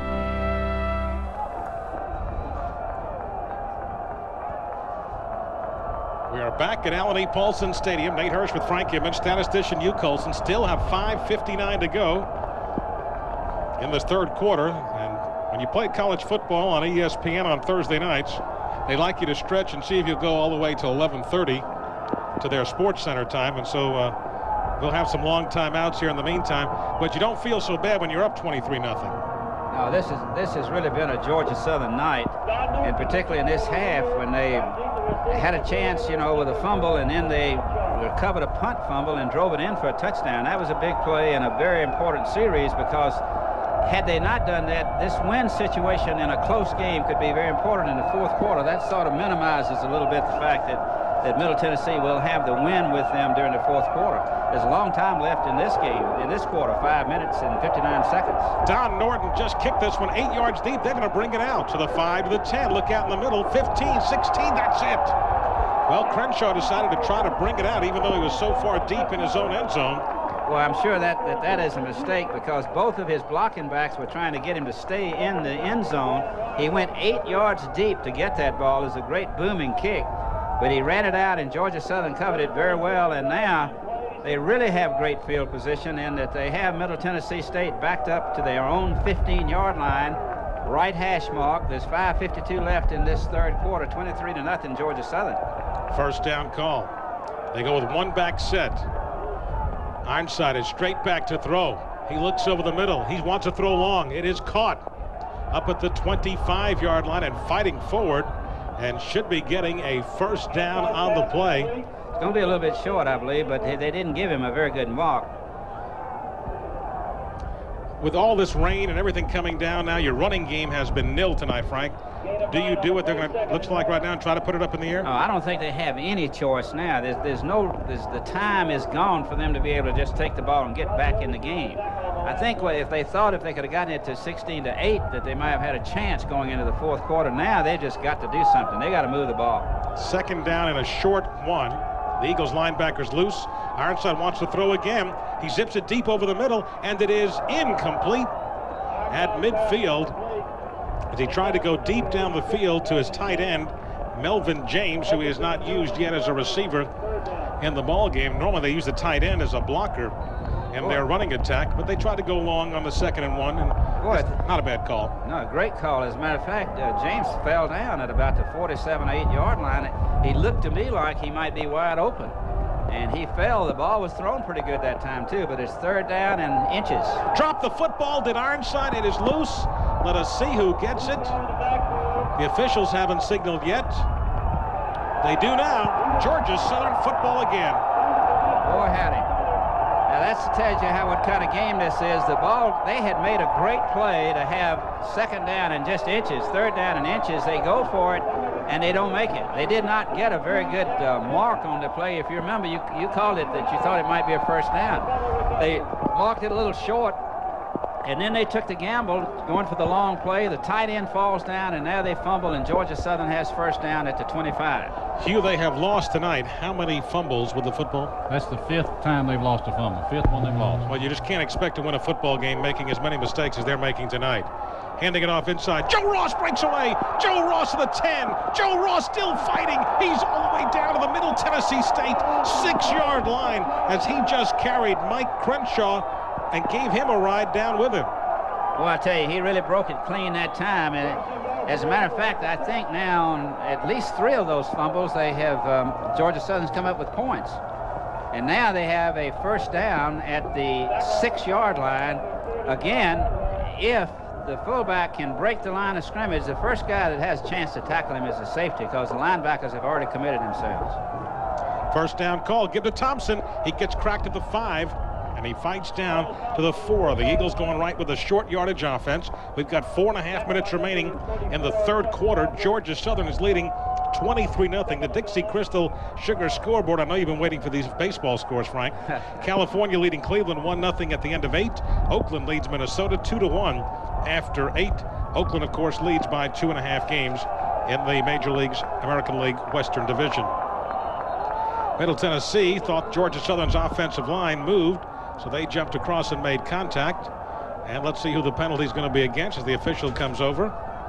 We are back at Allen E. Paulson Stadium. Nate Hirsch with Frank Inman, statistician Hugh Colson. Still have five fifty-nine to go in this third quarter. And when you play college football on E S P N on Thursday nights, they like you to stretch and see if you'll go all the way to eleven thirty to their Sports Center time. And so uh, they'll have some long timeouts here in the meantime. But you don't feel so bad when you're up twenty-three nothing. No, this is this has really been a Georgia Southern night, and particularly in this half when they had a chance, you know, with a fumble, and then they recovered a punt fumble and drove it in for a touchdown. That was a big play and a very important series, because had they not done that, this win situation in a close game could be very important in the fourth quarter. That sort of minimizes a little bit the fact that, that Middle Tennessee will have the win with them during the fourth quarter. There's a long time left in this game, in this quarter, five minutes and fifty-nine seconds. Don Norton just kicked this one eight yards deep. They're going to bring it out to the five, to the ten. Look out in the middle, fifteen, sixteen, that's it. Well, Crenshaw decided to try to bring it out, even though he was so far deep in his own end zone. Well, I'm sure that, that that is a mistake, because both of his blocking backs were trying to get him to stay in the end zone. He went eight yards deep to get that ball. It was a great booming kick, but he ran it out, and Georgia Southern covered it very well. And now they really have great field position in that they have Middle Tennessee State backed up to their own fifteen-yard line, right hash mark. There's five fifty-two left in this third quarter, twenty-three to nothing, Georgia Southern. First down call. They go with one back set. Ironside is straight back to throw. He looks over the middle. He wants to throw long. It is caught up at the twenty-five-yard line and fighting forward, and should be getting a first down on the play. It's going to be a little bit short, I believe, but they didn't give him a very good mark. With all this rain and everything coming down now, your running game has been nil tonight, Frank. Do you do what they're going to looks like right now and try to put it up in the air? Oh, I don't think they have any choice now. There's, there's no, there's, the time is gone for them to be able to just take the ball and get back in the game. I think what, if they thought if they could have gotten it to sixteen to eight, that they might have had a chance going into the fourth quarter. Now they just got to do something. They got to move the ball. Second down and a short one. The Eagles linebacker's loose. Ironside wants to throw again. He zips it deep over the middle, and it is incomplete at midfield as he tried to go deep down the field to his tight end, Melvin James, who he has not used yet as a receiver in the ball game. Normally they use the tight end as a blocker in their running attack, but they tried to go long on the second and one, and Boy, not a bad call. No, great call. As a matter of fact, uh, James fell down at about the forty-seven, eight-yard line. He looked to me like he might be wide open, and he fell. The ball was thrown pretty good that time, too, but it's third down and inches. Drop the football. Did Ironside? It is loose. Let us see who gets it. The officials haven't signaled yet. They do now. Georgia Southern football again. Boy, howdy. Now, that's to tell you how what kind of game this is. The ball, they had made a great play to have second down and just inches, third down and inches. They go for it, and they don't make it. They did not get a very good uh, mark on the play. If you remember, you, you called it that you thought it might be a first down. They marked it a little short, and then they took the gamble going for the long play. The tight end falls down, and now they fumble, and Georgia Southern has first down at the twenty-five. Hugh, they have lost tonight. How many fumbles with the football? That's the fifth time they've lost a fumble. Fifth one they've lost. Well, you just can't expect to win a football game making as many mistakes as they're making tonight. Handing it off inside. Joe Ross breaks away. Joe Ross to the ten. Joe Ross still fighting. He's all the way down to the Middle Tennessee State six-yard line as he just carried Mike Crenshaw and gave him a ride down with him. Well, I tell you, he really broke it clean that time. And as a matter of fact, I think now on at least three of those fumbles, they have um, Georgia Southern's come up with points. And now they have a first down at the six-yard line. Again, if the fullback can break the line of scrimmage, the first guy that has a chance to tackle him is the safety, because the linebackers have already committed themselves. First down call. Give to Thompson. He gets cracked at the five, and he fights down to the four. The Eagles going right with a short yardage offense. We've got four and a half minutes remaining in the third quarter. Georgia Southern is leading twenty-three nothing. The Dixie Crystal Sugar scoreboard. I know you've been waiting for these baseball scores, Frank. California leading Cleveland one nothing at the end of eight. Oakland leads Minnesota two to one after eight. Oakland, of course, leads by two and a half games in the Major League's American League Western Division. Middle Tennessee thought Georgia Southern's offensive line moved, so they jumped across and made contact. And let's see who the penalty is going to be against as the official comes over,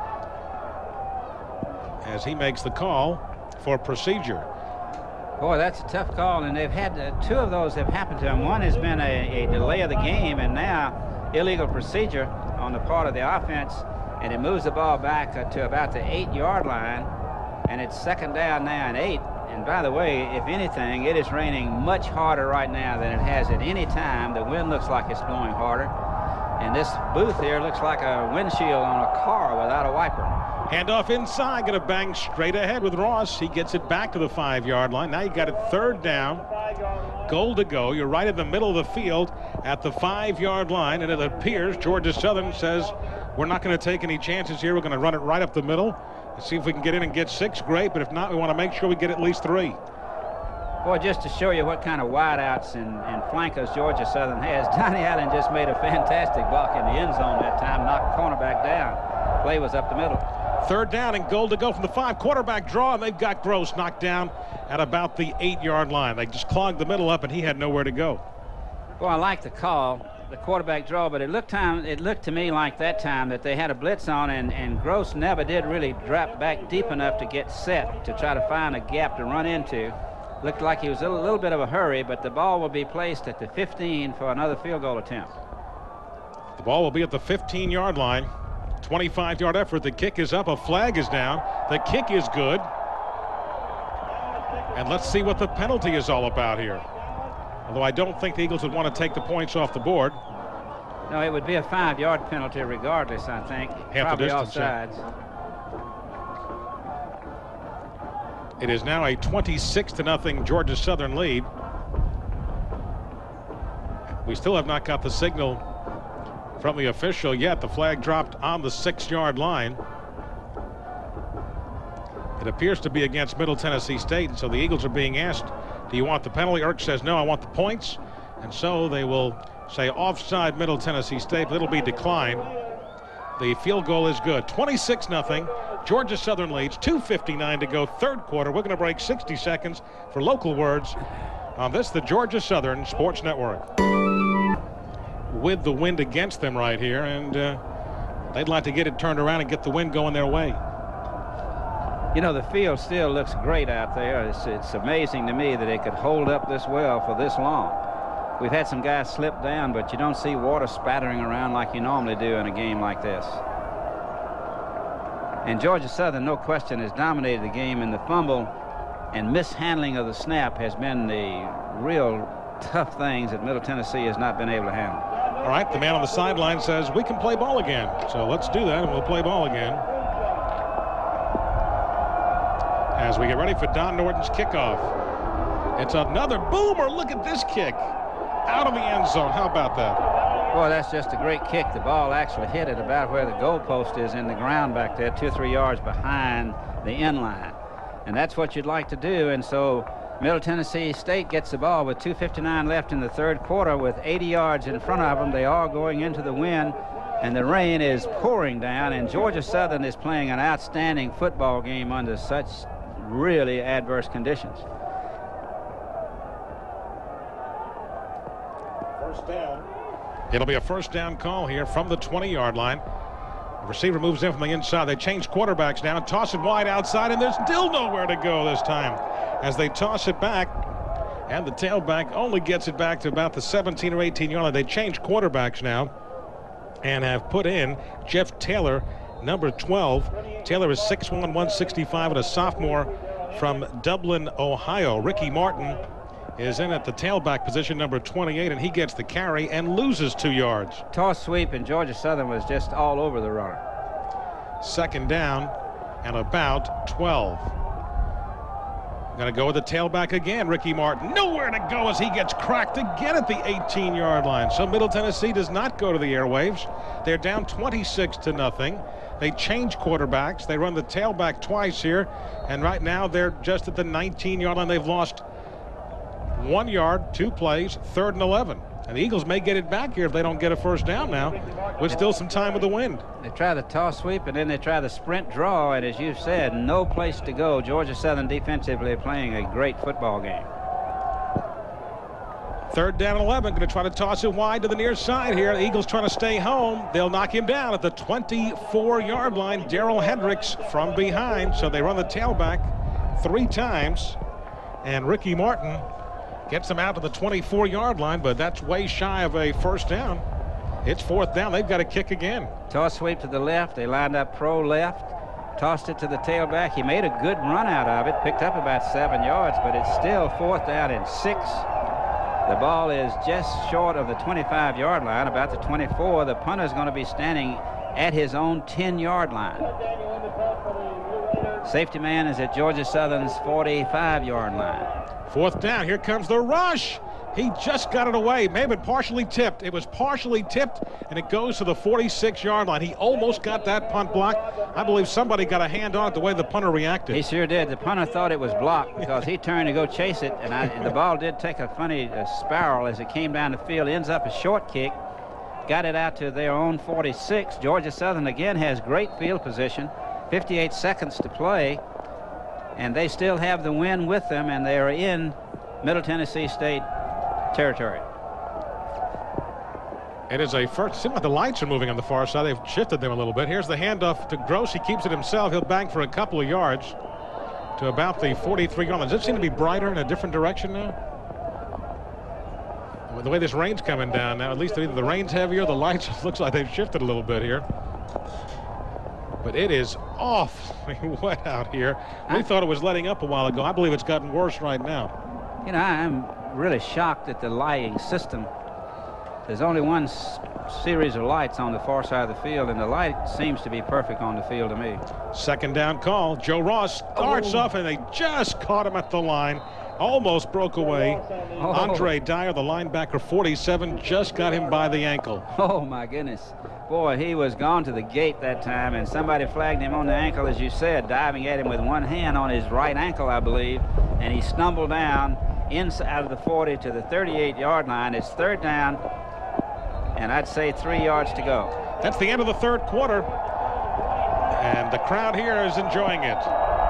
as he makes the call for procedure. Boy, that's a tough call, and they've had uh, two of those have happened to them. One has been a, a delay of the game, and now illegal procedure on the part of the offense, and it moves the ball back uh, to about the eight-yard line, and it's second down now and eight. And by the way, if anything, it is raining much harder right now than it has at any time. The wind looks like it's blowing harder, and this booth here looks like a windshield on a car without a wiper. Handoff inside, going to bang straight ahead with Ross. He gets it back to the five-yard line. Now you got it third down, goal to go. You're right in the middle of the field at the five-yard line, and it appears Georgia Southern says, we're not going to take any chances here. We're going to run it right up the middle. Let's see if we can get in and get six, great, but if not, we want to make sure we get at least three. Boy, just to show you what kind of wideouts and, and flankers Georgia Southern has, Donnie Allen just made a fantastic block in the end zone that time, knocked the cornerback down. Play was up the middle. Third down and goal to go from the five. Quarterback draw, and they've got Gross knocked down at about the eight-yard line. They just clogged the middle up, and he had nowhere to go. Well, I like the call, the quarterback draw, but it looked time. It looked to me like that time that they had a blitz on, and, and Gross never did really drop back deep enough to get set to try to find a gap to run into. Looked like he was in a little bit of a hurry, but the ball will be placed at the fifteen for another field goal attempt. The ball will be at the fifteen yard line. twenty-five yard effort. The kick is up. A flag is down. The kick is good. And let's see what the penalty is all about here. Although I don't think the Eagles would want to take the points off the board. No, it would be a five yard penalty regardless, I think. Half Probably the distance. offsides. Yeah. It is now a twenty-six to nothing Georgia Southern lead. We still have not got the signal from the official yet. The flag dropped on the six yard line. It appears to be against Middle Tennessee State, and so the Eagles are being asked, do you want the penalty? Irk says, no, I want the points. And so they will say offside Middle Tennessee State, but it'll be declined. The field goal is good. twenty-six nothing. Georgia Southern leads. two fifty-nine to go, third quarter. We're going to break sixty seconds for local words on this, the Georgia Southern Sports Network. With the wind against them right here, and uh, they'd like to get it turned around and get the wind going their way. You know, the field still looks great out there. It's, it's amazing to me that it could hold up this well for this long. We've had some guys slip down, but you don't see water spattering around like you normally do in a game like this. And Georgia Southern, no question, has dominated the game, and the fumble and mishandling of the snap has been the real tough things that Middle Tennessee has not been able to handle. All right, the man on the sideline says we can play ball again. So let's do that, and we'll play ball again. As we get ready for Don Norton's kickoff. It's another boomer. Look at this kick. Out of the end zone. How about that? Boy, that's just a great kick. The ball actually hit it about where the goalpost is in the ground back there, two or three yards behind the end line. And that's what you'd like to do. And so Middle Tennessee State gets the ball with two fifty-nine left in the third quarter with eighty yards in front of them. They are going into the wind, and the rain is pouring down, and Georgia Southern is playing an outstanding football game under such really adverse conditions. First down. It'll be a first down call here from the twenty yard line. The receiver moves in from the inside. They change quarterbacks now and toss it wide outside, and there's still nowhere to go this time as they toss it back, and the tailback only gets it back to about the seventeen or eighteen yard line. They change quarterbacks now and have put in Jeff Taylor, number twelve. Taylor is six one, one sixty-five, and a sophomore from Dublin, Ohio. Ricky Martin is in at the tailback position, number twenty-eight, and he gets the carry and loses two yards. Toss sweep, and Georgia Southern was just all over the runner. Second down and about twelve. Going to go with the tailback again, Ricky Martin. Nowhere to go as he gets cracked again at the eighteen yard line. So Middle Tennessee does not go to the airwaves. They're down twenty-six to nothing. They change quarterbacks. They run the tailback twice here, and right now they're just at the nineteen yard line. They've lost one yard, two plays, third and eleven. And the Eagles may get it back here if they don't get a first down now, with still some time with the wind. They try the toss sweep, and then they try the sprint draw, and as you've said, no place to go. Georgia Southern defensively playing a great football game. Third down and eleven, going to try to toss it wide to the near side here. The Eagles trying to stay home. They'll knock him down at the twenty-four yard line. Daryl Hendricks from behind, so they run the tailback three times, and Ricky Martin gets them out to the twenty-four yard line, but that's way shy of a first down. It's fourth down. They've got to kick again. Toss sweep to the left. They lined up pro left, tossed it to the tailback. He made a good run out of it, picked up about seven yards, but it's still fourth down and six. The ball is just short of the twenty-five yard line, about the twenty-four. The punter's going to be standing at his own ten yard line. Safety man is at Georgia Southern's forty-five yard line. Fourth down. Here comes the rush. He just got it away. May have been partially tipped. It was partially tipped, and it goes to the forty-six yard line. He almost got that punt block. I believe somebody got a hand on it the way the punter reacted. He sure did. The punter thought it was blocked because he turned to go chase it, and, I, and the ball did take a funny uh, spiral as it came down the field. Ends up a short kick. Got it out to their own forty-six. Georgia Southern again has great field position. fifty-eight seconds to play, and they still have the wind with them, and they are in Middle Tennessee State territory. It is a first. Seems like the lights are moving on the far side. They've shifted them a little bit. Here's the handoff to Gross. He keeps it himself. He'll bank for a couple of yards to about the forty-three yard line. Does it seem to be brighter in a different direction now? With the way this rain's coming down now, at least either the rain's heavier, the lights looks like they've shifted a little bit here. But it is awfully wet out here. We I, thought it was letting up a while ago. I believe it's gotten worse right now. You know, I'm really shocked at the lighting system. There's only one s series of lights on the far side of the field, and the light seems to be perfect on the field to me. Second down call. Joe Ross starts oh. off, and they just caught him at the line. Almost broke away. Oh. Andre Dyer, the linebacker, forty-seven, just got him by the ankle. Oh, my goodness. Boy, he was gone to the gate that time, and somebody flagged him on the ankle, as you said, diving at him with one hand on his right ankle, I believe, and he stumbled down inside of the forty to the thirty-eight yard line. It's third down, and I'd say three yards to go. That's the end of the third quarter, and the crowd here is enjoying it,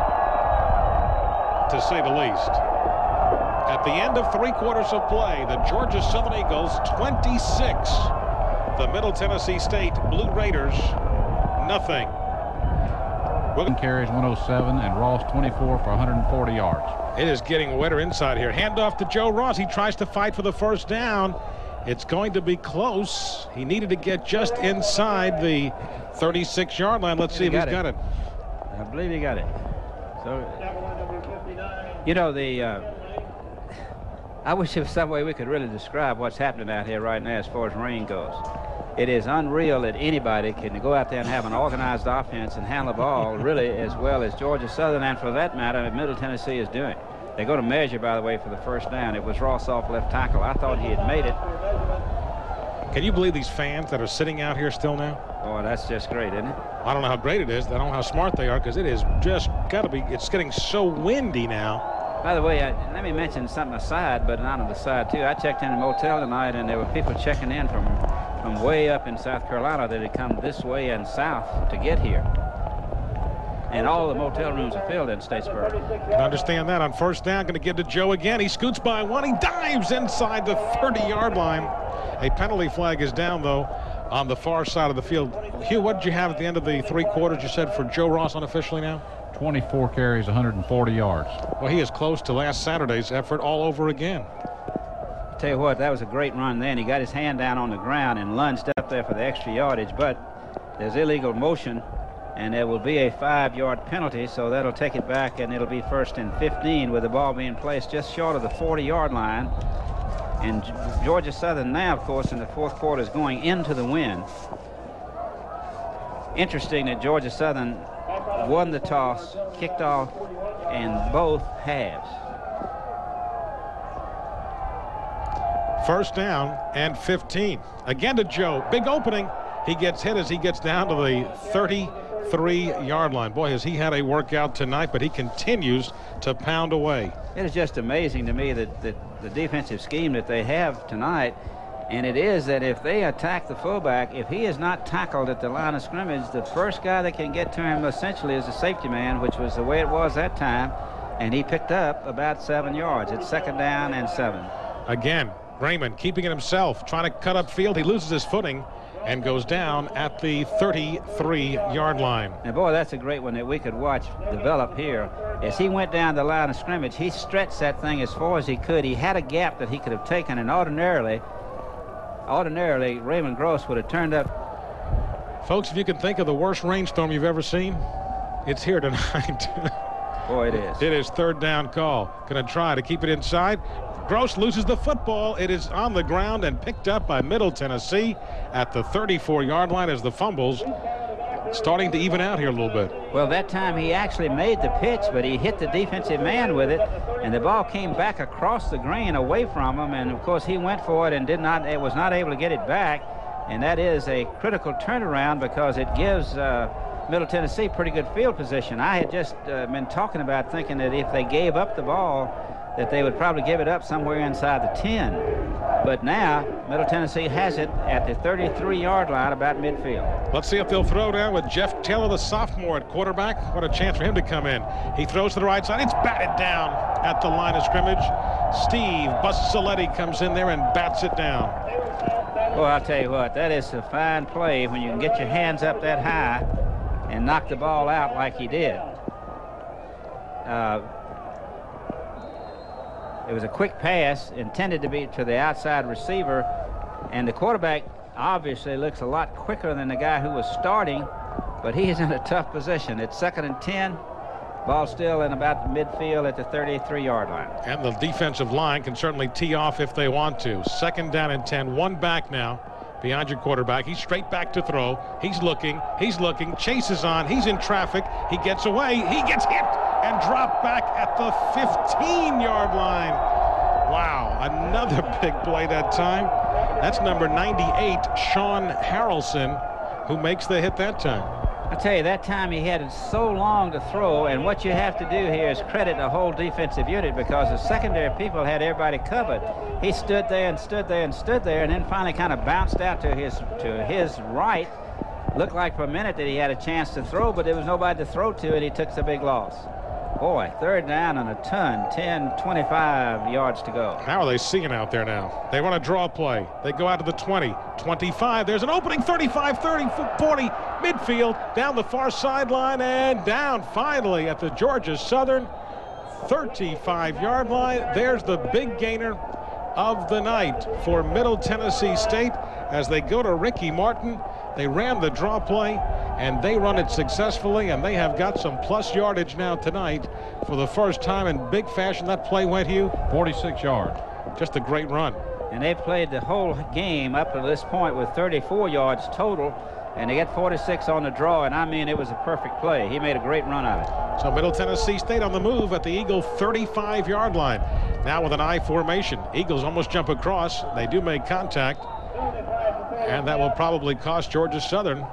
to say the least. At the end of three quarters of play, the Georgia Southern Eagles twenty-six, the Middle Tennessee State Blue Raiders nothing. William carries one oh seven and Ross twenty-four for one hundred forty yards. It is getting wetter inside here. Hand off to Joe Ross. He tries to fight for the first down. It's going to be close. He needed to get just inside the thirty-six yard line. Let's see if he's got it. I believe he got it. So, you know, the uh, I wish there was some way we could really describe what's happening out here right now as far as rain goes. It is unreal that anybody can go out there and have an organized offense and handle the ball really as well as Georgia Southern, and for that matter, Middle Tennessee is doing. They're going to measure, by the way, for the first down. It was Ross off left tackle. I thought he had made it. Can you believe these fans that are sitting out here still now? Oh, that's just great, isn't it? I don't know how great it is. I don't know how smart they are, because it is just got to be. It's getting so windy now. By the way, I, let me mention something aside, but not on the side, too. I checked in a motel tonight, and there were people checking in from, from way up in South Carolina that had come this way and south to get here. And all the motel rooms are filled in Statesboro. Can understand that. On first down, going to give to Joe again. He scoots by one. He dives inside the thirty yard line. A penalty flag is down, though, on the far side of the field. Hugh, what did you have at the end of the three quarters, you said, for Joe Ross unofficially now? twenty-four carries, one hundred forty yards. Well, he is close to last Saturday's effort all over again. I'll tell you what, that was a great run then. He got his hand down on the ground and lunged up there for the extra yardage, but there's illegal motion, and there will be a five yard penalty, so that'll take it back, and it'll be first and fifteen with the ball being placed just short of the forty yard line. And Georgia Southern now, of course, in the fourth quarter is going into the wind. Interesting that Georgia Southern won the toss, kicked off in both halves. First down and fifteen. Again to Joe. Big opening. He gets hit as he gets down to the thirty-three yard line. Boy, has he had a workout tonight, but he continues to pound away. It is just amazing to me that, that the defensive scheme that they have tonight, and it is that if they attack the fullback, if he is not tackled at the line of scrimmage, the first guy that can get to him essentially is the safety man, which was the way it was that time, and he picked up about seven yards. It's second down and seven. Again, Raymond keeping it himself, trying to cut up field. He loses his footing and goes down at the thirty-three yard line. And boy, that's a great one that we could watch develop here. As he went down the line of scrimmage, he stretched that thing as far as he could. He had a gap that he could have taken, and ordinarily Ordinarily, Raymond Gross would have turned up. Folks, if you can think of the worst rainstorm you've ever seen, it's here tonight. Boy, it is. It is third down call. Going to try to keep it inside. Gross loses the football. It is on the ground and picked up by Middle Tennessee at the thirty-four yard line as the fumbles starting to even out here a little bit. Well, that time he actually made the pitch, but he hit the defensive man with it, and the ball came back across the green away from him, and of course he went for it and did not, it was not able to get it back, and that is a critical turnaround because it gives uh, Middle Tennessee pretty good field position. I had just uh, been talking about thinking that if they gave up the ball, that they would probably give it up somewhere inside the ten. But now, Middle Tennessee has it at the thirty-three yard line, about midfield. Let's see if they'll throw down with Jeff Taylor, the sophomore at quarterback. What a chance for him to come in. He throws to the right side. It's batted down at the line of scrimmage. Steve Bussoletti comes in there and bats it down. Well, I'll tell you what, that is a fine play when you can get your hands up that high and knock the ball out like he did. uh, it was a quick pass intended to be to the outside receiver, and the quarterback obviously looks a lot quicker than the guy who was starting, but he is in a tough position. It's second and ten. Ball still in about the midfield at the thirty-three yard line. And the defensive line can certainly tee off if they want to. Second down and ten, one back now behind your quarterback. He's straight back to throw. He's looking, he's looking, chases on, he's in traffic, he gets away, he gets hit and dropped back at the fifteen yard line. Wow, another big play that time. That's number ninety-eight, Sean Harrelson, who makes the hit that time. I tell you, that time he had so long to throw, and what you have to do here is credit the whole defensive unit, because the secondary people had everybody covered. He stood there and stood there and stood there, and then finally kind of bounced out to his to his right. Looked like for a minute that he had a chance to throw, but there was nobody to throw to, and he took the big loss. Boy, third down and a ton, ten, twenty-five yards to go. How are they seeing out there now? They want to draw play. They go out to the twenty, twenty-five. There's an opening, thirty-five, thirty, forty, midfield, down the far sideline, and down finally at the Georgia Southern thirty-five yard line. There's the big gainer of the night for Middle Tennessee State as they go to Ricky Martin. They ran the draw play, and they run it successfully, and they have got some plus yardage now tonight for the first time in big fashion. That play went, Hugh? forty-six yards. Just a great run. And they played the whole game up to this point with thirty-four yards total, and they get forty-six on the draw, and I mean, it was a perfect play. He made a great run of it. So Middle Tennessee State on the move at the Eagle thirty-five yard line. Now with an I formation. Eagles almost jump across. They do make contact, and that will probably cost Georgia Southern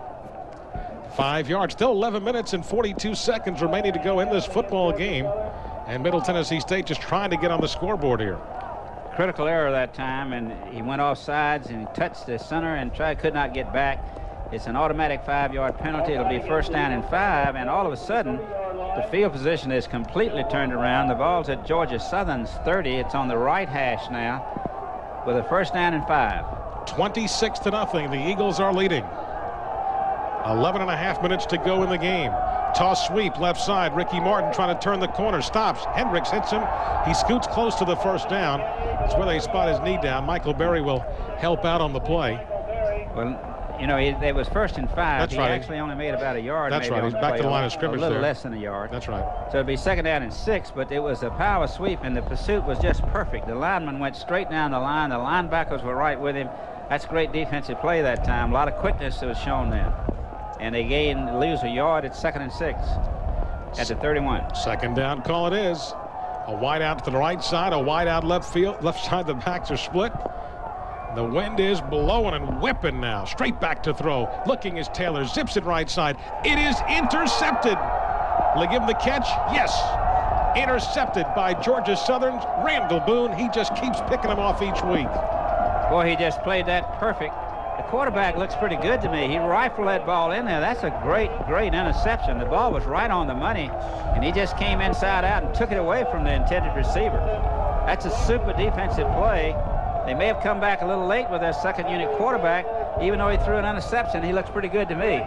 five yards. Still eleven minutes and forty-two seconds remaining to go in this football game, and Middle Tennessee State just trying to get on the scoreboard here. Critical error that time, and he went off sides and he touched the center and tried could not get back. It's an automatic five yard penalty. It'll be first down and five, and all of a sudden the field position is completely turned around. The ball's at Georgia Southern's thirty. It's on the right hash now with a first down and five. twenty-six to nothing. The Eagles are leading. eleven and a half minutes to go in the game. Toss sweep left side. Ricky Martin trying to turn the corner. Stops. Hendricks hits him. He scoots close to the first down. That's where they spot his knee down. Michael Berry will help out on the play. Well, you know, it, it was first and five. That's he right. actually only made about a yard. That's maybe right. on He's the back play. to the line of A scrimmage little there. less than a yard. That's right. So it'd be second down and six, but it was a power sweep, and the pursuit was just perfect. The lineman went straight down the line. The linebackers were right with him. That's great defensive play that time. A lot of quickness that was shown there. And they gain, lose a yard. It's second and six at the thirty-one. Second down call it is. A wide out to the right side, a wide out left field. Left side, the backs are split. The wind is blowing and whipping now. Straight back to throw. Looking is Taylor. Zips it right side. It is intercepted. Will they give him the catch? Yes. Intercepted by Georgia Southern's Randall Boone. He just keeps picking them off each week. Boy, he just played that perfect. The quarterback looks pretty good to me. He rifled that ball in there. That's a great, great interception. The ball was right on the money, and he just came inside out and took it away from the intended receiver. That's a super defensive play. They may have come back a little late with their second unit quarterback. Even though he threw an interception, he looks pretty good to me.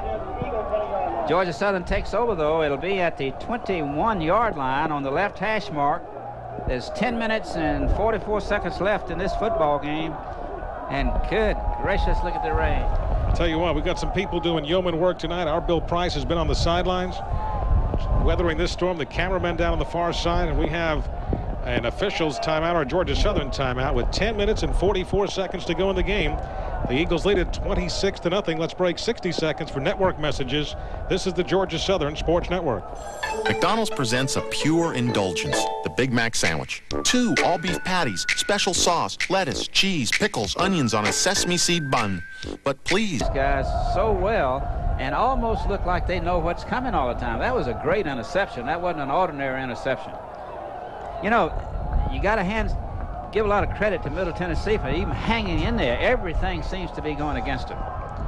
Georgia Southern takes over, though. It'll be at the twenty-one yard line on the left hash mark. There's ten minutes and forty-four seconds left in this football game. And good gracious, look at the rain. I'll tell you what, we've got some people doing yeoman work tonight. Our Bill Price has been on the sidelines weathering this storm. The cameraman down on the far side, and we have an officials timeout, or Georgia Southern timeout, with ten minutes and forty-four seconds to go in the game. The Eagles lead at twenty-six to nothing. Let's break sixty seconds for network messages. This is the Georgia Southern Sports Network. McDonald's presents a pure indulgence, the Big Mac sandwich. Two all-beef patties, special sauce, lettuce, cheese, pickles, onions on a sesame seed bun. But please, These guys so well and almost look like they know what's coming all the time. That was a great interception. That wasn't an ordinary interception. You know, you got to hand, give a lot of credit to Middle Tennessee for even hanging in there. Everything seems to be going against them.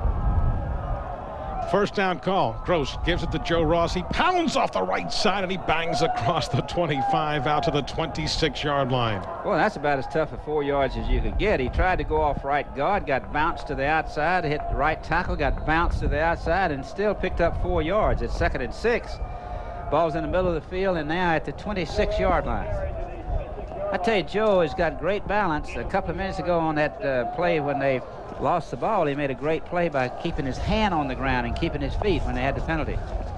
First down call. Gross gives it to Joe Ross. He pounds off the right side, and he bangs across the twenty-five out to the twenty-six yard line. Well, that's about as tough a four yards as you could get. He tried to go off right guard, got bounced to the outside, hit the right tackle, got bounced to the outside, and still picked up four yards. It's second and six. Ball's in the middle of the field and now at the twenty-six yard line. I tell you, Joe has got great balance. A couple of minutes ago on that uh, play when they lost the ball, he made a great play by keeping his hand on the ground and keeping his feet when they had the penalty.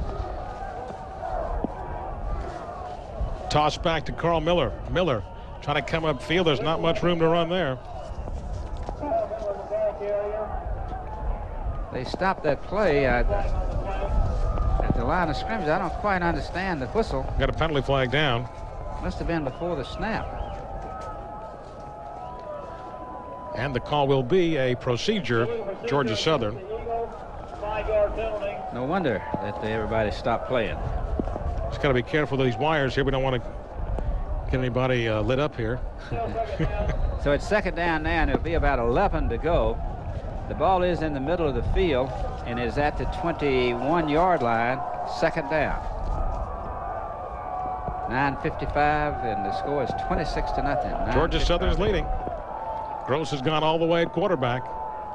Toss back to Carl Miller. Miller trying to come upfield. There's not much room to run there. They stopped that play uh, at the line of scrimmage. I don't quite understand the whistle. Got a penalty flag down. Must have been before the snap. And the call will be a procedure, Georgia Southern. No wonder that they, everybody stopped playing. Just got to be careful with these wires here. We don't want to get anybody uh, lit up here. So it's second down now, and it'll be about eleven to go. The ball is in the middle of the field and is at the twenty-one yard line, second down. nine fifty-five, and the score is twenty-six to nothing. Georgia Southern's leading. Gross has gone all the way at quarterback.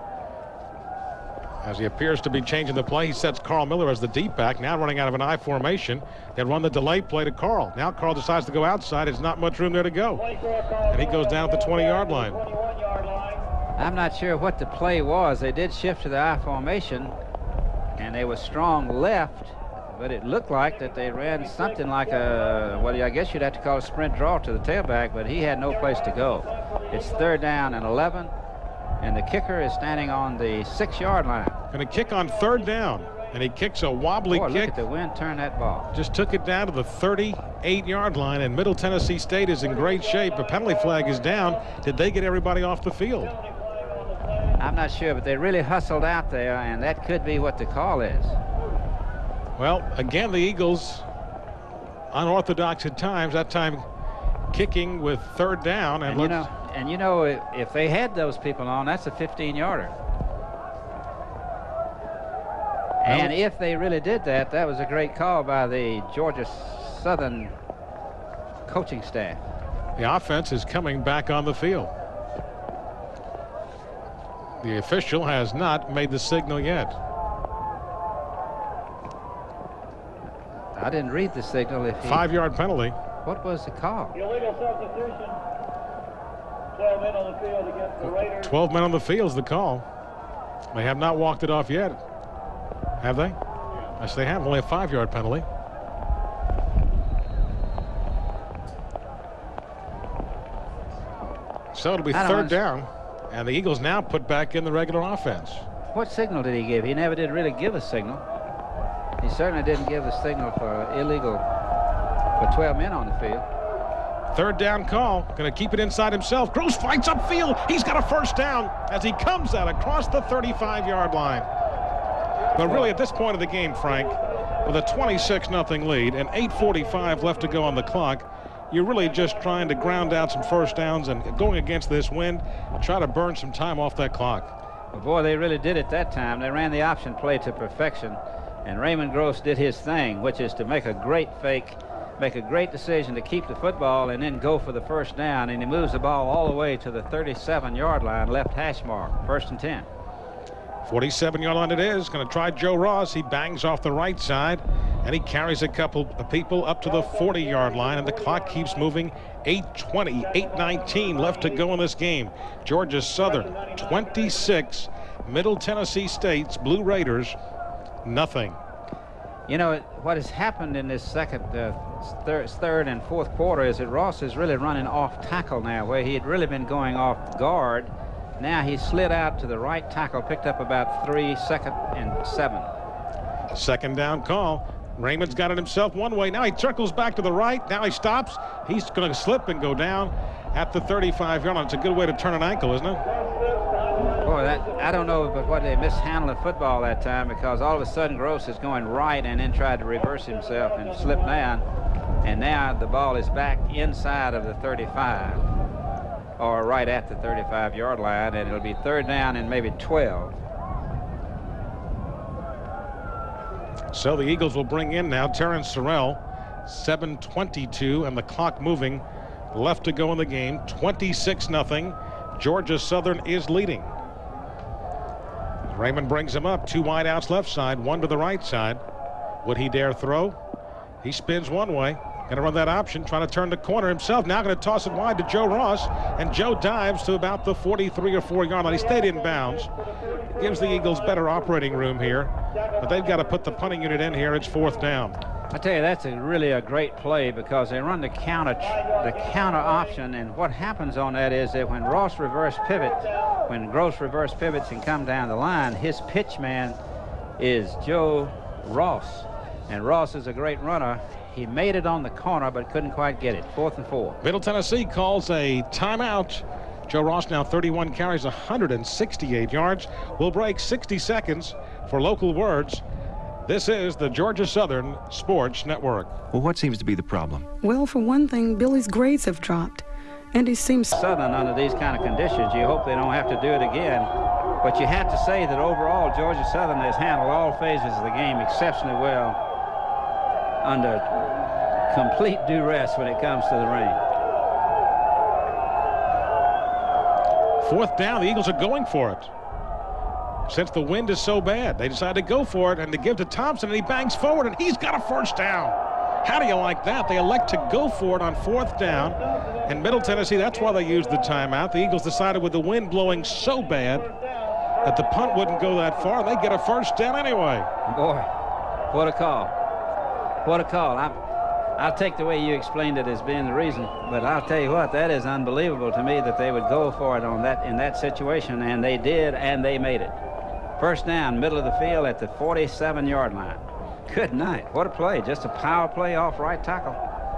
As he appears to be changing the play, he sets Carl Miller as the deep back, now running out of an I formation. They run the delay play to Carl. Now Carl decides to go outside. There's not much room there to go. And he goes down at the twenty yard line. I'm not sure what the play was. They did shift to the I formation, and they were strong left, but it looked like that they ran something like a, well, I guess you'd have to call a sprint draw to the tailback, but he had no place to go. It's third down and eleven, and the kicker is standing on the six yard line. Going to kick on third down, and he kicks a wobbly Boy, kick. Look at the wind turn that ball. Just took it down to the thirty-eight yard line, and Middle Tennessee State is in great shape. A penalty flag is down. Did they get everybody off the field? I'm not sure, but they really hustled out there, and that could be what the call is. Well, again, the Eagles unorthodox at times, that time kicking with third down. And, and you know, and you know, if, if they had those people on, that's a fifteen yarder. And if they really did that, that was a great call by the Georgia Southern coaching staff. The offense is coming back on the field. The official has not made the signal yet. I didn't read the signal. If he, Five yard penalty. What was the call? Illegal substitution. twelve men on the field against the Raiders. twelve men on the field is the call. They have not walked it off yet. Have they? Yes, they have. Only a five yard penalty. So it'll be third down. And the Eagles now put back in the regular offense. What signal did he give? He never did really give a signal. He certainly didn't give a signal for illegal for twelve men on the field. Third down call. Going to keep it inside himself. Gross fights upfield. He's got a first down as he comes out across the thirty-five yard line. But really at this point of the game, Frank, with a twenty-six nothing lead and eight forty-five left to go on the clock, you're really just trying to ground out some first downs and going against this wind, try to burn some time off that clock. Well, boy, they really did it that time. They ran the option play to perfection, and Raymond Gross did his thing, which is to make a great fake, make a great decision to keep the football and then go for the first down, and he moves the ball all the way to the thirty-seven yard line, left hash mark, first and ten. forty-seven yard line it is. Going to try Joe Ross. He bangs off the right side, and he carries a couple of people up to the forty yard line, and the clock keeps moving. eight twenty, eight nineteen left to go in this game. Georgia Southern twenty-six, Middle Tennessee State's Blue Raiders nothing. You know, what has happened in this second, uh, third, third and fourth quarter is that Ross is really running off tackle now, where he had really been going off guard. Now he slid out to the right tackle, picked up about three, second and seven. Second down call. Raymond's got it himself one way. Now he circles back to the right. Now he stops. He's going to slip and go down at the thirty-five yard line. It's a good way to turn an ankle, isn't it? Boy, that, I don't know but what they mishandled the football that time, because all of a sudden Gross is going right and then tried to reverse himself and slip down. And now the ball is back inside of the thirty-five, or right at the thirty-five yard line, and it'll be third down and maybe twelve. So the Eagles will bring in now Terrence Sorrell, seven twenty-two, and the clock moving. Left to go in the game, twenty-six nothing. Georgia Southern is leading. Raymond brings him up, two wide outs left side, one to the right side. Would he dare throw? He spins one way. Going to run that option, trying to turn the corner himself. Now going to toss it wide to Joe Ross, and Joe dives to about the forty-three or four yard line. He stayed in bounds. It gives the Eagles better operating room here, but they've got to put the punting unit in here. It's fourth down. I tell you, that's a really a great play because they run the counter, the counter option, and what happens on that is that when Ross reverse pivots, when Gross reverse pivots and come down the line, his pitch man is Joe Ross, and Ross is a great runner. He made it on the corner, but couldn't quite get it. Fourth and four. Middle Tennessee calls a timeout. Joe Ross now thirty-one carries, one hundred sixty-eight yards. We'll break sixty seconds for local words. This is the Georgia Southern Sports Network. Well, what seems to be the problem? Well, for one thing, Billy's grades have dropped, and he seems... Southern, under these kind of conditions, you hope they don't have to do it again. But you have to say that overall, Georgia Southern has handled all phases of the game exceptionally well under complete duress when it comes to the rain. Fourth down, the Eagles are going for it. Since the wind is so bad, they decide to go for it and to give to Thompson, and he bangs forward, and he's got a first down. How do you like that? They elect to go for it on fourth down. And Middle Tennessee, that's why they used the timeout. The Eagles decided with the wind blowing so bad that the punt wouldn't go that far. They get a first down anyway. Boy, what a call. What a call. I'm, I'll take the way you explained it as being the reason, but I'll tell you what, that is unbelievable to me that they would go for it on that in that situation, and they did, and they made it. First down, middle of the field at the forty-seven yard line. Good night. What a play. Just a power play off right tackle.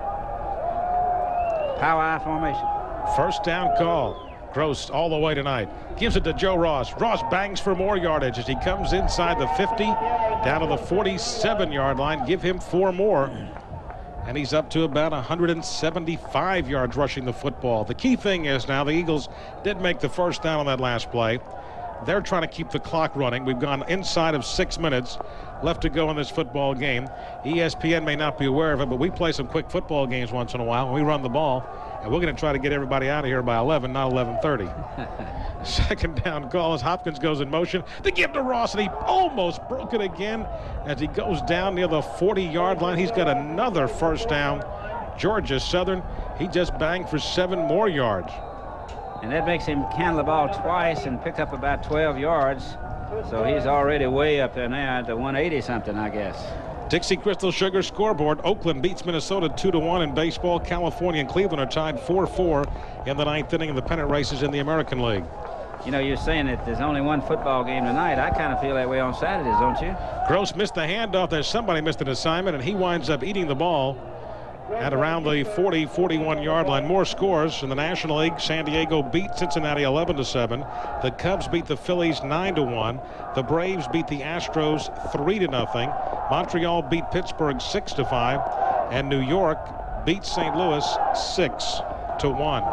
Power I formation. First down call. Gross all the way tonight. Gives it to Joe Ross. Ross bangs for more yardage as he comes inside the fifty, down to the forty-seven yard line. Give him four more. And he's up to about one hundred seventy-five yards rushing the football. The key thing is now the Eagles did make the first down on that last play. They're trying to keep the clock running. We've gone inside of six minutes left to go in this football game. E S P N may not be aware of it, but we play some quick football games once in a while when we run the ball, and we're going to try to get everybody out of here by eleven, not eleven thirty. Second down call as Hopkins goes in motion to give to Ross, and he almost broke it again as he goes down near the forty yard line. He's got another first down. Georgia Southern, he just banged for seven more yards. And that makes him handle the ball twice and pick up about twelve yards. So he's already way up there now at the one eighty something, I guess. Dixie Crystal Sugar scoreboard. Oakland beats Minnesota two to one in baseball. California and Cleveland are tied four four in the ninth inning of the pennant races in the American League. You know, you're saying that there's only one football game tonight. I kind of feel that way on Saturdays, don't you? Gross missed the handoff. There's somebody missed an assignment, and he winds up eating the ball at around the forty, forty-one yard line. More scores in the National League. San Diego beat Cincinnati eleven to seven. The Cubs beat the Phillies nine to one. The Braves beat the Astros three to nothing. Montreal beat Pittsburgh six to five. And New York beat Saint Louis six to one.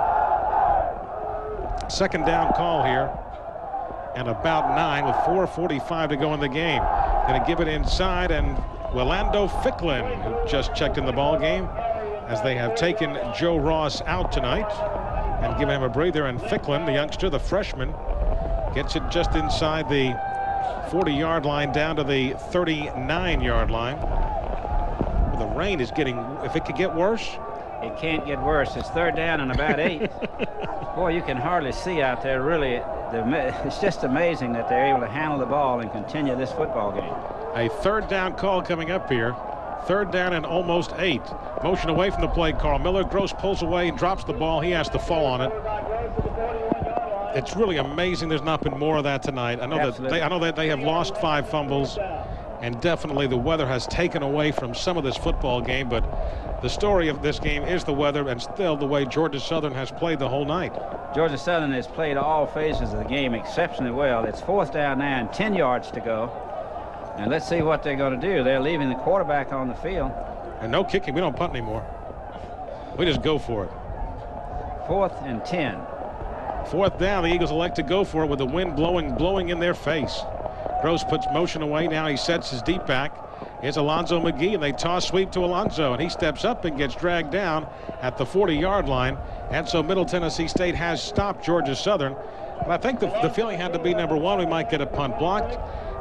Second down call here. And about nine with four forty-five to go in the game. Going to give it inside, and Willando Ficklin, who just checked in the ball game, as they have taken Joe Ross out tonight and given him a breather. And Ficklin, the youngster, the freshman, gets it just inside the forty yard line down to the thirty-nine yard line. The rain is getting, if it could get worse. It can't get worse. It's third down and about eight. Boy, you can hardly see out there, really. It's just amazing that they're able to handle the ball and continue this football game. A third down call coming up here. Third down and almost eight. Motion away from the play, Carl Miller. Gross pulls away and drops the ball. He has to fall on it. It's really amazing there's not been more of that tonight. I know Absolutely. that they, I know that they have lost five fumbles, and definitely the weather has taken away from some of this football game, but the story of this game is the weather and still the way Georgia Southern has played the whole night. Georgia Southern has played all phases of the game exceptionally well. It's fourth down now and ten yards to go. And let's see what they're going to do. They're leaving the quarterback on the field. And no kicking. We don't punt anymore. We just go for it. Fourth and ten. Fourth down. The Eagles elect to go for it with the wind blowing, blowing in their face. Gross puts motion away. Now he sets his deep back. Here's Alonzo McGee, and they toss sweep to Alonzo, and he steps up and gets dragged down at the forty yard line. And so Middle Tennessee State has stopped Georgia Southern. But I think the, the feeling had to be, number one, we might get a punt blocked.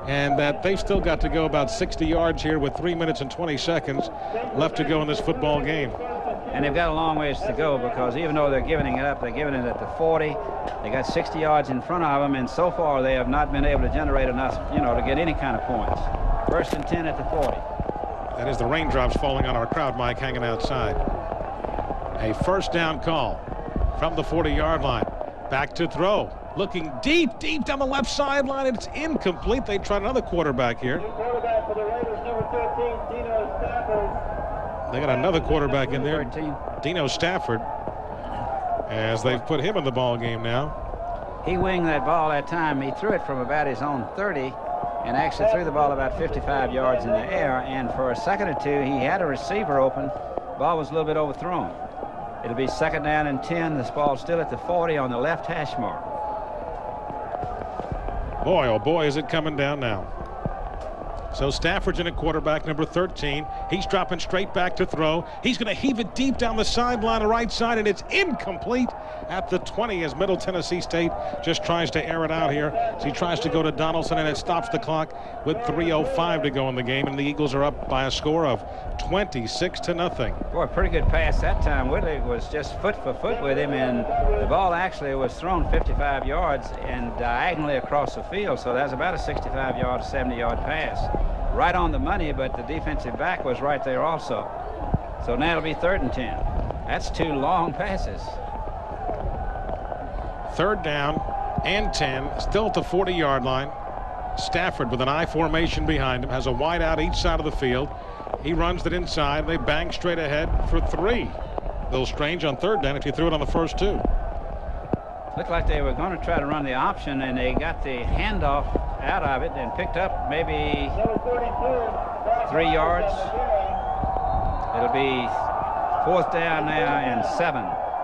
and that they've still got to go about sixty yards here with three minutes and twenty seconds left to go in this football game. And they've got a long ways to go, because even though they're giving it up, they're giving it at the forty. They got sixty yards in front of them, and so far they have not been able to generate enough, you know, to get any kind of points. First and ten at the forty. That is the raindrops falling on our crowd mic hanging outside. A first down call from the forty-yard line. Back to throw. Looking deep, deep down the left sideline. It's incomplete. They tried another quarterback here. Quarterback for the Raiders, number thirteen, Dino Stafford. They got another quarterback in there, thirteen. Dino Stafford, as they've put him in the ball game now. He winged that ball that time. He threw it from about his own thirty and actually threw the ball about fifty-five yards in the air. And for a second or two, he had a receiver open. Ball was a little bit overthrown. It'll be second down and ten. This ball's still at the forty on the left hash mark. Boy, oh boy, is it coming down now. So Stafford's in at quarterback, number thirteen. He's dropping straight back to throw. He's going to heave it deep down the sideline, the right side, and it's incomplete at the twenty as Middle Tennessee State just tries to air it out here. So he tries to go to Donaldson, and it stops the clock with three oh five to go in the game, and the Eagles are up by a score of twenty-six to nothing. Boy, pretty good pass that time. Whitley was just foot for foot with him, and the ball actually was thrown fifty-five yards and diagonally across the field. So that's about a sixty-five yard, seventy yard pass. Right on the money, but the defensive back was right there also. So now it'll be third and ten. That's two long passes. Third down and ten, still at the forty-yard line. Stafford with an I formation behind him, has a wide out each side of the field. He runs it inside. They bang straight ahead for three. A little strange on third down if you threw it on the first two. Looked like they were going to try to run the option, and they got the handoff out of it and picked up maybe three yards. It'll be fourth down now and seven.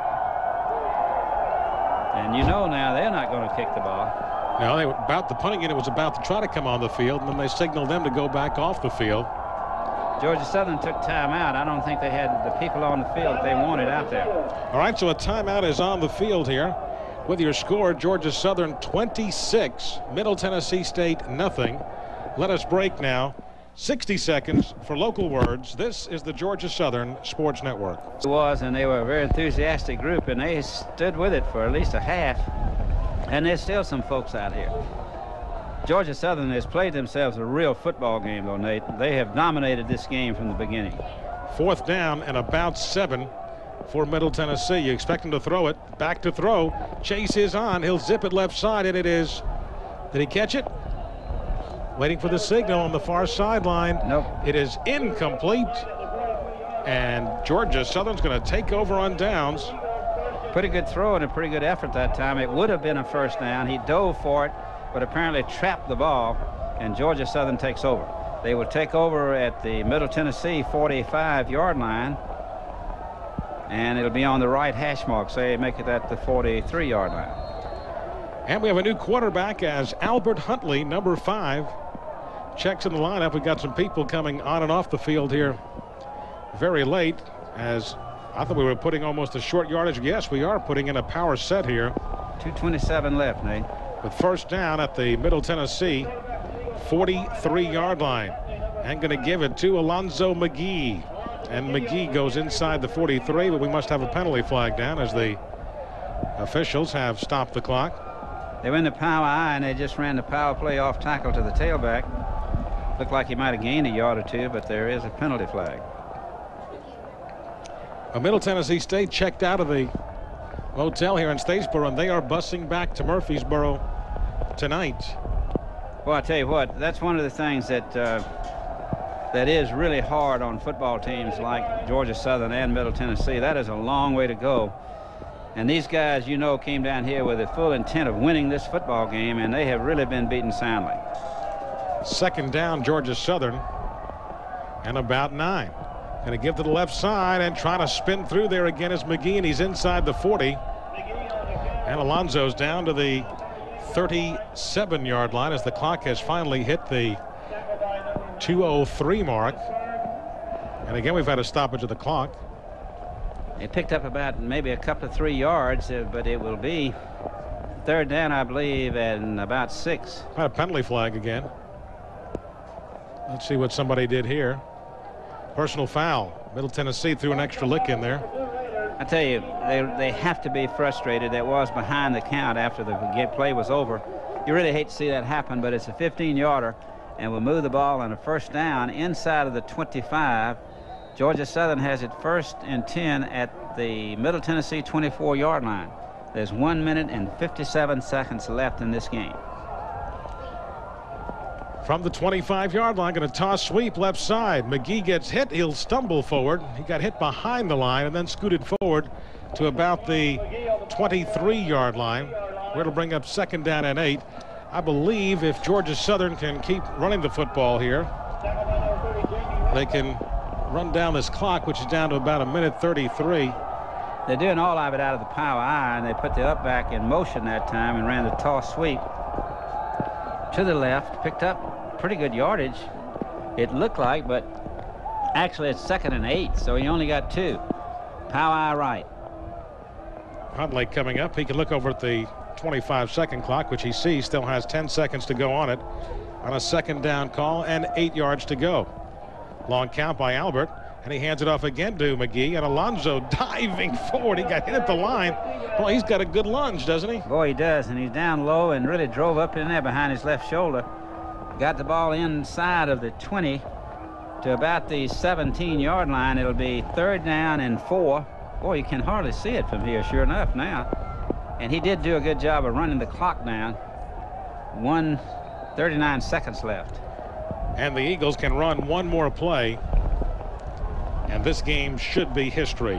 And you know now they're not going to kick the ball. No, they were about the punting unit was about to try to come on the field, and then they signaled them to go back off the field. Georgia Southern took timeout. I don't think they had the people on the field they wanted out there. All right, so a timeout is on the field here. With your score, Georgia Southern twenty-six, Middle Tennessee State nothing. Let us break now. sixty seconds for local words. This is the Georgia Southern Sports Network. It was, and they were a very enthusiastic group, and they stood with it for at least a half. And there's still some folks out here. Georgia Southern has played themselves a real football game, though, Nate. They have dominated this game from the beginning. Fourth down and about seven for Middle Tennessee. You expect him to throw it. Back to throw. Chase is on. He'll zip it left side, and it is. Did he catch it? Waiting for the signal on the far sideline. Nope. It is incomplete. And Georgia Southern's going to take over on downs. Pretty good throw and a pretty good effort that time. It would have been a first down. He dove for it, but apparently trapped the ball, and Georgia Southern takes over. They will take over at the Middle Tennessee forty-five yard line, and it'll be on the right hash mark, so they make it at the forty-three yard line. And we have a new quarterback as Albert Huntley, number five, checks in the lineup. We got some people coming on and off the field here very late, as I thought we were putting almost a short yardage. Yes, we are putting in a power set here. two twenty-seven left, Nate. With first down at the Middle Tennessee forty-three yard line. And going to give it to Alonzo McGee. And McGee goes inside the forty-three, but we must have a penalty flag down as the officials have stopped the clock. They were in the power I, and they just ran the power play off tackle to the tailback. Looked like he might have gained a yard or two, but there is a penalty flag. A Middle Tennessee State checked out of the motel here in Statesboro, and they are busing back to Murfreesboro tonight. Well, I tell you what, that's one of the things that uh, that is really hard on football teams like Georgia Southern and Middle Tennessee. That is a long way to go. And these guys, you know, came down here with the full intent of winning this football game, and they have really been beaten soundly. Second down, Georgia Southern, and about nine. Going to give to the left side and trying to spin through there again is McGee, and he's inside the forty. And Alonzo's down to the thirty-seven yard line as the clock has finally hit the two oh three mark. And again, we've had a stoppage of the clock. They picked up about maybe a couple of three yards, uh, but it will be third down, I believe, and about six. A penalty flag again. Let's see what somebody did here. Personal foul. Middle Tennessee threw an extra lick in there. I tell you, they, they have to be frustrated. That was behind the count after the play was over. You really hate to see that happen, but it's a fifteen yarder, and we'll move the ball on a first down inside of the twenty-five. Georgia Southern has it first and ten at the Middle Tennessee twenty-four yard line. There's one minute and fifty-seven seconds left in this game. From the twenty-five yard line, going to toss sweep left side. McGee gets hit. He'll stumble forward. He got hit behind the line and then scooted forward to about the twenty-three yard line, where it'll bring up second down and eight. I believe if Georgia Southern can keep running the football here, they can run down this clock, which is down to about a minute thirty-three. They're doing all of it out of the power I, and they put the up back in motion that time and ran the toss sweep to the left, picked up pretty good yardage, it looked like, but actually it's second and eight, so he only got two. Power I right. Huntley coming up. He can look over at the twenty-five second clock, which he sees still has ten seconds to go on it, on a second down call and eight yards to go. Long count by Albert, and he hands it off again to McGee, and Alonzo diving forward. He got hit at the line. Boy, he's got a good lunge, doesn't he? Boy, he does, and he's down low and really drove up in there behind his left shoulder. Got the ball inside of the twenty to about the seventeen yard line. It'll be third down and four. Boy, you can hardly see it from here, sure enough now. And he did do a good job of running the clock down. one thirty-nine seconds left. And the Eagles can run one more play, and this game should be history.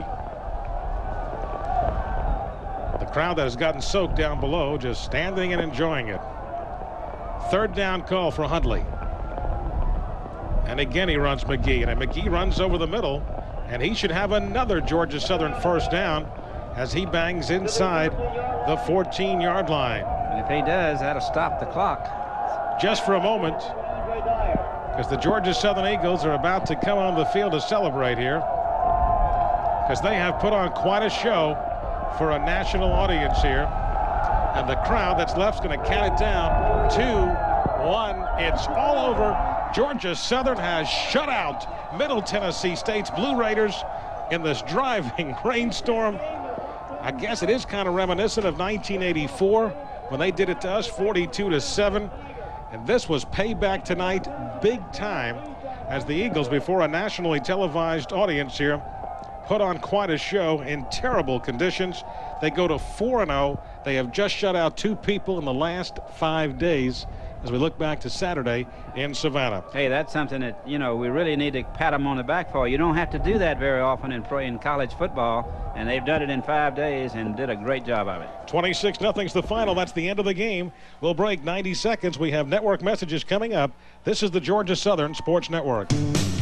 The crowd that has gotten soaked down below just standing and enjoying it. Third down call for Huntley. And again he runs McGee, and McGee runs over the middle, and he should have another Georgia Southern first down as he bangs inside the fourteen yard line. And if he does, that'll stop the clock. Just for a moment, because the Georgia Southern Eagles are about to come on the field to celebrate here, because they have put on quite a show for a national audience here. And the crowd that's left is going to count it down. Two, one, it's all over. Georgia Southern has shut out Middle Tennessee State's Blue Raiders in this driving rainstorm. I guess it is kind of reminiscent of nineteen eighty-four when they did it to us, forty-two to seven. And this was payback tonight, big time, as the Eagles, before a nationally televised audience here, put on quite a show in terrible conditions. They go to four and oh. They have just shut out two people in the last five days as we look back to Saturday in Savannah. Hey, that's something that, you know, we really need to pat them on the back for. You don't have to do that very often in, in college football, and they've done it in five days and did a great job of it. twenty-six nothing's the final. That's the end of the game. We'll break ninety seconds. We have network messages coming up. This is the Georgia Southern Sports Network.